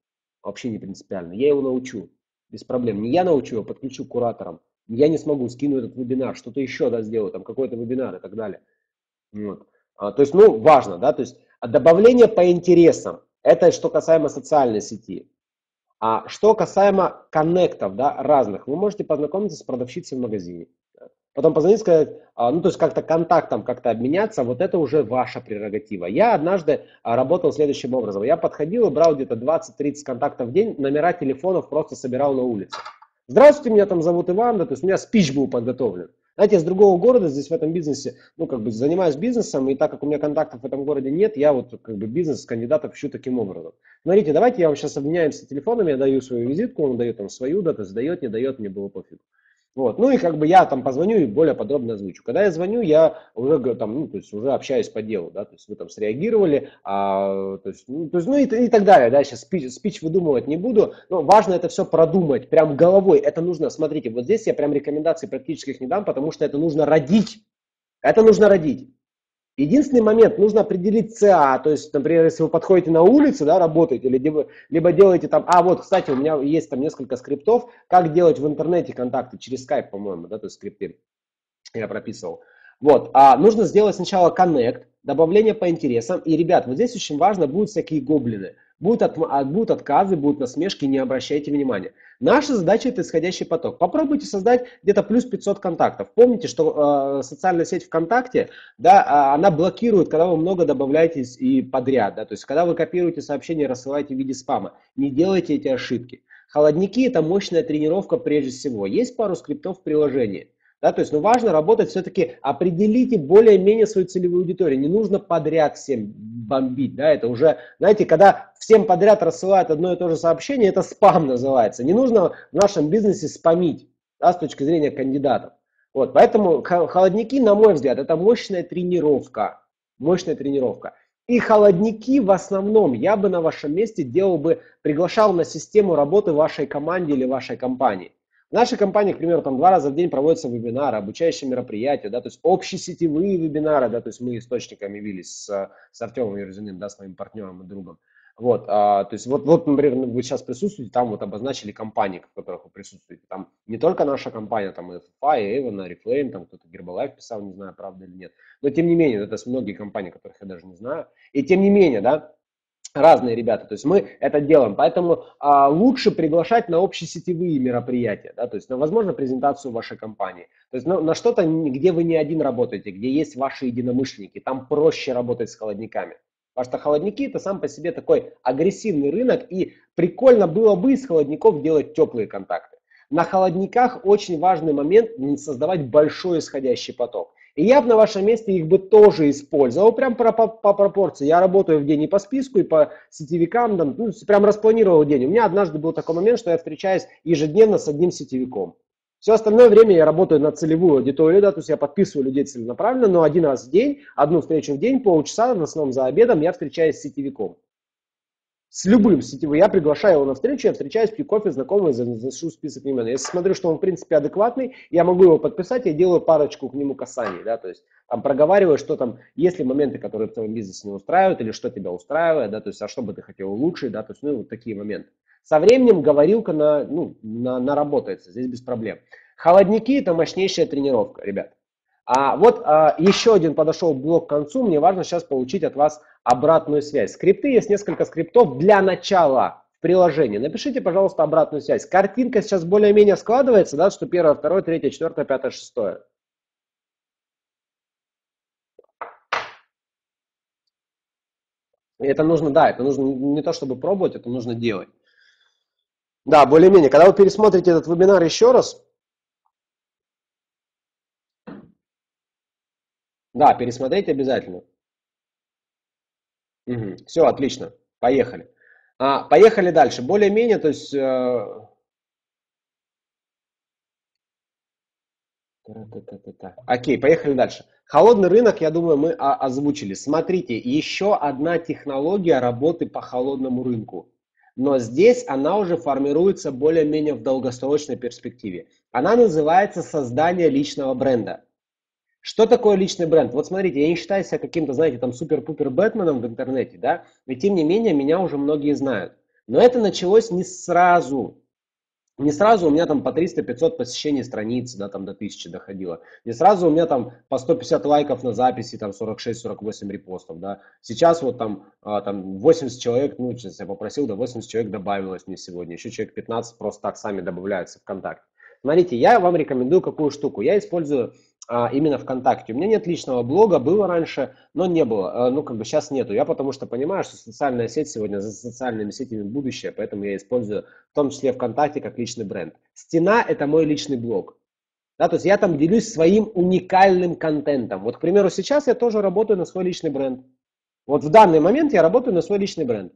вообще не принципиально. Я его научу, без проблем. Не я научу его, подключу к кураторам. Я не смогу, скину этот вебинар, что-то еще, да, сделаю, там какой-то вебинар и так далее. Вот. А, то есть, ну, важно, да, то есть а добавление по интересам, это что касаемо социальной сети. А что касаемо коннектов, да, разных, вы можете познакомиться с продавщицей в магазине. Потом позвонить, сказать, а, ну, то есть как-то контактом как-то обменяться, вот это уже ваша прерогатива. Я однажды а, работал следующим образом. Я подходил и брал где-то двадцать-тридцать контактов в день, номера телефонов просто собирал на улице. Здравствуйте, меня там зовут Иван, да, то есть у меня спич был подготовлен. Знаете, я с другого города здесь в этом бизнесе, ну, как бы занимаюсь бизнесом, и так как у меня контактов в этом городе нет, я вот как бы бизнес кандидатов ищу таким образом. Смотрите, давайте я вам сейчас обменяемся телефонами, я даю свою визитку, он дает там свою, да, то есть дает, не дает, мне было пофиг. Вот. Ну и как бы я там позвоню и более подробно озвучу. Когда я звоню, я уже г- там, ну, то есть уже общаюсь по делу, да, то есть вы там среагировали, а, то есть, ну, то есть, ну и, т- и так далее, да, сейчас спич, спич выдумывать не буду, но важно это все продумать, прям головой, это нужно, смотрите, вот здесь я прям рекомендаций практических не дам, потому что это нужно родить, это нужно родить. Единственный момент, нужно определить ЦА, то есть, например, если вы подходите на улице, да, работаете, либо, либо делаете там, а вот, кстати, у меня есть там несколько скриптов, как делать в интернете контакты, через скайп, по-моему, да, то есть скрипты я прописывал. Вот, а нужно сделать сначала коннект, добавление по интересам, и, ребят, вот здесь очень важно, будут всякие гоблины, будут, от, а, будут отказы, будут насмешки, не обращайте внимания. Наша задача это исходящий поток. Попробуйте создать где-то плюс пятьсот контактов. Помните, что э, социальная сеть ВКонтакте, да, она блокирует, когда вы много добавляете и подряд, да, то есть когда вы копируете сообщения, рассылаете в виде спама. Не делайте эти ошибки. Холодники это мощная тренировка прежде всего. Есть пару скриптов в приложении. Да, то есть, ну, важно работать все-таки, определите более-менее свою целевую аудиторию. Не нужно подряд всем бомбить, да, это уже, знаете, когда всем подряд рассылают одно и то же сообщение, это спам называется. Не нужно в нашем бизнесе спамить, да, с точки зрения кандидатов. Вот, поэтому холодники, на мой взгляд, это мощная тренировка, мощная тренировка. И холодники в основном я бы на вашем месте делал бы, приглашал на систему работы вашей команде или вашей компании. В нашей компании, к примеру, там два раза в день проводятся вебинары, обучающие мероприятия, да, то есть общесетевые вебинары, да, то есть мы источниками явились с, с Артемом Ерзиным, да, с моим партнером и другом. Вот, а, то есть вот, вот, например, вы сейчас присутствуете, там вот обозначили компании, в которых вы присутствуете. Там не только наша компания, там и эф эф а, и Avon, и Reflame, там кто-то Гербалайф писал, не знаю, правда или нет. Но тем не менее, это многие компании, которых я даже не знаю. И тем не менее, да, разные ребята, то есть мы это делаем, поэтому а, лучше приглашать на общесетевые мероприятия, да, то есть на, возможно, презентацию вашей компании, то есть ну, на что-то, где вы не один работаете, где есть ваши единомышленники, там проще работать с холодниками, потому что холодники это сам по себе такой агрессивный рынок, и прикольно было бы из холодников делать теплые контакты. На холодниках очень важный момент создавать большой исходящий поток. И я бы на вашем месте их бы тоже использовал, прям по, по, по пропорции. Я работаю в день и по списку, и по сетевикам, там, ну, прям распланировал день. У меня однажды был такой момент, что я встречаюсь ежедневно с одним сетевиком. Все остальное время я работаю на целевую аудиторию, да, то есть я подписываю людей целенаправленно, но один раз в день, одну встречу в день, полчаса, в основном за обедом, я встречаюсь с сетевиком. С любым сетевым. Я приглашаю его на встречу, я встречаюсь, пью кофе, знакомый, заношу список имен. Если смотрю, что он, в принципе, адекватный, я могу его подписать, я делаю парочку к нему касаний, да, то есть там проговариваю, что там, есть ли моменты, которые в твоем бизнесе не устраивают, или что тебя устраивает, да, то есть, а что бы ты хотел улучшить, да, то есть, ну, вот такие моменты. Со временем говорилка на, ну, на, наработается, здесь без проблем. Холодники – это мощнейшая тренировка, ребят. А вот а, еще один подошел блок к концу. Мне важно сейчас получить от вас обратную связь. Скрипты, есть несколько скриптов для начала в приложении. Напишите, пожалуйста, обратную связь. Картинка сейчас более-менее складывается, да, что первое, второе, третье, четвертое, пятое, шестое. И это нужно, да, это нужно не то, чтобы пробовать, это нужно делать. Да, более-менее. Когда вы пересмотрите этот вебинар еще раз, да, пересмотрите обязательно. Угу. Все, отлично. Поехали. А, поехали дальше. Более-менее, то есть... Э, Та-та-та-та-та. Окей, поехали дальше. Холодный рынок, я думаю, мы озвучили. Смотрите, еще одна технология работы по холодному рынку. Но здесь она уже формируется более-менее в долгосрочной перспективе. Она называется создание личного бренда. Что такое личный бренд? Вот смотрите, я не считаю себя каким-то, знаете, там супер-пупер Бэтменом в интернете, да, но тем не менее меня уже многие знают. Но это началось не сразу. Не сразу у меня там по триста-пятьсот посещений страницы, да, там до тысячи доходило. Не сразу у меня там по сто пятьдесят лайков на записи, там сорок шесть-сорок восемь репостов, да. Сейчас вот там, а, там восемьдесят человек, ну, сейчас я попросил, да, восемьдесят человек добавилось мне сегодня. Еще человек пятнадцать просто так сами добавляются в ВКонтакте. Смотрите, я вам рекомендую какую штуку. Я использую а, именно ВКонтакте. У меня нет личного блога, было раньше, но не было. А, ну, как бы сейчас нету. Я потому что понимаю, что социальная сеть сегодня, за социальными сетями будущее, поэтому я использую в том числе ВКонтакте как личный бренд. Стена – это мой личный блог. Да, то есть я там делюсь своим уникальным контентом. Вот, к примеру, сейчас я тоже работаю на свой личный бренд. Вот в данный момент я работаю на свой личный бренд.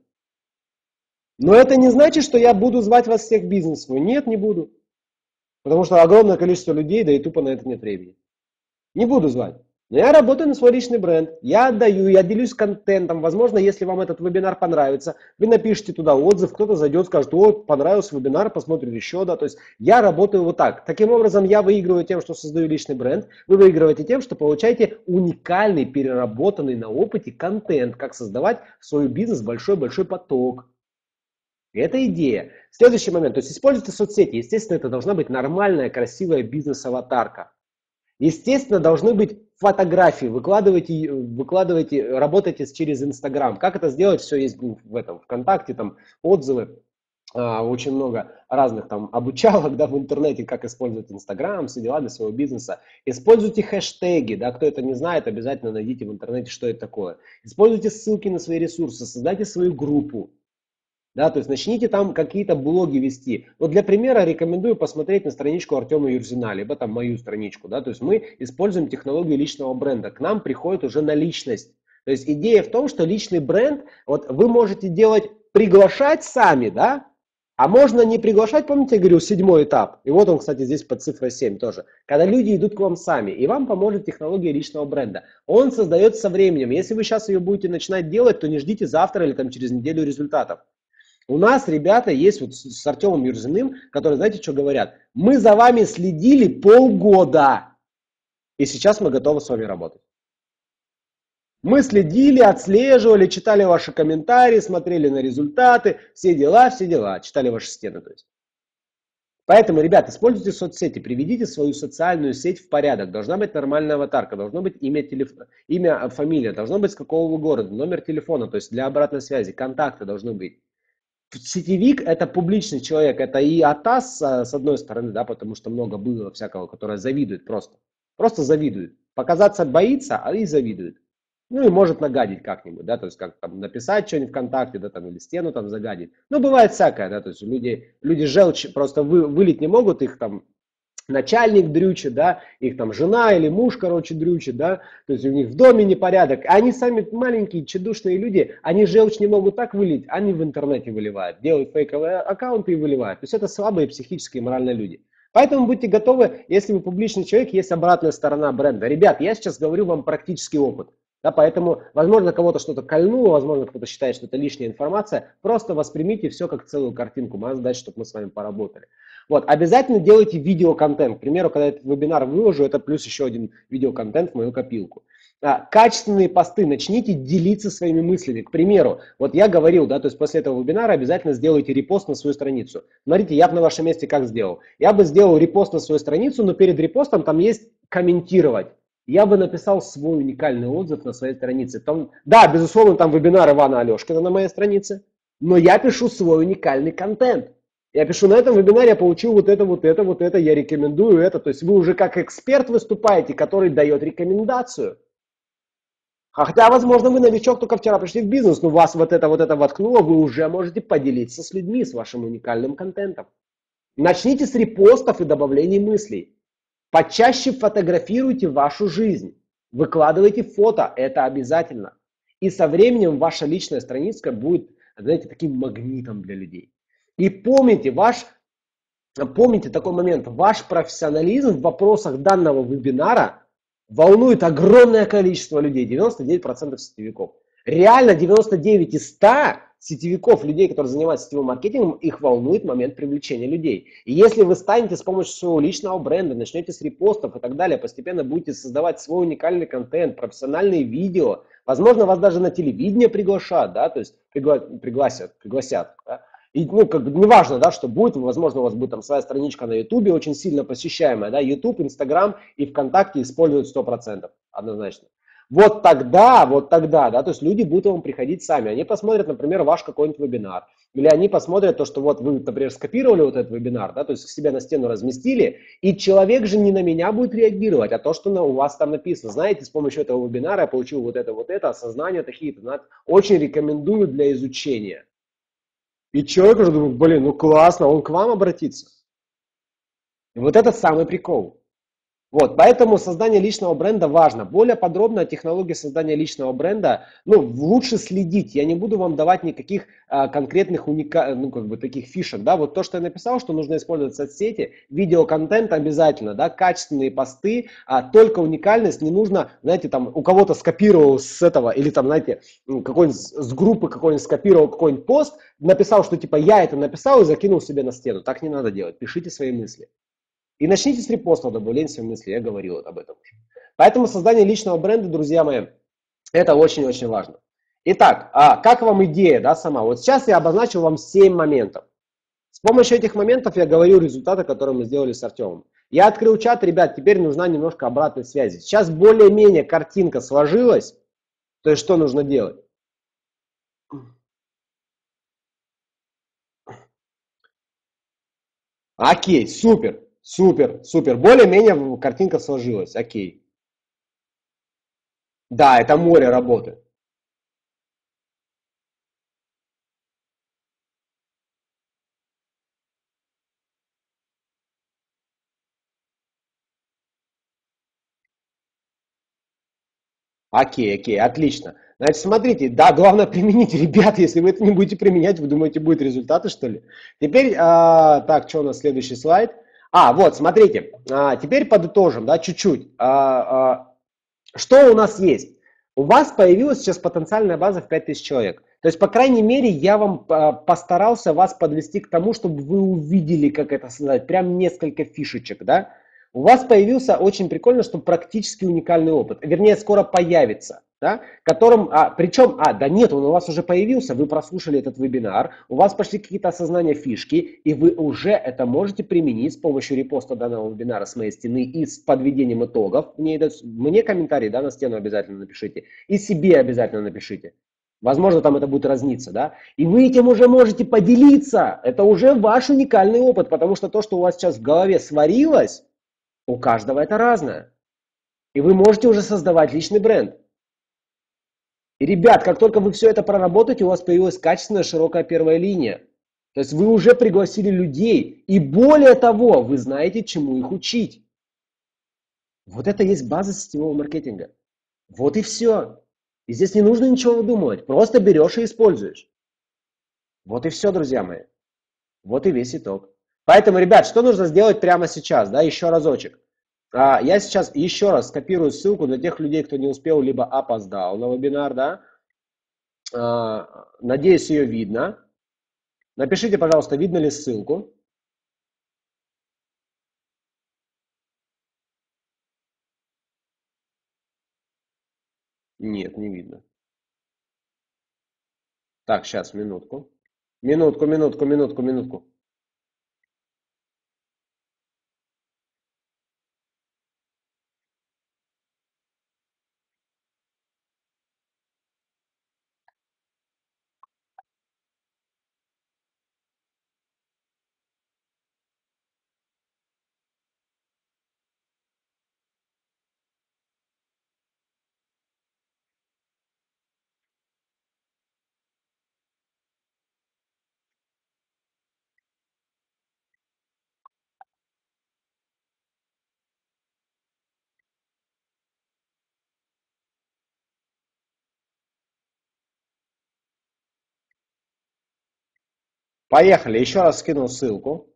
Но это не значит, что я буду звать вас всех в бизнес свой. Нет, не буду. Потому что огромное количество людей, да и тупо на это нет времени. Не буду звать. Но я работаю на свой личный бренд. Я отдаю, я делюсь контентом. Возможно, если вам этот вебинар понравится, вы напишите туда отзыв, кто-то зайдет, скажет, о, понравился вебинар, посмотрит еще, да. То есть я работаю вот так. Таким образом, я выигрываю тем, что создаю личный бренд. Вы выигрываете тем, что получаете уникальный, переработанный на опыте контент, как создавать в свой бизнес большой-большой поток. Это идея. Следующий момент. То есть используйте соцсети. Естественно, это должна быть нормальная, красивая бизнес-аватарка. Естественно, должны быть фотографии, выкладывайте, выкладывайте, работайте через Инстаграм. Как это сделать? Все есть в этом ВКонтакте, там отзывы, а, очень много разных там обучалок, да, в интернете, как использовать Инстаграм, все дела для своего бизнеса. Используйте хэштеги, да, кто это не знает, обязательно найдите в интернете, что это такое. Используйте ссылки на свои ресурсы, создайте свою группу. Да, то есть начните там какие-то блоги вести. Вот для примера рекомендую посмотреть на страничку Артема Юрзина, либо там мою страничку. Да, то есть мы используем технологию личного бренда. К нам приходит уже на личность. То есть идея в том, что личный бренд, вот вы можете делать, приглашать сами, да, а можно не приглашать, помните, я говорил, седьмой этап. И вот он, кстати, здесь под цифрой семь тоже. Когда люди идут к вам сами, и вам поможет технология личного бренда. Он создается со временем. Если вы сейчас ее будете начинать делать, то не ждите завтра или там через неделю результатов. У нас ребята есть вот с Артемом Юрзиным, которые, знаете, что говорят? Мы за вами следили полгода, и сейчас мы готовы с вами работать. Мы следили, отслеживали, читали ваши комментарии, смотрели на результаты, все дела, все дела, читали ваши стены. То есть. Поэтому, ребят, используйте соцсети, приведите свою социальную сеть в порядок. Должна быть нормальная аватарка, должно быть имя, телеф... имя, фамилия, должно быть с какого вы города, номер телефона, то есть для обратной связи, контакты должны быть. Сетевик – это публичный человек, это и АТАС с одной стороны, да, потому что много было всякого, которое завидует просто. Просто завидует. Показаться боится, а и завидует. Ну и может нагадить как-нибудь, да, то есть как там написать что-нибудь ВКонтакте, да, там или стену там загадить. Ну бывает всякое, да, то есть люди, люди желчь просто вы, вылить не могут, их там начальник дрючит, да, их там жена или муж, короче, дрючит, да, то есть у них в доме непорядок. Они сами маленькие, тщедушные люди, они желчь не могут так вылить, они в интернете выливают, делают фейковые аккаунты и выливают. То есть это слабые психические и моральные люди. Поэтому будьте готовы, если вы публичный человек, есть обратная сторона бренда. Ребят, я сейчас говорю вам практический опыт. Да, поэтому, возможно, кого-то что-то кольнуло, возможно, кто-то считает, что это лишняя информация. Просто воспримите все как целую картинку. Моя задача, чтобы мы с вами поработали. Вот, обязательно делайте видеоконтент. К примеру, когда этот вебинар выложу, это плюс еще один видеоконтент в мою копилку. А, качественные посты. Начните делиться своими мыслями. К примеру, вот я говорил, да, то есть после этого вебинара обязательно сделайте репост на свою страницу. Смотрите, я бы на вашем месте как сделал? Я бы сделал репост на свою страницу, но перед репостом там есть комментировать. Я бы написал свой уникальный отзыв на своей странице. Там, да, безусловно, там вебинар Ивана Алешкина на моей странице, но я пишу свой уникальный контент. Я пишу, на этом вебинаре я получил вот это, вот это, вот это, я рекомендую это. То есть вы уже как эксперт выступаете, который дает рекомендацию. Хотя, возможно, вы новичок, только вчера пришли в бизнес, но вас вот это, вот это воткнуло, вы уже можете поделиться с людьми, с вашим уникальным контентом. Начните с репостов и добавлений мыслей. Почаще фотографируйте вашу жизнь, выкладывайте фото, это обязательно. И со временем ваша личная страничка будет, знаете, таким магнитом для людей. И помните, ваш, помните такой момент, ваш профессионализм в вопросах данного вебинара волнует огромное количество людей, девяносто девять процентов сетевиков. Реально девяносто девять из ста сетевиков, людей, которые занимаются сетевым маркетингом, их волнует момент привлечения людей. И если вы станете с помощью своего личного бренда, начнете с репостов и так далее, постепенно будете создавать свой уникальный контент, профессиональные видео, возможно, вас даже на телевидение приглашат, да, то есть пригла- пригласят, пригласят, да? И, ну, как бы неважно, да, что будет, возможно, у вас будет там своя страничка на Ютубе, очень сильно посещаемая, да, Ютуб, Инстаграм и ВКонтакте используют сто процентов, однозначно. Вот тогда, вот тогда, да, то есть люди будут вам приходить сами, они посмотрят, например, ваш какой-нибудь вебинар, или они посмотрят то, что вот вы, например, скопировали вот этот вебинар, да, то есть к себе на стену разместили, и человек же не на меня будет реагировать, а то, что на, у вас там написано. Знаете, с помощью этого вебинара я получил вот это, вот это, осознание такие-то, очень рекомендую для изучения. И человек уже думает, блин, ну классно, он к вам обратится. И вот это самый прикол. Вот, поэтому создание личного бренда важно. Более подробно о технологии создания личного бренда, ну, лучше следить. Я не буду вам давать никаких а, конкретных уника... ну, как бы таких фишек, да. Вот то, что я написал, что нужно использовать соцсети, видеоконтент обязательно, да, качественные посты, а только уникальность. Не нужно, знаете, там у кого-то скопировал с этого, или там, знаете, какой-нибудь с группы какой-нибудь скопировал какой-нибудь пост, написал, что типа я это написал и закинул себе на стену. Так не надо делать. Пишите свои мысли. И начните с репоста добавления своих мыслей, я говорил об этом уже. Поэтому создание личного бренда, друзья мои, это очень-очень важно. Итак, а как вам идея, да, сама? Вот сейчас я обозначил вам семь моментов. С помощью этих моментов я говорю результаты, которые мы сделали с Артемом. Я открыл чат, ребят, теперь нужна немножко обратной связи. Сейчас более-менее картинка сложилась, то есть что нужно делать? Окей, супер, супер, супер. Более-менее картинка сложилась, окей. Да, это море работы. Окей, окей, отлично. Значит, смотрите, да, главное применить, ребят, если вы это не будете применять, вы думаете, будут результаты, что ли? Теперь, а, так, что у нас следующий слайд? А, вот, смотрите, а, теперь подытожим, да, чуть-чуть. А, а, что у нас есть? У вас появилась сейчас потенциальная база в пять тысяч человек. То есть, по крайней мере, я вам а, постарался вас подвести к тому, чтобы вы увидели, как это создать, прям несколько фишечек, да? У вас появился очень прикольно, что практически уникальный опыт, вернее, скоро появится, да, которым, а, причем, а, да нет, он у вас уже появился, вы прослушали этот вебинар, у вас пошли какие-то осознания фишки, и вы уже это можете применить с помощью репоста данного вебинара с моей стены и с подведением итогов. Мне, мне комментарий, да, на стену обязательно напишите, и себе обязательно напишите. Возможно, там это будет разниться, да? И вы этим уже можете поделиться. Это уже ваш уникальный опыт, потому что то, что у вас сейчас в голове сварилось, у каждого это разное. И вы можете уже создавать личный бренд. И, ребят, как только вы все это проработаете, у вас появилась качественная широкая первая линия. То есть вы уже пригласили людей. И более того, вы знаете, чему их учить. Вот это есть база сетевого маркетинга. Вот и все. И здесь не нужно ничего выдумывать. Просто берешь и используешь. Вот и все, друзья мои. Вот и весь итог. Поэтому, ребят, что нужно сделать прямо сейчас? Да, еще разочек. А, я сейчас еще раз скопирую ссылку для тех людей, кто не успел, либо опоздал на вебинар, да. А, надеюсь, ее видно. Напишите, пожалуйста, видно ли ссылку. Нет, не видно. Так, сейчас, минутку. Минутку, минутку, минутку, минутку. Поехали, еще раз скину ссылку.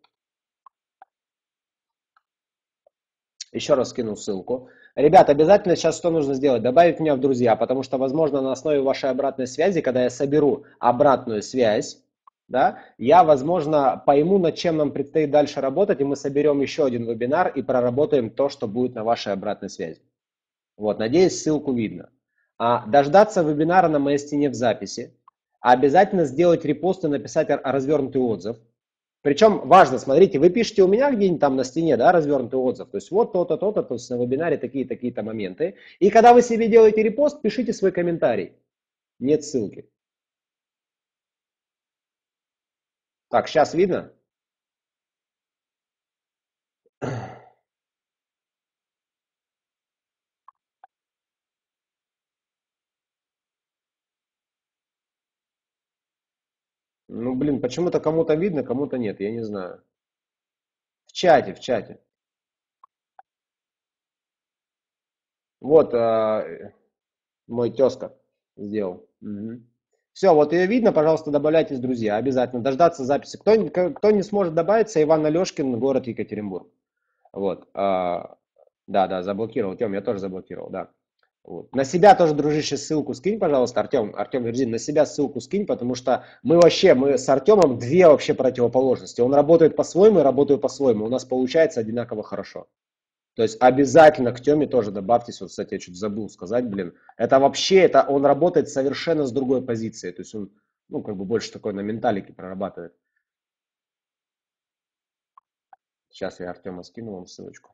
Еще раз скину ссылку. Ребят, обязательно сейчас что нужно сделать? Добавить меня в друзья, потому что, возможно, на основе вашей обратной связи, когда я соберу обратную связь, да, я, возможно, пойму, над чем нам предстоит дальше работать, и мы соберем еще один вебинар и проработаем то, что будет на вашей обратной связи. Вот, надеюсь, ссылку видно. А, дождаться вебинара на моей стене в записи. обязательно сделать репост и написать развернутый отзыв. Причем важно, смотрите, вы пишете у меня где-нибудь там на стене, да, развернутый отзыв, то есть вот то-то, то-то, то есть на вебинаре такие-такие-то моменты. И когда вы себе делаете репост, пишите свой комментарий. Нет ссылки. Так, сейчас видно? Ну, блин, почему-то кому-то видно, кому-то нет, я не знаю. В чате, в чате. Вот э, мой тезка сделал. Угу. Все, вот ее видно, пожалуйста, добавляйтесь, друзья, обязательно. Дождаться записи. Кто, кто не сможет добавиться, Иван Алешкин, город Екатеринбург. Вот. А, да, да, заблокировал. Тем, я тоже заблокировал, да. Вот. На себя тоже, дружище, ссылку скинь, пожалуйста, Артем, Артем Верзин, на себя ссылку скинь, потому что мы вообще, мы с Артемом две вообще противоположности. Он работает по-своему, я работаю по-своему. У нас получается одинаково хорошо. То есть обязательно к Теме тоже добавьтесь. Вот, кстати, я чуть забыл сказать, блин. Это вообще, это он работает совершенно с другой позиции. То есть он, ну, как бы больше такой на менталике прорабатывает. Сейчас я Артема скину вам ссылочку.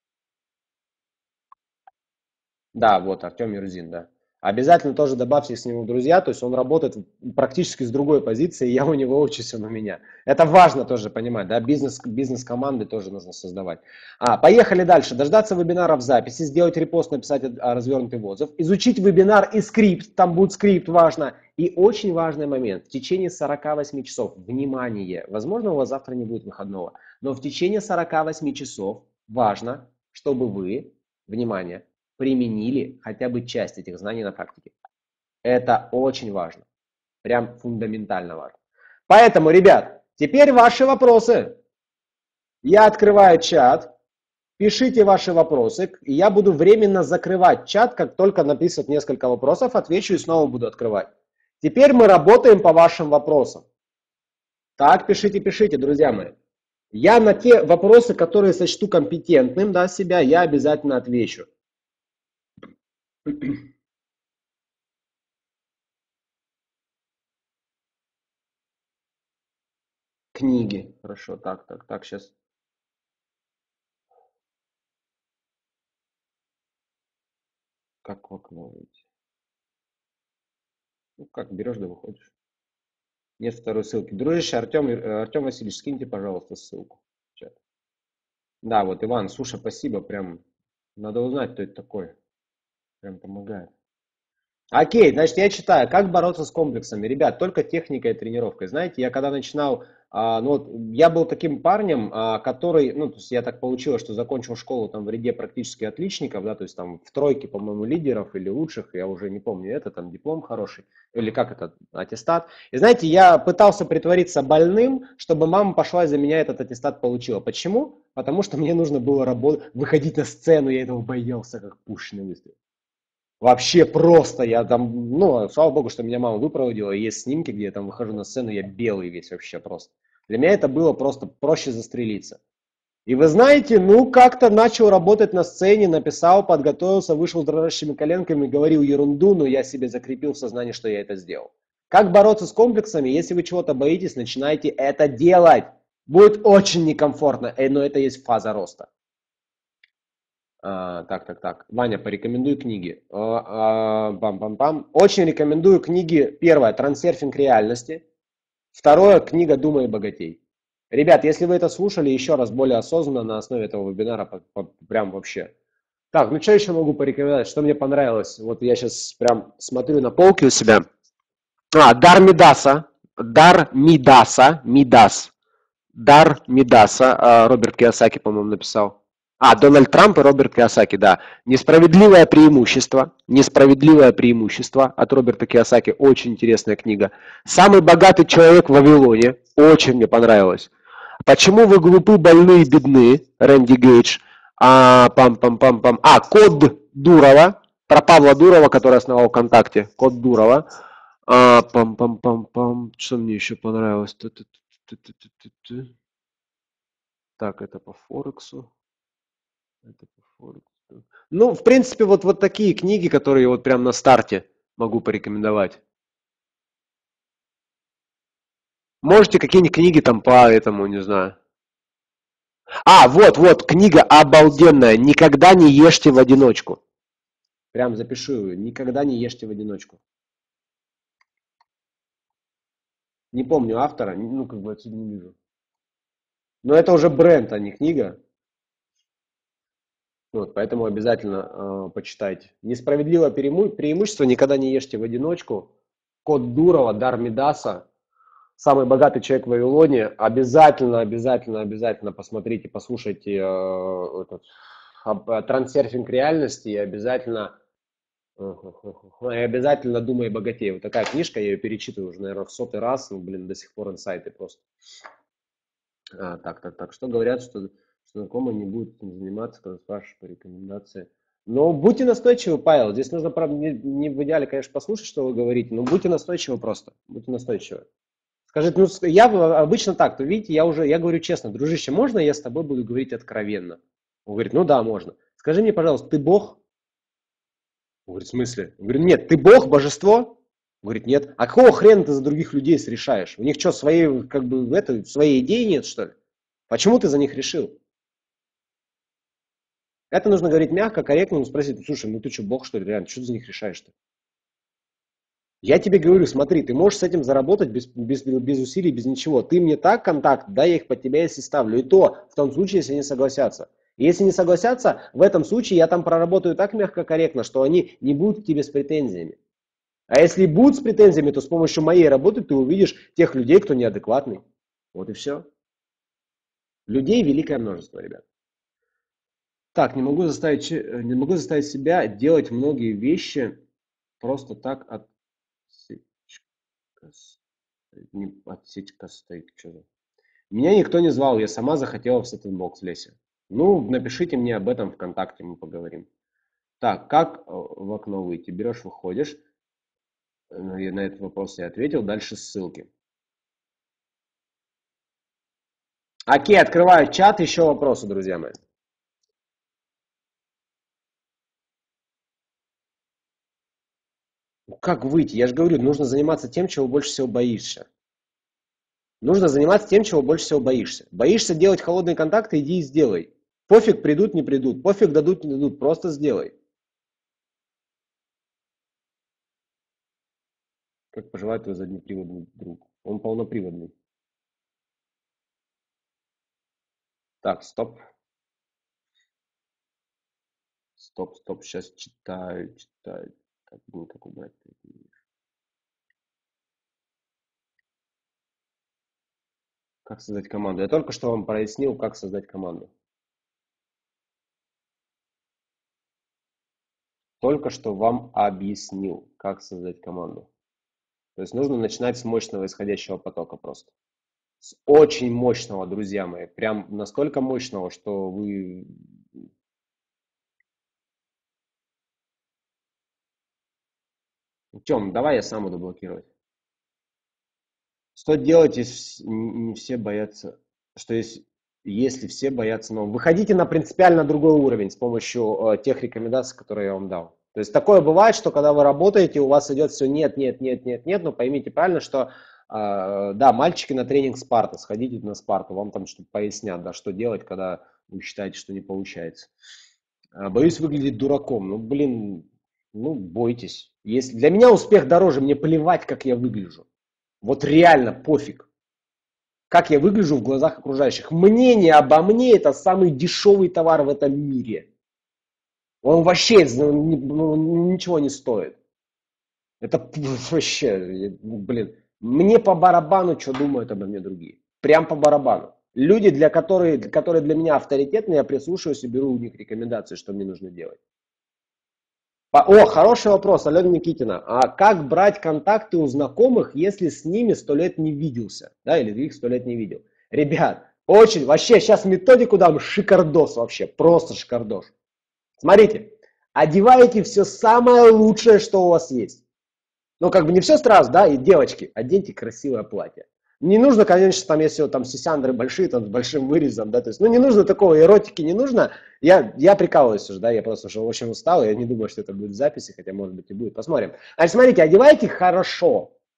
Да, вот Артем Юрзин, да. Обязательно тоже добавьте с ним в друзья, то есть он работает практически с другой позиции, я у него учусь, он у меня. Это важно тоже понимать, да, бизнес, бизнес-команды тоже нужно создавать. А, поехали дальше. Дождаться вебинара в записи, сделать репост, написать развернутый отзыв, изучить вебинар и скрипт, там будет скрипт, важно. И очень важный момент, в течение сорока восьми часов, внимание, возможно, у вас завтра не будет выходного, но в течение сорока восьми часов важно, чтобы вы, внимание, применили хотя бы часть этих знаний на практике. Это очень важно. Прям фундаментально важно. Поэтому, ребят, теперь ваши вопросы. Я открываю чат. Пишите ваши вопросы. И я буду временно закрывать чат, как только напишут несколько вопросов, отвечу и снова буду открывать. Теперь мы работаем по вашим вопросам. Так, пишите, пишите, друзья мои. Я на те вопросы, которые сочту компетентным, да, себя, я обязательно отвечу. Книги. Хорошо, так, так, так, сейчас. Как в окно выйти? Ну, как берешь да выходишь. Нет второй ссылки. Дружище, Артем, Артем Васильевич, скиньте, пожалуйста, ссылку в чат. Да, вот, Иван, слушай, спасибо, прям надо узнать, кто это такой. Прям помогает. Окей, значит, я читаю, как бороться с комплексами. Ребят, только техника и тренировкой. Знаете, я когда начинал, а, ну вот, я был таким парнем, а, который, ну, то есть я так получилось, что закончил школу там в ряде практически отличников, да, то есть там в тройке, по-моему, лидеров или лучших, я уже не помню, это там диплом хороший, или как это, аттестат. И знаете, я пытался притвориться больным, чтобы мама пошла и за меня этот аттестат получила. Почему? Потому что мне нужно было работать, выходить на сцену, я этого боялся, как пушечный выстрел. Вообще просто, я там, ну, слава богу, что меня мама выпроводила, есть снимки, где я там выхожу на сцену, я белый весь вообще просто. Для меня это было просто проще застрелиться. И вы знаете, ну, как-то начал работать на сцене, написал, подготовился, вышел с дрожащими коленками, говорил ерунду, но я себе закрепил в сознании, что я это сделал. Как бороться с комплексами? Если вы чего-то боитесь, начинайте это делать. Будет очень некомфортно, но это есть фаза роста. А, так, так, так. Ваня, порекомендуй книги. А, а, пам-пам-пам. Очень рекомендую книги. Первое, «Трансерфинг реальности». Второе, книга «Думай и богатей». Ребят, если вы это слушали, еще раз более осознанно на основе этого вебинара, по, по, прям вообще. Так, ну что еще могу порекомендовать? Что мне понравилось? Вот я сейчас прям смотрю на полке у себя. А, Дар Мидаса. Дар Мидаса. Мидас. Дар Мидаса. А, Роберт Кийосаки, по-моему, написал. А, Дональд Трамп и Роберт Кийосаки, да. «Несправедливое преимущество». «Несправедливое преимущество» от Роберта Кийосаки. Очень интересная книга. «Самый богатый человек в Вавилоне». Очень мне понравилось. «Почему вы глупы, больны и бедны?» Рэнди Гейдж. А, пам-пам-пам-пам. А, «Код Дурова». Про Павла Дурова, который основал ВКонтакте. «Код Дурова». А, пам-пам-пам-пам. Что мне еще понравилось? Так, это по Форексу. Это по Форексу. Ну, в принципе, вот, вот такие книги, которые вот прям на старте могу порекомендовать. Можете какие-нибудь книги там по этому, не знаю. А, вот, вот, книга обалденная. Никогда не ешьте в одиночку. Прям запишу ее. Никогда не ешьте в одиночку. Не помню автора, ну, как бы отсюда не вижу. Но это уже бренд, а не книга. Вот, поэтому обязательно э, почитайте. Несправедливое перему- преимущество. Никогда не ешьте в одиночку. Код Дурова, дар Мидаса. Самый богатый человек в Вавилоне. Обязательно, обязательно, обязательно посмотрите, послушайте э, этот, об- трансерфинг реальности и обязательно, и обязательно думай богатей. Вот такая книжка, я ее перечитываю уже, наверное, в сотый раз. Ну, блин, до сих пор инсайты просто. А, так, так, так. Что говорят, что, что знакомые не будут этим заниматься, когда спрашиваешь по рекомендации. Но будьте настойчивы, Павел. Здесь нужно, правда, не, не в идеале, конечно, послушать, что вы говорите, но будьте настойчивы просто. Будьте настойчивы. Скажите, ну, я в- обычно так, то видите, я уже, я говорю честно, дружище, можно я с тобой буду говорить откровенно? Он говорит, ну да, можно. Скажи мне, пожалуйста, ты Бог? Он говорит, в смысле? Он говорит, нет, ты Бог, божество? Он говорит, нет. А какого хрена ты за других людей решаешь? У них что, своей, как бы, это, своей идеи нет, что ли? Почему ты за них решил? Это нужно говорить мягко, корректно, но спросить, слушай, ну ты что, Бог, что ли, реально, что ты за них решаешь-то? Я тебе говорю, смотри, ты можешь с этим заработать без, без, без усилий, без ничего. Ты мне так контакт, да, я их под тебя если ставлю. И то в том случае, если они согласятся. И если не согласятся, в этом случае я там проработаю так мягко, корректно, что они не будут к тебе с претензиями. А если будут с претензиями, то с помощью моей работы ты увидишь тех людей, кто неадекватный. Вот и все. Людей великое множество, ребят. Так, не могу заставить, че- э, не могу заставить себя делать многие вещи просто так от не отсечка стоит. Что за... Меня никто не звал, я сама захотела в сеттинг-бокс Леся. Ну, напишите мне об этом ВКонтакте, мы поговорим. Так, как э, в окно выйти? Берешь, выходишь. Э, Я на этот вопрос я ответил. Дальше ссылки. Окей, открываю чат. Еще вопросы, друзья мои. Ну, как выйти? Я же говорю, нужно заниматься тем, чего больше всего боишься. Нужно заниматься тем, чего больше всего боишься. Боишься делать холодные контакты, иди и сделай. Пофиг, придут, не придут. Пофиг, дадут, не дадут. Просто сделай. Как поживает твой заднеприводный друг? Он полноприводный. Так, стоп. Стоп, стоп. Сейчас читаю, читаю. Так, блин, как убрать? Как создать команду? Я только что вам прояснил, как создать команду. Только что вам объяснил, как создать команду. То есть нужно начинать с мощного исходящего потока просто. С очень мощного, друзья мои. Прям настолько мощного, что вы... Тем, давай я сам буду блокировать. Что делать, если не все боятся, что если, если все боятся нового? Выходите на принципиально другой уровень с помощью э, тех рекомендаций, которые я вам дал. То есть такое бывает, что когда вы работаете, у вас идет все нет, нет, нет, нет, нет, но поймите правильно, что э, да, мальчики на тренинг Спарта, сходите на Спарту, вам там что-то пояснят, да, что делать, когда вы считаете, что не получается. А, боюсь выглядеть дураком. Ну, блин, ну, бойтесь. Если... Для меня успех дороже, мне плевать, как я выгляжу. Вот реально пофиг, как я выгляжу в глазах окружающих. Мнение обо мне это самый дешевый товар в этом мире. Он вообще ну, ничего не стоит. Это вообще, блин, мне по барабану, что думают обо мне другие. Прям по барабану. Люди, для которые, которые для меня авторитетны, я прислушиваюсь и беру у них рекомендации, что мне нужно делать. О, хороший вопрос, Алена Никитина. А как брать контакты у знакомых, если с ними сто лет не виделся? Да, или ты их сто лет не видел? Ребят, очень, вообще, сейчас методику дам, шикардос вообще, просто шикардос. Смотрите, одеваете все самое лучшее, что у вас есть. Ну, как бы не все сразу, да, и девочки, оденьте красивое платье. Не нужно, конечно, там, если вот там сисяндры большие, там, с большим вырезом, да, то есть, ну, не нужно такого, эротики не нужно. Я, я прикалываюсь уже, да, я просто уже очень устал, я не думаю, что это будет в записи, хотя, может быть, и будет, посмотрим. Значит, смотрите, одевайте хорошо.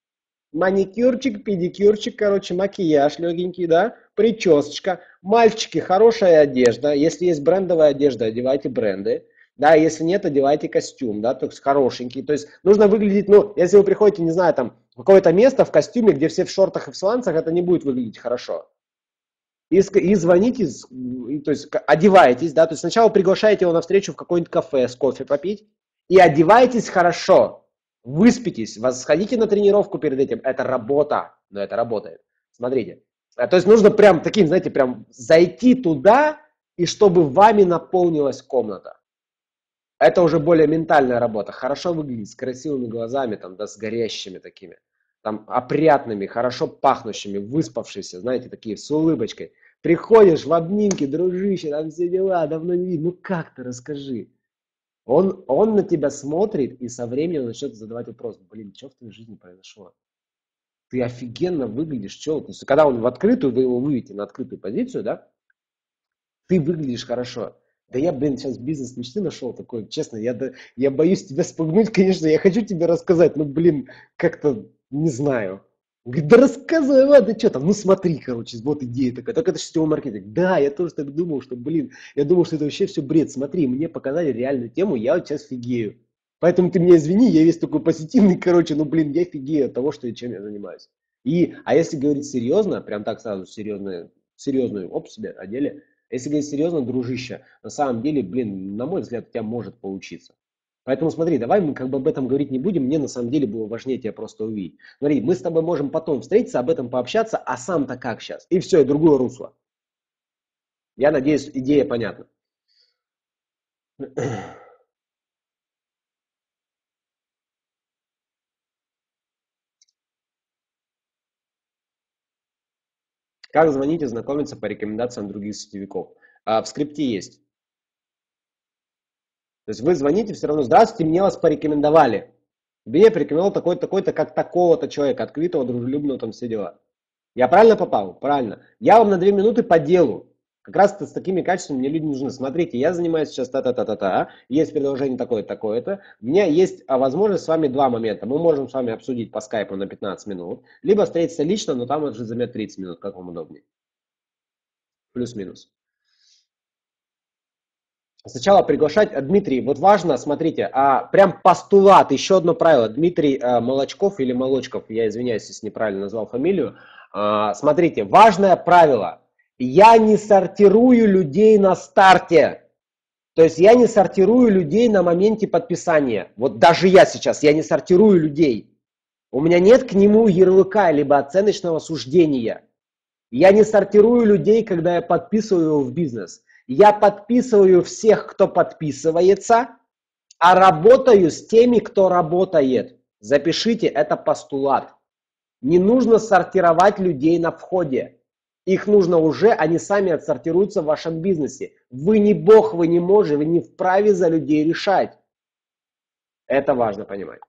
Маникюрчик, педикюрчик, короче, макияж легенький, да, причесочка. Мальчики, хорошая одежда. Если есть брендовая одежда, одевайте бренды. Да, если нет, одевайте костюм, да, то есть хорошенький. То есть нужно выглядеть, ну, если вы приходите, не знаю, там, в какое-то место в костюме, где все в шортах и в сланцах, это не будет выглядеть хорошо. И, и звоните, и, то есть одеваетесь, да, то есть сначала приглашаете его на встречу в какое-нибудь кафе с кофе попить и одевайтесь хорошо, выспитесь, вас сходите на тренировку перед этим, это работа, но это работает. Смотрите, то есть нужно прям таким, знаете, прям зайти туда и чтобы вами наполнилась комната. Это уже более ментальная работа. Хорошо выглядеть, с красивыми глазами, там, да, с горящими такими, там, опрятными, хорошо пахнущими, выспавшиеся, знаете, такие, с улыбочкой. Приходишь в обнимке, дружище, там все дела, давно не видно. Ну как ты, расскажи. Он, он на тебя смотрит и со временем начнет задавать вопрос. Блин, что в твоей жизни произошло? Ты офигенно выглядишь, что? То есть, когда он в открытую, вы его выведете на открытую позицию, да, ты выглядишь хорошо. Да я, блин, сейчас бизнес мечты нашел такой, честно, я, да, я боюсь тебя спугнуть, конечно, я хочу тебе рассказать, но, блин, как-то не знаю. Говорит, да рассказывай, ладно, что там, ну смотри, короче, вот идея такая, только это сетевой маркетинг. Да, я тоже так думал, что, блин, я думал, что это вообще все бред. Смотри, мне показали реальную тему, я вот сейчас фигею. Поэтому ты меня извини, я весь такой позитивный, короче, ну, блин, я фигею от того, что, чем я занимаюсь. И, а если говорить серьезно, прям так сразу, серьезную, серьезную об себе, о деле, если говорить серьезно, дружище, на самом деле, блин, на мой взгляд, у тебя может получиться. Поэтому смотри, давай мы как бы об этом говорить не будем, мне на самом деле было важнее тебя просто увидеть. Смотри, мы с тобой можем потом встретиться, об этом пообщаться, а сам-то как сейчас? И все, и другое русло. Я надеюсь, идея понятна. Как звонить и знакомиться по рекомендациям других сетевиков? А, в скрипте есть. То есть вы звоните все равно, здравствуйте, мне вас порекомендовали. Мне порекомендовал такой-то, такой-то, как такого-то человека, открытого, дружелюбного, там все дела. Я правильно попал? Правильно. Я вам на две минуты по делу. Как раз с такими качествами мне люди нужны. Смотрите, я занимаюсь сейчас та-та-та-та-та, есть предложение такое-то, такое-то. У меня есть а, возможность с вами два момента. Мы можем с вами обсудить по скайпу на пятнадцать минут, либо встретиться лично, но там уже займет тридцать минут, как вам удобнее. Плюс-минус. Сначала приглашать, а, Дмитрий, вот важно, смотрите, а, прям постулат, еще одно правило, Дмитрий а, Молочков или Молочков, я извиняюсь, если неправильно назвал фамилию, а, смотрите, важное правило, я не сортирую людей на старте, то есть я не сортирую людей на моменте подписания, вот даже я сейчас, я не сортирую людей, у меня нет к нему ярлыка, либо оценочного суждения. Я не сортирую людей, когда я подписываю его в бизнес. Я подписываю всех, кто подписывается, а работаю с теми, кто работает. Запишите, это постулат. Не нужно сортировать людей на входе. Их нужно уже, они сами отсортируются в вашем бизнесе. Вы не бог, вы не можете, вы не вправе за людей решать. Это важно понимать.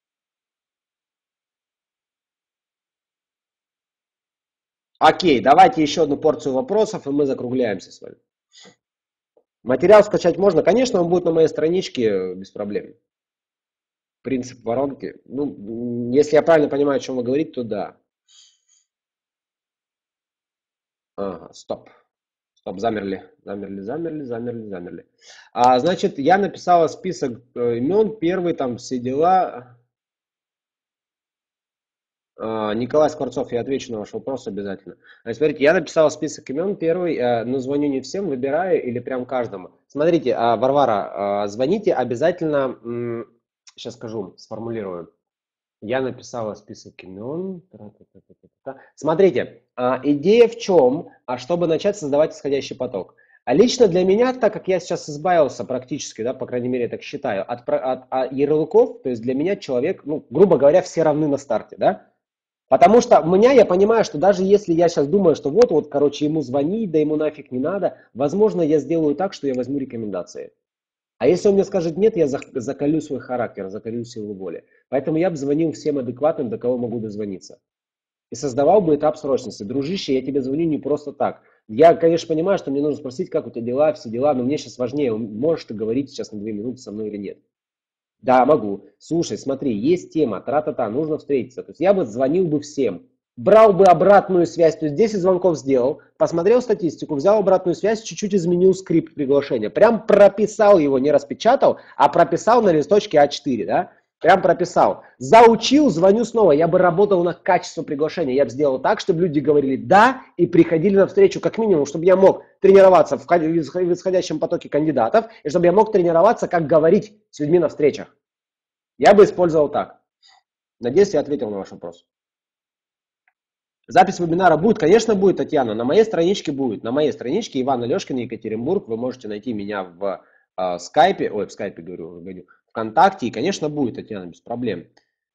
Окей, давайте еще одну порцию вопросов, и мы закругляемся с вами. Материал скачать можно? Конечно, он будет на моей страничке без проблем. Принцип воронки. Ну, если я правильно понимаю, о чем вы говорите, то да. Ага, стоп. Стоп, замерли, замерли, замерли, замерли, замерли. А, значит, я написала список э, имен, первый, там все дела. А, Николай Скворцов, я отвечу на ваш вопрос обязательно. Значит, смотрите, я написал список имен первый, э, но звоню не всем, выбираю или прям каждому. Смотрите, а, Варвара, а, звоните обязательно, м, сейчас скажу, сформулирую. Я написала список имен. Тра-та-та-та-та-та. Смотрите, а, идея в чем? А чтобы начать создавать исходящий поток. А лично для меня, так как я сейчас избавился практически, да, по крайней мере, я так считаю, от, про- от, от ярлыков, то есть для меня человек, ну, грубо говоря, все равны на старте, да? Потому что у меня, я понимаю, что даже если я сейчас думаю, что вот-вот, короче, ему звонить, да ему нафиг не надо, возможно, я сделаю так, что я возьму рекомендации. А если он мне скажет нет, я закалю свой характер, закалю силу воли. Поэтому я бы звонил всем адекватным, до кого могу дозвониться. И создавал бы этап срочности. Дружище, я тебе звоню не просто так. Я, конечно, понимаю, что мне нужно спросить, как у тебя дела, все дела, но мне сейчас важнее, можешь ты говорить сейчас на две минуты со мной или нет. Да, могу. Слушай, смотри, есть тема, тра-та-та, нужно встретиться. То есть я бы звонил бы всем, брал бы обратную связь, то есть десять звонков сделал, посмотрел статистику, взял обратную связь, чуть-чуть изменил скрипт приглашения. Прям прописал его, не распечатал, а прописал на листочке а четыре, да? Прям прописал. Заучил, звоню снова. Я бы работал на качество приглашения. Я бы сделал так, чтобы люди говорили «да» и приходили на встречу как минимум, чтобы я мог тренироваться в исходящем потоке кандидатов, и чтобы я мог тренироваться, как говорить с людьми на встречах. Я бы использовал так. Надеюсь, я ответил на ваш вопрос. Запись вебинара будет? Конечно, будет, Татьяна. На моей страничке будет. На моей страничке Иван Алешкин, Екатеринбург. Вы можете найти меня в э, скайпе. Ой, в скайпе говорю, говорю. ВКонтакте. И, конечно, будет, Татьяна, без проблем.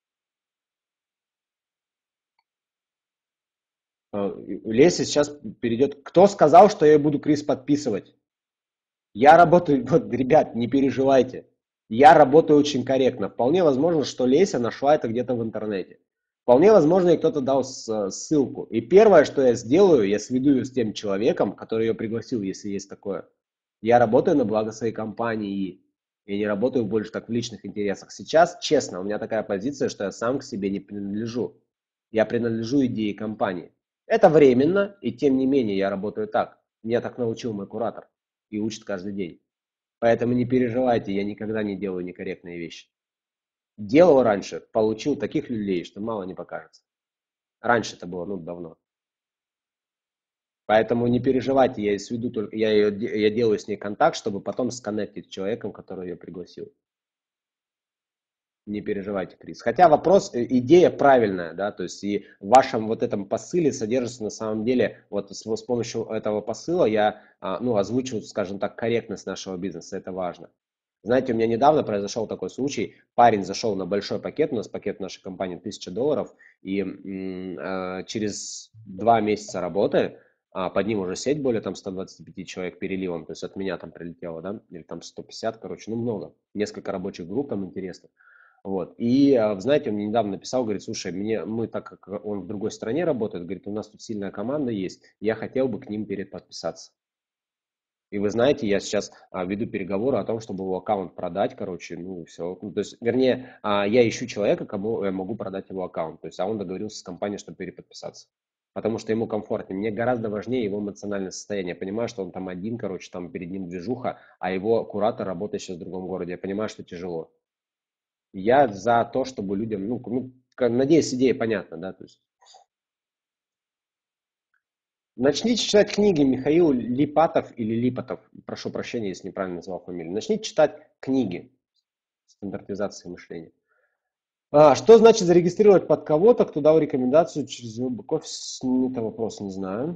Э, Леся сейчас перейдет. Кто сказал, что я буду Крис подписывать? Я работаю, вот, ребят, не переживайте. Я работаю очень корректно. Вполне возможно, что Леся нашла это где-то в интернете. Вполне возможно, и кто-то дал ссылку. И первое, что я сделаю, я сведу ее с тем человеком, который ее пригласил, если есть такое. Я работаю на благо своей компании. Я не работаю больше так в личных интересах. Сейчас, честно, у меня такая позиция, что я сам к себе не принадлежу. Я принадлежу идее компании. Это временно, и тем не менее я работаю так. Меня так научил мой куратор и учит каждый день. Поэтому не переживайте, я никогда не делаю некорректные вещи. Делал раньше, получил таких люлей, что мало не покажется. Раньше это было, ну, давно. Поэтому не переживайте, я сведу только, я, ее, я делаю с ней контакт, чтобы потом сконнектить с человеком, который ее пригласил. Не переживайте, Крис. Хотя вопрос, идея правильная, да, то есть и в вашем вот этом посыле содержится на самом деле, вот с, с помощью этого посыла я, ну, озвучиваю, скажем так, корректность нашего бизнеса, это важно. Знаете, у меня недавно произошел такой случай, парень зашел на большой пакет, у нас пакет в нашей компании тысяча долларов, и э, через два месяца работы, а под ним уже сеть более там ста двадцати пяти человек переливом, то есть от меня там прилетело, да, или там сто пятьдесят, короче, ну много, несколько рабочих групп там интересных. Вот. И, знаете, он мне недавно написал, говорит, слушай, мне, мы, так как он в другой стране работает, говорит, у нас тут сильная команда есть, я хотел бы к ним переподписаться. И вы знаете, я сейчас а, веду переговоры о том, чтобы его аккаунт продать, короче, ну и все. Ну, то есть, вернее, а, я ищу человека, кому я могу продать его аккаунт. То есть, а он договорился с компанией, чтобы переподписаться. Потому что ему комфортнее. Мне гораздо важнее его эмоциональное состояние. Я понимаю, что он там один, короче, там перед ним движуха, а его куратор работает сейчас в другом городе. Я понимаю, что тяжело. Я за то, чтобы людям, ну, ну надеюсь, идея понятна, да, то есть. Начните читать книги Михаил Липатов или Липатов, прошу прощения, если неправильно назвал фамилию. Начните читать книги стандартизации мышления. А, что значит зарегистрировать под кого-то, кто дал рекомендацию через бэк-офис? Это вопрос, не знаю.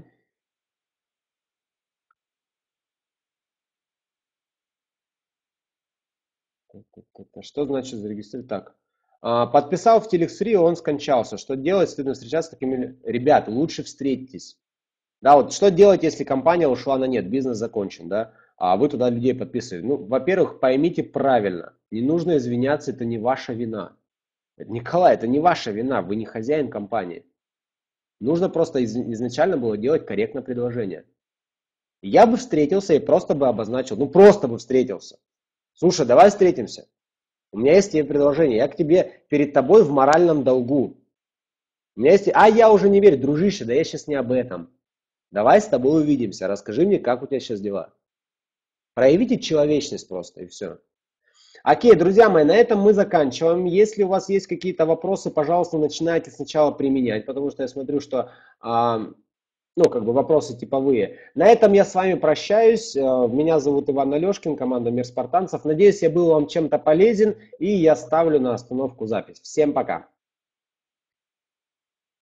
Что значит зарегистрировать? Так. Подписал в Телексфри, он скончался. Что делать, стыдно встречаться с такими... Ребят, лучше встретитесь. Да, вот что делать, если компания ушла на нет, бизнес закончен, да, а вы туда людей подписываете? Ну, во-первых, поймите правильно, не нужно извиняться, это не ваша вина. Николай, это не ваша вина, вы не хозяин компании. Нужно просто из- изначально было делать корректное предложение. Я бы встретился и просто бы обозначил, ну просто бы встретился. Слушай, давай встретимся. У меня есть тебе предложение, я к тебе перед тобой в моральном долгу. У меня есть... А я уже не верю, дружище, да я сейчас не об этом. Давай с тобой увидимся, расскажи мне, как у тебя сейчас дела. Проявите человечность просто, и все. Окей, друзья мои, на этом мы заканчиваем. Если у вас есть какие-то вопросы, пожалуйста, начинайте сначала применять, потому что я смотрю, что, а, ну, как бы вопросы типовые. На этом я с вами прощаюсь. Меня зовут Иван Алешкин, команда Мир Спартанцев. Надеюсь, я был вам чем-то полезен, и я ставлю на остановку запись. Всем пока.